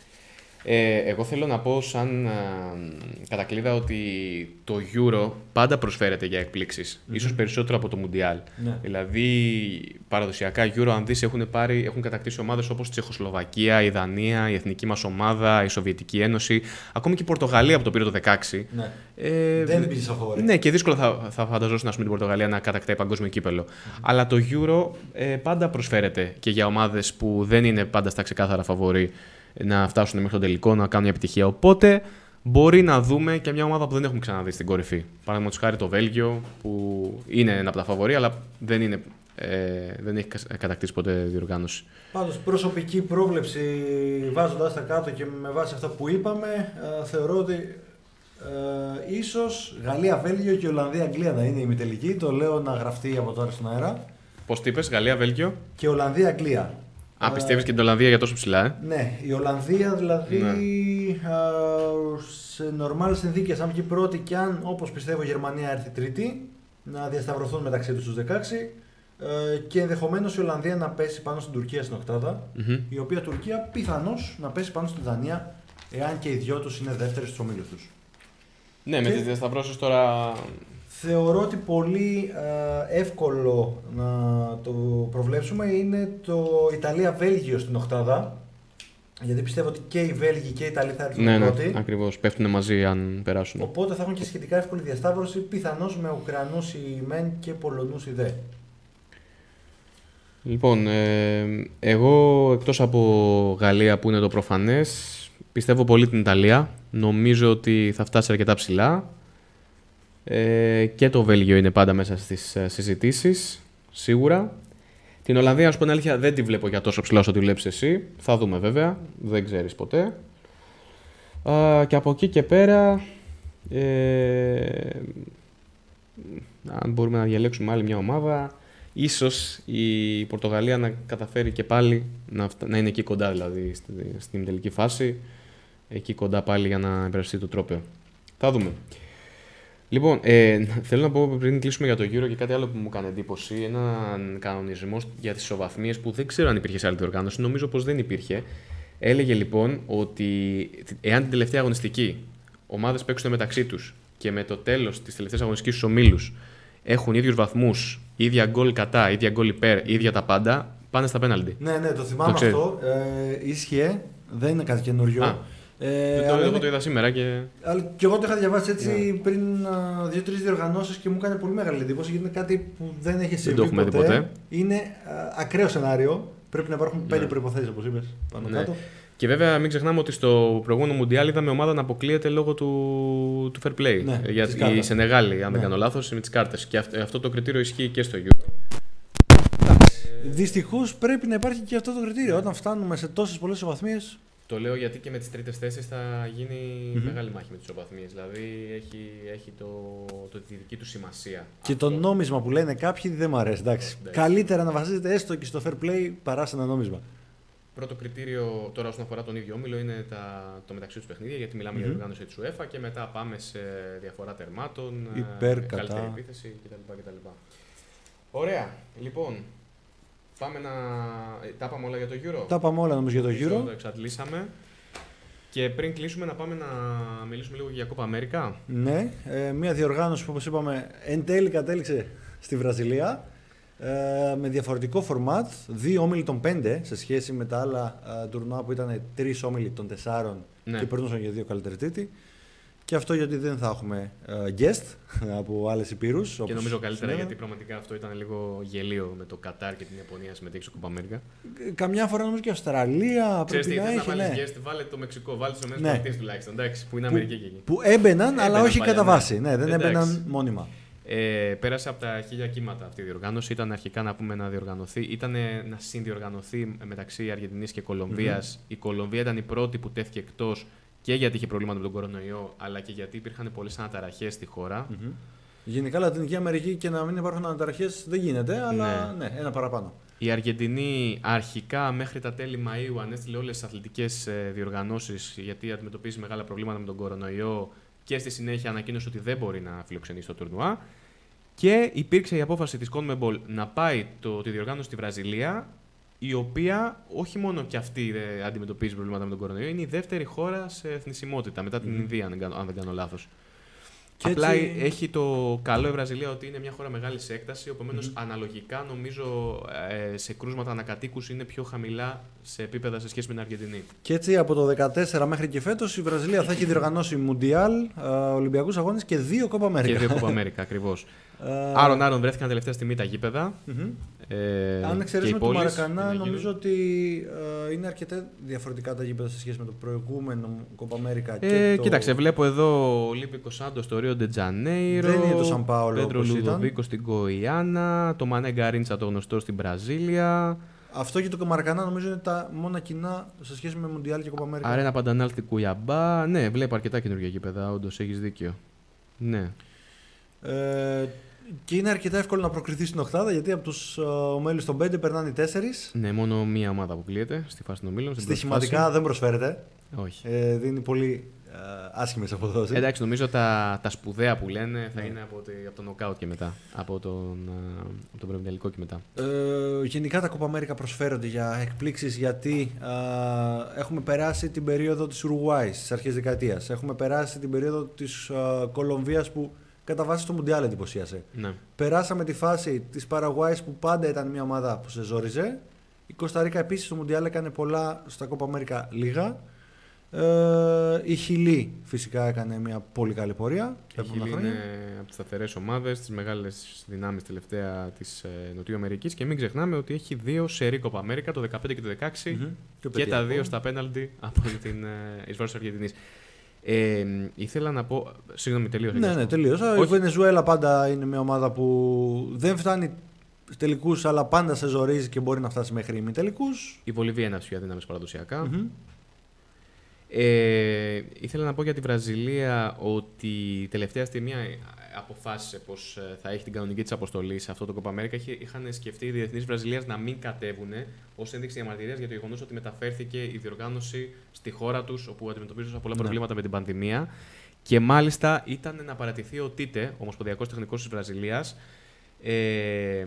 ε, εγώ θέλω να πω σαν α, κατακλείδα ότι το Euro πάντα προσφέρεται για εκπλήξεις, mm-hmm. ίσως περισσότερο από το Mundial. Ναι. Δηλαδή, παραδοσιακά Euro, αν δεις, έχουν, πάρει, έχουν κατακτήσει ομάδες όπως η Τσεχοσλοβακία, η Δανία, η εθνική μας ομάδα, η Σοβιετική Ένωση, ακόμη και η Πορτογαλία που το πήρε το δεκαέξι. Ναι. Ε, Δεν πήγε στο χώρο. Ναι, και δύσκολα θα, θα φανταζόσουν την Πορτογαλία να κατακτάει παγκόσμιο κύπελο. Mm-hmm. Αλλά το Euro ε, πάντα προσφέρεται και για ομάδες που δεν είναι πάντα στα ξεκάθαρα φαβορί να φτάσουν μέχρι τον τελικό, να κάνουν μια επιτυχία. Οπότε μπορεί να δούμε και μια ομάδα που δεν έχουμε ξαναδεί στην κορυφή. Παραδείγματος χάρη το Βέλγιο, που είναι ένα από τα φαβορί, αλλά δεν, είναι, ε, δεν έχει κατακτήσει ποτέ διοργάνωση. Πάντως, προσωπική πρόβλεψη, βάζοντας τα κάτω και με βάση αυτό που είπαμε, ε, θεωρώ ότι ε, ίσως Γαλλία-Βέλγιο και Ολλανδία-Αγγλία να είναι η ημιτελική. Το λέω να γραφτεί από τώρα στον αέρα. Πώς τι είπες, Γαλλία-Βέλγιο και Ολλανδία-Αγγλία. Α, πιστεύεις και την Ολλανδία για τόσο ψηλά, ε? Ναι, η Ολλανδία δηλαδή ναι. α, σε νορμάλες συνθήκες, αν βγει πρώτη και αν, όπως πιστεύω, η Γερμανία έρθει τρίτη, να διασταυρωθούν μεταξύ τους τους δεκαέξι ε, και ενδεχομένως η Ολλανδία να πέσει πάνω στην Τουρκία στην οκτάδα, mm-hmm. η οποία Τουρκία πιθανώς να πέσει πάνω στην Δανία, εάν και οι δυο τους είναι δεύτεροι στους ομίλους τους. Ναι, και... με τις διασταυρώσεις τώρα... Θεωρώ ότι πολύ ε, εύκολο να το προβλέψουμε είναι το Ιταλία-Βέλγιο στην οκτάδα. Γιατί πιστεύω ότι και οι Βέλγοι και οι Ιταλοί θα έρθουν ναι, πρώτοι. Ναι, ακριβώς. Πέφτουν μαζί αν περάσουν. Οπότε θα έχουν και σχετικά εύκολη διασταύρωση, πιθανώς με Ουκρανούς οι μεν και Πολωνούς οι δε. Λοιπόν, ε, εγώ εκτός από Γαλλία που είναι το προφανές, πιστεύω πολύ την Ιταλία. Νομίζω ότι θα φτάσει αρκετά ψηλά. Ε, και το Βέλγιο είναι πάντα μέσα στις ε, συζητήσεις, σίγουρα. Την Ολλανδία, να σου πω την αλήθεια, δεν τη βλέπω για τόσο ψηλά όσο τη βλέπεις εσύ. Θα δούμε βέβαια, δεν ξέρεις ποτέ. Α, και από εκεί και πέρα, ε, αν μπορούμε να διαλέξουμε άλλη μια ομάδα, ίσως η Πορτογαλία να καταφέρει και πάλι να, να είναι εκεί κοντά, δηλαδή στην τελική φάση, εκεί κοντά πάλι για να υπερασπιστεί το τρόπαιο. Θα δούμε. Λοιπόν, ε, θέλω να πω πριν κλείσουμε για το Euro και κάτι άλλο που μου έκανε εντύπωση. Έναν κανονισμό για τις ισοβαθμίες που δεν ξέρω αν υπήρχε σε άλλη διοργάνωση. Νομίζω πως δεν υπήρχε. Έλεγε λοιπόν ότι εάν την τελευταία αγωνιστική ομάδες παίξουν μεταξύ τους και με το τέλος της τελευταίας αγωνιστικής στους ομίλους έχουν ίδιους βαθμούς, ίδια γκολ κατά, ίδια γκολ υπέρ, ίδια τα πάντα, πάνε στα πέναλτι. Ναι, ναι, το θυμάμαι το αυτό. Ε, ίσχυε, δεν είναι κάτι καινούριο. Α. Ε, το, εγώ είναι... το είδα σήμερα και... Αλλά και εγώ το είχα διαβάσει έτσι yeah. πριν δύο-τρεις διοργανώσεις και μου έκανε πολύ μεγάλη εντύπωση γιατί είναι κάτι που δεν έχει συμβεί δεν το έχουμε ποτέ. δει ποτέ. Είναι α, ακραίο σενάριο. Πρέπει να υπάρχουν πέντε yeah. προϋποθέσεις, όπως είπες, πάνω ναι. κάτω. Και βέβαια μην ξεχνάμε ότι στο προηγούμενο Μουντιάλ είδαμε ομάδα να αποκλείεται λόγω του, του fair play. Ναι, για η Σενεγάλη, αν ναι. δεν κάνω λάθος, με τις κάρτες. Και αυτό, αυτό το κριτήριο ισχύει και στο Euro. Δυστυχώς πρέπει να υπάρχει και αυτό το κριτήριο. Όταν φτάνουμε σε τόσες πολλές ισοβαθμίες, Το λέω γιατί και με τις τρίτες θέσεις θα γίνει Mm-hmm. μεγάλη μάχη με τις ισοβαθμίες. Δηλαδή έχει, έχει το, το, τη δική του σημασία. Και αυτό. το νόμισμα που λένε κάποιοι δεν μου αρέσει. Εντάξει. Ναι. Καλύτερα να βασίζεται έστω και στο fair play παρά σε ένα νόμισμα. Πρώτο κριτήριο τώρα όσον αφορά τον ίδιο όμιλο είναι τα, το μεταξύ του παιχνίδια, γιατί μιλάμε mm-hmm. για διοργάνωση της UEFA και μετά πάμε σε διαφορά τερμάτων, υπέρ, καλύτερη κατά. επίθεση κτλ, κτλ. Ωραία. Λοιπόν, πάμε να. Τα είπαμε όλα για το Euro. Τα είπαμε όλα νομίζω για το Euro. Το εξαντλήσαμε. Και πριν κλείσουμε, να πάμε να μιλήσουμε λίγο για Copa America. Ναι, ε, μια διοργάνωση που όπως είπαμε εν τέλει κατέληξε στη Βραζιλία. Ε, με διαφορετικό φορμάτ, δύο όμιλοι των πέντε σε σχέση με τα άλλα ε, τουρνουά που ήταν τρεις όμιλοι των τεσσάρων ναι. και περνούσαν για δύο καλύτερη τρίτη. Και αυτό γιατί δεν θα έχουμε ε, guest από άλλες υπήρους. Και νομίζω καλύτερα συνέβαια. Γιατί πραγματικά αυτό ήταν λίγο γελίο με το Κατάρ και την Ιαπωνία συμμετέχει στο Copa America. Καμιά φορά νομίζω και η Αυστραλία Ξέρεις πρέπει τι, να έχει. Να βάλεις ναι. guest, βάλε το Μεξικό, βάλε τις ΗΠΑ ναι. τουλάχιστον, εντάξει, που είναι που, Αμερική και εκεί. Που έμπαιναν, έμπαιναν αλλά όχι παλιά, κατά βάση. Ναι, ναι δεν εντάξει. έμπαιναν μόνιμα. Ε, πέρασε από τα χίλια κύματα αυτή η διοργάνωση. Ήταν αρχικά να πούμε να διοργανωθεί. Ήταν να συνδιοργανωθεί μεταξύ Αργεντινής και Κολομβίας. Mm-hmm. Η Κολομβία ήταν η πρώτη που τέθηκε εκτός και γιατί είχε προβλήματα με τον κορονοϊό, αλλά και γιατί υπήρχαν πολλές αναταραχές στη χώρα. Mm-hmm. Γενικά Λατινική Αμερική και να μην υπάρχουν αναταραχές δεν γίνεται, αλλά ναι, ναι ένα παραπάνω. Η Αργεντινή αρχικά μέχρι τα τέλη Μαΐου ανέστειλε όλες τις αθλητικές διοργανώσεις γιατί αντιμετωπίζει μεγάλα προβλήματα με τον κορονοϊό. Και στη συνέχεια ανακοίνωσε ότι δεν μπορεί να φιλοξενήσει το τουρνουά. Και υπήρξε η απόφαση της CONMEBOL να πάει το, τη διοργάνωση στη Βραζιλία, η οποία όχι μόνο και αυτή δεν αντιμετωπίζει προβλήματα με τον κορονοϊό, είναι η δεύτερη χώρα σε εθνισμότητα μετά την mm. Ινδία, αν δεν κάνω λάθος. Και απλά έτσι... έχει το καλό η Βραζιλία ότι είναι μια χώρα μεγάλη σε έκταση, επομένως mm-hmm. αναλογικά νομίζω ε, σε κρούσματα ανακατοίκους είναι πιο χαμηλά σε επίπεδα σε σχέση με την Αργεντινή. Και έτσι από το δεκατέσσερα μέχρι και φέτος η Βραζιλία θα έχει διοργανώσει Μουντιάλ, Ολυμπιακούς Αγώνες και δύο Copa America. Και δύο Copa America, ακριβώς. Άρον Άρον βρέθηκαν τελευταία στιγμή τα γήπεδα. Mm-hmm. Ε, Αν εξαιρέσουμε το Μαρακανά, νομίζω ότι ε, είναι αρκετά διαφορετικά τα γήπεδα σε σχέση με το προηγούμενο Copa America. Ε, και το... Κοίταξε, βλέπω εδώ Ολύμπικο Σάντο στο Ρίο Ντε Τζανέιρο. Δεν είναι το Σαν Πάολο. Πέντρο Λουδοβίκο στην Γκοϊάννα. Το Μανέ Γκαρίντσα το γνωστό στην Βραζίλια. Αυτό και το Μαρακανά νομίζω είναι τα μόνα κοινά σε σχέση με Μουντιάλ και Copa America. Αρένα Παντανάλ στην Κουιαμπά. Ναι, βλέπω αρκετά καινούργια γήπεδα, όντως έχεις δίκιο. Ναι. Ε, Και είναι αρκετά εύκολο να προκριθεί στην οκτάδα γιατί από τους ομίλους των πέντε περνάνε οι τέσσερις. Ναι, μόνο μία ομάδα αποκλείεται στη φάση των ομίλων. Στοιχηματικά δεν προσφέρεται. Όχι. Ε, δίνει πολύ ε, άσχημες αποδόσεις. Εντάξει, νομίζω τα, τα σπουδαία που λένε θα ναι. είναι από, τη, από τον νοκάουτ και μετά. Από τον, από τον προημιτελικό και μετά. Ε, γενικά τα Copa America προσφέρονται για εκπλήξεις γιατί ε, έχουμε περάσει την περίοδο της Ουρουάης στις αρχές δεκαετίας. Έχουμε περάσει την περίοδο της ε, Κολομβίας που κατά βάση στο Μουντιάλ εντυπωσίασε. Ναι. Περάσαμε τη φάση της Παραγουάης που πάντα ήταν μια ομάδα που σε ζόριζε. Η Κοσταρίκα επίσης στο Μουντιάλ έκανε πολλά, στα Copa America λίγα. Ε, η Χιλή φυσικά έκανε μια πολύ καλή πορεία. Η Χιλή είναι από τις σταθερές ομάδες, τις μεγάλες δυνάμεις τελευταία της ε, Νοτιού Αμερικής και μην ξεχνάμε ότι έχει δύο σερί Copa America, το δεκαπέντε και το δεκαέξι mm-hmm. και, και τα δύο στα πέναλτι από την ε, εις βάρος της Αργεντινής. Ε, ήθελα να πω. Συγγνώμη, τελείωσα. Ναι, ναι, τελείωσα. Η Βενεζουέλα πάντα είναι μια ομάδα που δεν φτάνει τελικούς, αλλά πάντα σε ζορίζει και μπορεί να φτάσει μέχρι ημιτελικούς. Η Βολιβία είναι από τις πιο αδύναμες παραδοσιακά. Mm-hmm. Ε, ήθελα να πω για τη Βραζιλία ότι τελευταία στιγμή αποφάσισε πως θα έχει την κανονική της αποστολή σε αυτό το Copa America. Είχαν σκεφτεί οι διεθνείς Βραζιλίας να μην κατέβουν ως ένδειξη διαμαρτυρίας για το γεγονός ότι μεταφέρθηκε η διοργάνωση στη χώρα τους, όπου αντιμετωπίζουν πολλά προβλήματα ναι. με την πανδημία. Και μάλιστα ήταν να παρατηθεί ο Τίτε, ο Ομοσπονδιακός Τεχνικός της Βραζιλίας. Ε,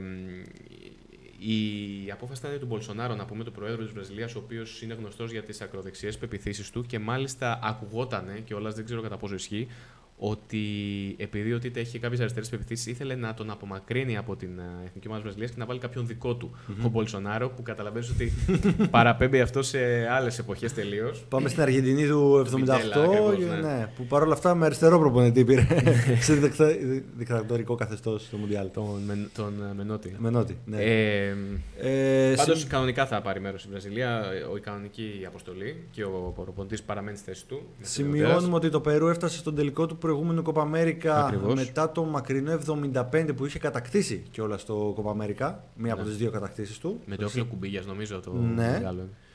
Η απόφαση ήταν του Μπολσονάρο, να πούμε, του Προέδρου της Βραζιλίας, ο οποίος είναι γνωστός για τις ακροδεξιές πεποιθήσεις του και μάλιστα ακουγότανε, και όλας δεν ξέρω κατά πόσο ισχύει, ότι επειδή ο Τίτε έχει κάποιες αριστερές πεποιθήσεις, ήθελε να τον απομακρύνει από την εθνική ομάδα της Βραζιλίας και να βάλει κάποιον δικό του. Mm-hmm. Ο Μπολσονάρο, που καταλαβαίνεις ότι παραπέμπει αυτό σε άλλες εποχές τελείως. Πάμε στην Αργεντινή του εβδομήντα οκτώ, ακριβώς, ναι. Ναι, που παρόλα αυτά με αριστερό προπονητή πήρε σε δικτατορικό καθεστώς στο Μουντιάλ. Τον, με, τον Μενότη. Μενότη, ναι. Ε, ε, πάντως συμ... κανονικά θα πάρει μέρος η Βραζιλία, η κανονική αποστολή και ο προπονητής παραμένει στη θέση του. Σημειώνουμε ότι το Περού έφτασε στον τελικό του προηγούμενο Copa America ακριβώς. Μετά το μακρινό εβδομήντα πέντε που είχε κατακτήσει κιόλας το Copa America, μία ναι. από τις δύο κατακτήσεις του. Με το όφιλο Κουμπίγιας νομίζω το ναι. μεγάλο.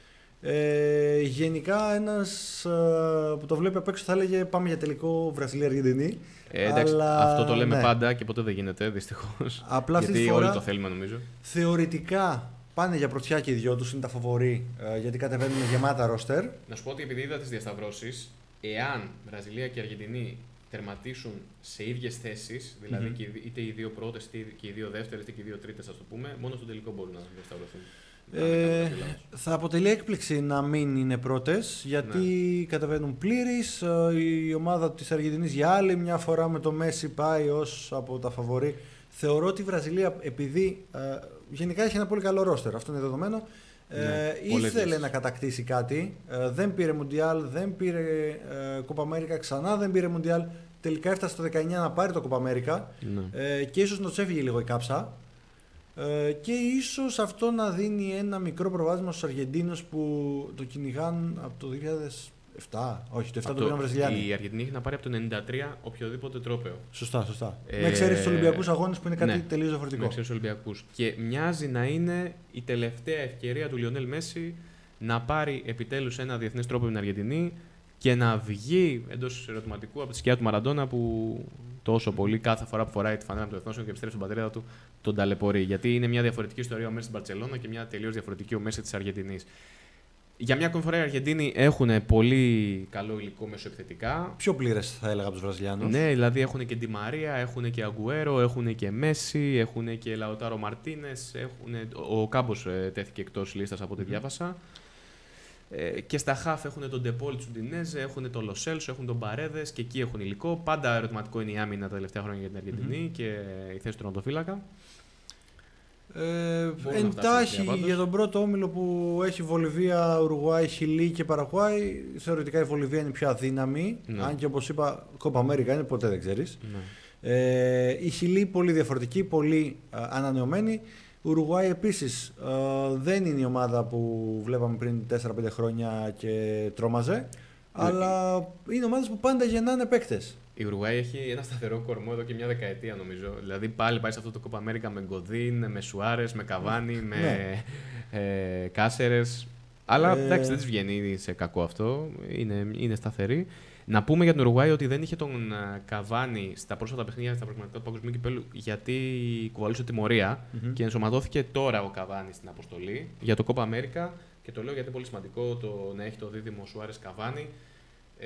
Ε, γενικά ένας ε, που το βλέπει απ' έξω θα έλεγε πάμε για τελικό Βραζιλία-Αργεντινή. Ε, εντάξει, αλλά, αυτό το λέμε ναι. πάντα και ποτέ δεν γίνεται, δυστυχώς. Απλά αυτή γιατί τη φορά, όλοι το θέλουμε, νομίζω. Θεωρητικά πάνε για πρωτιά και οι δυο τους, είναι τα φαβορί, ε, γιατί κατεβαίνουν γεμάτα ρόστερ. Να σου πω ότι επειδή είδα τις διασταυρώσεις, εάν Βραζιλία και Αργεντινή τερματίσουν σε ίδιες θέσεις, δηλαδή Mm-hmm. και είτε οι δύο πρώτες είτε και οι δύο δεύτερες είτε και οι δύο τρίτες, ας το πούμε, μόνο στο τελικό μπορούν να διασταυρωθούν. Ε, θα αποτελεί έκπληξη να μην είναι πρώτες, γιατί ναι. κατεβαίνουν πλήρεις. Η ομάδα της Αργεντινής για άλλη μια φορά με το Μέση πάει ως από τα φαβορί. Θεωρώ ότι η Βραζιλία, επειδή ε, γενικά έχει ένα πολύ καλό ρόστερ, αυτό είναι δεδομένο, ναι, ε, ήθελε να κατακτήσει κάτι. Ε, δεν πήρε Μουντιάλ, δεν πήρε ε, Κόπα Αμέρικα, ξανά δεν πήρε Μουντιάλ. Τελικά έφτασε το δεκαεννιά να πάρει το Κόπα Αμέρικα ναι. ε, και ίσως να τους έφυγε λίγο η κάψα. Ε, και ίσως αυτό να δίνει ένα μικρό προβάδισμα στους Αργεντίνους που το κυνηγάν από το δύο χιλιάδες επτά. Όχι, το επτά το πήραν Βραζιλιάνοι. Η Αργεντινή έχει να πάρει από το ενενήντα τρία οποιοδήποτε τρόπαιο. Σωστά, σωστά. Ε, με εξαίρεση τους Ολυμπιακούς αγώνες που είναι κάτι ναι, τελείως διαφορετικό. Με εξαίρεση τους Ολυμπιακούς. Και μοιάζει να είναι η τελευταία ευκαιρία του Λιονέλ Μέση να πάρει επιτέλους ένα διεθνές τρόπο με την Αργεντινή και να βγει εντός ερωτηματικού από τη σκιά του Μαραντόνα που τόσο πολύ κάθε φορά που φοράει τη φανέλα του Εθνώσεων και επιστρέφει στον πατρίδα του τον ταλαιπωρεί. Γιατί είναι μια διαφορετική ιστορία ο Μέση στην Μπαρτσελόνα και μια τελείως διαφορετική ο Μέση της Αργεντινής. Για μια ακόμη φορά οι Αργεντίνοι έχουν πολύ καλό υλικό μεσοεπιθετικά. Πιο πλήρες θα έλεγα από τους Βραζιλιάνους. Ναι, δηλαδή έχουν και Ντι Μαρία, έχουν και Αγκουέρο, έχουν και Μέση, έχουν και Λαουτάρο Μαρτίνες. Ο Κάμπος τέθηκε εκτός λίστας από ό,τι mm-hmm. διάβασα. Ε, και στα χαφ έχουν τον Ντεπόλ Τσουντινέζε, έχουν τον Λοσέλσο, έχουν τον Παρέδες και εκεί έχουν υλικό. Πάντα ερωτηματικό είναι η άμυνα τα τελευταία χρόνια για την Αργεντινή mm-hmm. και η θέση του τερματοφύλακα. Ε, εντάχει για τον πρώτο όμιλο που έχει Βολιβία, Ουρουγουάη, Χιλή και Παραγουάη, θεωρητικά η Βολιβία είναι πιο αδύναμη. Ναι. Αν και όπως είπα, Κόπα Αμέρικα είναι, ποτέ δεν ξέρεις. Ναι. Ε, η Χιλή πολύ διαφορετική, πολύ α, ανανεωμένη. Ουρουγουάη επίσης ε, δεν είναι η ομάδα που βλέπαμε πριν τέσσερα πέντε χρόνια και τρόμαζε, ναι. αλλά είναι ομάδες που πάντα γεννάνε παίκτες. Η Ουρουγουάη έχει ένα σταθερό κορμό εδώ και μια δεκαετία νομίζω. Δηλαδή πάλι πάει σε αυτό το Κόπα Αμέρικα με Γκοδίν, με Σουάρες, με Καβάνι, με ναι. ε, Κάσερες. Αλλά ε... εντάξει, δεν της βγαίνει σε κακό αυτό. Είναι, είναι σταθερή. Να πούμε για την Ουρουγουάη ότι δεν είχε τον Καβάνι στα πρόσφατα παιχνίδια στα προγραμματικά του Παγκοσμίου Κυπέλλου γιατί κουβαλούσε τιμωρία mm-hmm. και ενσωματώθηκε τώρα ο Καβάνι στην αποστολή για το Κόπα Αμέρικα. Και το λέω γιατί είναι πολύ σημαντικό το να έχει το δίδυμο Σουάρες Καβάνι. Ε,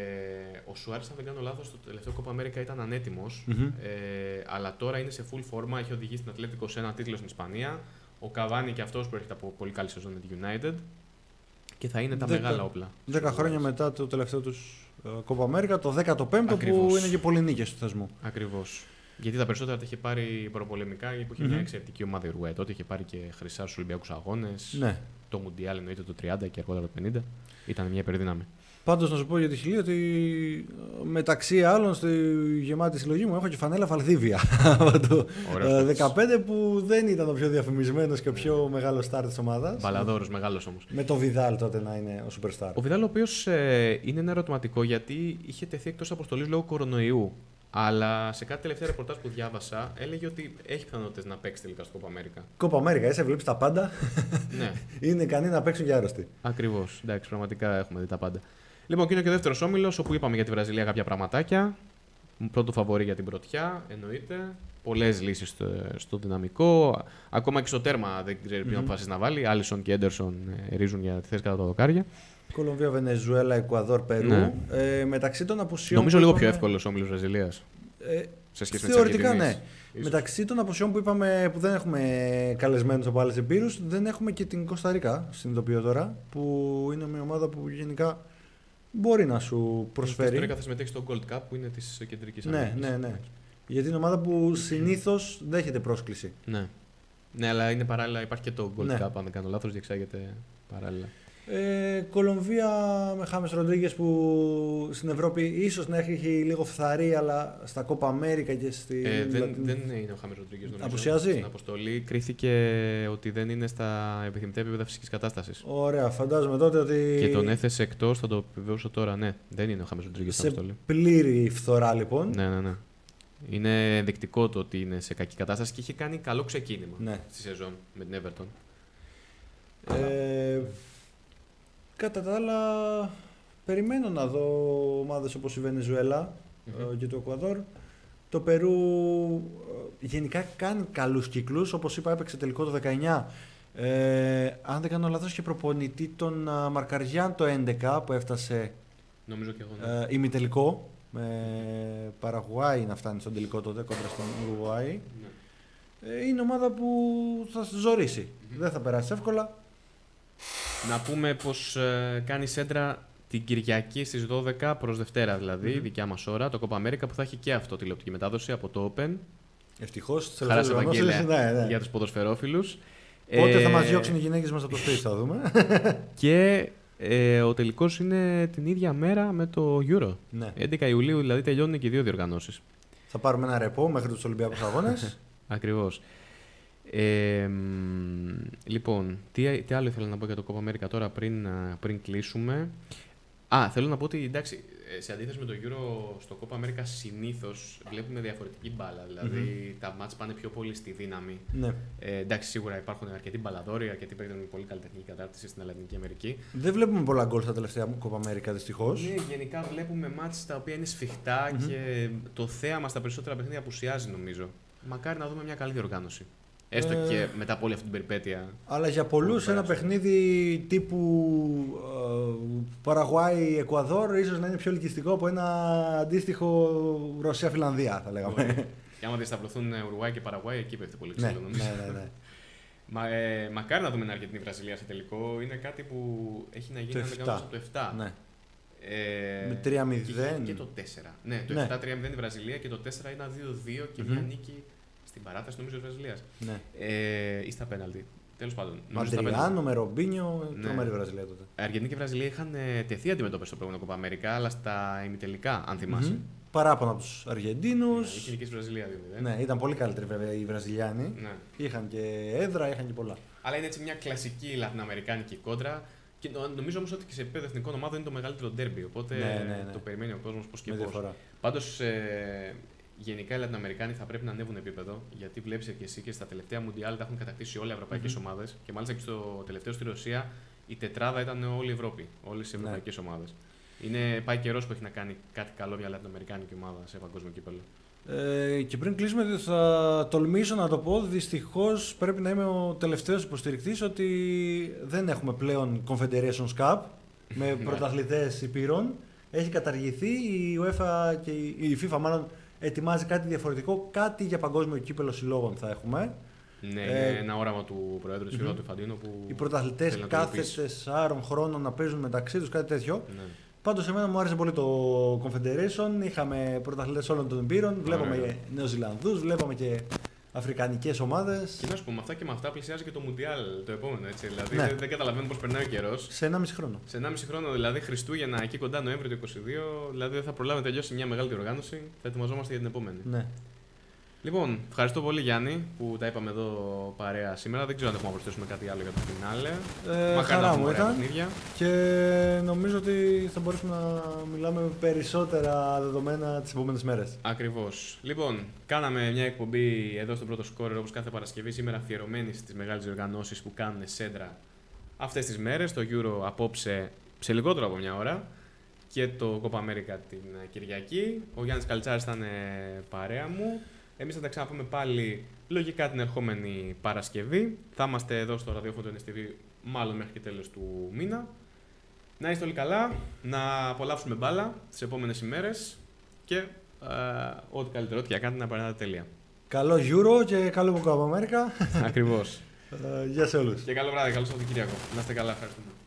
ο Σουάρες, αν δεν κάνω λάθος, στο τελευταίο Κόπα Αμέρικα ήταν ανέτοιμος, mm-hmm. ε, αλλά τώρα είναι σε full φόρμα, έχει οδηγήσει την Ατλέτικο σε ένα τίτλο στην Ισπανία. Ο Καβάνι και αυτός προέρχεται από πολύ καλή σεζόν με τη United και θα είναι τα δέκα, μεγάλα όπλα. Δέκα χρόνια μετά το τελευταίο τους Κόπα Αμέρικα, το δέκατο πέμπτο που είναι και πολύ νίκες του θεσμού. Ακριβώς. Γιατί τα περισσότερα τα είχε πάρει προπολεμικά, που είχε mm-hmm. μια εξαιρετική ομάδα η Ουρουγουάη. Τότε είχε πάρει και χρυσά στους Ολυμπιακούς Αγώνες. Ναι. Το Μουντιάλ εννοείται το τριάντα και αργότερα το πενήντα. Ήταν μια υπερδύναμη. Πάντως να σου πω για τη Χιλή ότι μεταξύ άλλων στη γεμάτη συλλογή μου έχω και φανέλα Βαλδίβια από το δεκαπέντε που δεν ήταν ο πιο διαφημισμένος και ο πιο μεγάλος στάρ της ομάδας. Μπαλαδόρος μεγάλος όμως. Με το Βιδάλ τότε να είναι ο superstar. Ο Βιδάλ ο οποίος ε, είναι ένα ερωτηματικό γιατί είχε τεθεί εκτός αποστολής λόγω κορονοϊού. Αλλά σε κάτι τελευταία ρεπορτάζ που διάβασα έλεγε ότι έχει πιθανότητες να παίξει τελικά στο Κόπα Αμέρικα. Κόπα Αμέρικα, εσύ βλέπεις τα πάντα. Ναι. Είναι ικανοί να παίξουν και άρρωστοι. Ακριβώς. Εντάξει, πραγματικά έχουμε δει τα πάντα. Λοιπόν, και είναι και ο δεύτερος όμιλος, όπου είπαμε για τη Βραζιλία κάποια πραγματάκια. Πρώτο φαβορί για την πρωτιά, εννοείται. Πολλές λύσεις στο, στο δυναμικό. Ακόμα και στο τέρμα δεν ξέρει ποιον mm-hmm. αποφασίσει να βάλει. Άλισον και Έντερσον ρίζουν για τη θέση κατά τα δοκάρια. Κολομβία, Βενεζουέλα, Εκουαδόρ, Περού. Ναι. Ε, μεταξύ των απουσιών. Νομίζω λίγο πιο εύκολος ο όμιλος Βραζιλίας. Ε, σε σχέση θεωρητικά με ναι. Ίσως. Μεταξύ των απουσιών που είπαμε που δεν έχουμε καλεσμένους από άλλες εμπειρούς, δεν έχουμε και την Κοσταρίκα, συνειδητοποιώ τώρα, που είναι μια ομάδα που γενικά μπορεί να σου προσφέρει. Η Κοσταρίκα θα συμμετέχει στο Gold Cup που είναι της Κεντρικής Αμερικής. Ναι, ναι, ναι. Γιατί είναι ομάδα που συνήθως δέχεται πρόσκληση. Ναι. Ναι, αλλά είναι παράλληλα, υπάρχει και το Gold ναι. Cup, αν δεν κάνω λάθος, διεξάγεται παράλληλα. Ε, Κολομβία με Χάμες Ροντρίγκες που στην Ευρώπη ίσως να έχει λίγο φθαρεί, αλλά στα Κόπα Αμέρικα και στη. Ε, δεν, Λατιν... δεν είναι ο Χάμες Ροντρίγκες. Απουσιάζει. Στην αποστολή κρίθηκε ότι δεν είναι στα επιθυμητά επίπεδα φυσικής κατάστασης. Ωραία, φαντάζομαι τότε ότι. Και τον έθεσε εκτός, θα το επιβεβαιώσω τώρα. Ναι, δεν είναι ο Χάμες Ροντρίγκες στην αποστολή. Πλήρη φθορά λοιπόν. Ναι, ναι, ναι. Είναι ενδεικτικό το ότι είναι σε κακή κατάσταση και είχε κάνει καλό ξεκίνημα ναι. στη σεζόν με την Everton. Ε... Κατά τα άλλα, περιμένω να δω ομάδες όπως η Βενεζουέλα mm-hmm. και το Εκουαδόρ. Το Περού γενικά κάνει καλούς κύκλους, όπως είπα έπαιξε τελικό το δεκαεννιά. Ε, αν δεν κάνω λάθος και προπονητή τον uh, Μαρκαριάν το έντεκα που έφτασε νομίζω και εγώ, ναι. uh, ημιτελικό με Παραγουάη να φτάνει στον τελικό τότε κόντρα στον Ουρουγουάη. Ναι. Ε, είναι ομάδα που θα ζορίσει, mm-hmm. δεν θα περάσει εύκολα. Να πούμε πως ε, κάνει σέντρα την Κυριακή στις δώδεκα προς Δευτέρα δηλαδή, mm-hmm. δικιά μας ώρα, το Copa America που θα έχει και αυτό τηλεοπτική μετάδοση από το Open. Ευτυχώς, χαρά σε Ευαγγέλια ναι, ναι. για τους ποδοσφαιρόφιλους. Πότε ε, θα μας διώξουν οι γυναίκες μας από το σπίτι, θα δούμε. Και ε, ο τελικός είναι την ίδια μέρα με το Euro. Ναι. έντεκα Ιουλίου δηλαδή τελειώνουν και οι δύο διοργανώσεις. Θα πάρουμε ένα ρεπό μέχρι τους Ολυμπιακούς Αγώνες. Ακριβώς. Ε, λοιπόν, τι, τι άλλο ήθελα να πω για το Copa America τώρα πριν, πριν κλείσουμε. Α, θέλω να πω ότι εντάξει, σε αντίθεση με το Euro στο Copa America συνήθως βλέπουμε διαφορετική μπάλα. Δηλαδή mm-hmm. τα μάτς πάνε πιο πολύ στη δύναμη. Ναι. Ε, εντάξει, σίγουρα υπάρχουν αρκετοί μπαλαδόροι, αρκετοί παίκτες με πολύ καλή τεχνική κατάρτιση στην Λατινική Αμερική. Δεν βλέπουμε πολλά γκολ στα τελευταία Copa America δυστυχώς. Ναι, γενικά βλέπουμε μάτς τα οποία είναι σφιχτά mm-hmm. και το θέαμα στα περισσότερα παιχνίδια απουσιάζει νομίζω. Μακάρι να δούμε μια καλή διοργάνωση. Έστω ε, και μετά από όλη αυτή την περιπέτεια. Αλλά για πολλούς ένα παιχνίδι τύπου ε, Παραγουάη-Εκουαδόρ ίσως να είναι πιο ελκυστικό από ένα αντίστοιχο Ρωσία-Φιλανδία, θα λέγαμε. Και άμα διασταυρωθούν Ουρουάη και Παραγουάη, εκεί πέφτει πολύ ξύλο. Ναι, ναι, ναι, ναι. Μα, ε, μακάρι να δούμε ένα Αργεντινή Βραζιλία σε τελικό. Είναι κάτι που έχει να γίνει από το επτά. Ναι. Ε, με τρία μηδέν. Και, και το τέσσερα. Ναι, το ναι. επτά τρία μηδέν η Βραζιλία και το τέσσερα ένα δύο δύο και mm-hmm. μια νίκη στην παράταση νομίζω της Βραζιλίας. Ναι. Ε, ή στα πέναλτι. Τέλος πάντων. Μαντριάνο με Ρομπίνιο, ναι. τρομερή Βραζιλία τότε. Αργεντινή και Βραζιλία είχαν τεθεί αντιμετώπιση στο προηγούμενο Copa America, αλλά στα ημιτελικά, αν θυμάσαι. Mm-hmm. Παράπονα από τους Αργεντίνους. Ναι, είχε νικήσει η Βραζιλία δύο μηδέν. Ναι, ήταν πολύ καλύτεροι βέβαια οι Βραζιλιάνοι. Ναι. Είχαν και έδρα, είχαν και πολλά. Αλλά είναι έτσι μια κλασική λατινοαμερικάνικη κόντρα. Και νομίζω όμως ότι και σε επίπεδο εθνικών ομάδων είναι το μεγαλύτερο ντέρμπι. Οπότε ναι, ναι, ναι. το περιμένει ο κόσμος πώς και πώς. Πάντως, ε, γενικά οι Λατινοαμερικάνοι θα πρέπει να ανέβουν επίπεδο. Γιατί βλέπεις και εσύ και στα τελευταία Μουντιάλ τα έχουν κατακτήσει όλα οι ευρωπαϊκές mm-hmm. ομάδες. Και μάλιστα και στο τελευταίο στη Ρωσία η τετράδα ήταν όλη η Ευρώπη. Όλες οι ευρωπαϊκές ναι. ομάδες. Είναι, πάει καιρός που έχει να κάνει κάτι καλό μια Λατινοαμερικάνικη ομάδα σε παγκόσμιο κύπελλο. Ε, και πριν κλείσουμε, θα τολμήσω να το πω. Δυστυχώς πρέπει να είμαι ο τελευταίος υποστηρικτής ότι δεν έχουμε πλέον Confederations Cup με πρωταθλητές υπήρων. Έχει καταργηθεί. Η UEFA και η FIFA μάλλον ετοιμάζει κάτι διαφορετικό. Κάτι για παγκόσμιο κύπελλο συλλόγων θα έχουμε. Ναι, ε, είναι ένα όραμα του Προέδρου της FIFA, mm-hmm. του Φαντίνο. Που οι πρωταθλητές κάθε τεσσάρων χρόνων να παίζουν μεταξύ τους, κάτι τέτοιο. Ναι. Πάντως, εμένα μου άρεσε πολύ το Confederation. Είχαμε πρωταθλητές όλων των υπήρων. Βλέπαμε Νεοζηλανδούς, βλέπαμε και αφρικανικές ομάδες. Και να σου πω, με αυτά και με αυτά πλησιάζει και το Μουντιάλ το επόμενο. Έτσι. Δηλαδή, ναι. δεν, δεν καταλαβαίνω πώς περνάει ο καιρός. Σε ενάμιση χρόνο. Σε ενάμιση χρόνο, δηλαδή Χριστούγεννα εκεί κοντά Νοέμβριο του είκοσι δύο. Δηλαδή, δεν θα προλάβει να τελειώσει μια μεγάλη διοργάνωση. Θα ετοιμαζόμαστε για την επόμενη. Ναι. Λοιπόν, ευχαριστώ πολύ Γιάννη που τα είπαμε εδώ παρέα σήμερα. Δεν ξέρω αν έχουμε να προσθέσουμε κάτι άλλο για το φινάλε. Ε, χαρά μου ήταν. Και νομίζω ότι θα μπορέσουμε να μιλάμε περισσότερα δεδομένα τις επόμενες μέρες. Ακριβώς. Λοιπόν, κάναμε μια εκπομπή εδώ στον πρώτο σκόρερ όπως κάθε Παρασκευή σήμερα αφιερωμένη στις μεγάλες διοργανώσεις που κάνουν σέντρα αυτές τις μέρες. Το Euro απόψε σε λιγότερο από μια ώρα. Και το Copa America την Κυριακή. Ο Γιάννης Καλτσάρης ήταν παρέα μου. Εμείς θα τα ξαναπούμε πάλι λογικά την ερχόμενη Παρασκευή. Θα είμαστε εδώ στο ραδιόφωνο του Εν Ες Τι Βι μάλλον μέχρι και τέλος του μήνα. Να είστε όλοι καλά, να απολαύσουμε μπάλα τις επόμενες ημέρες και ε, ό,τι καλύτερο, ό,τι για κάνετε να περνάτε τέλεια. Καλό Euro και καλό Copa America. Ακριβώς. ε, γεια σε όλους. Και καλό βράδυ, καλό Σαββατοκύριακο. Να είστε καλά, ευχαριστούμε.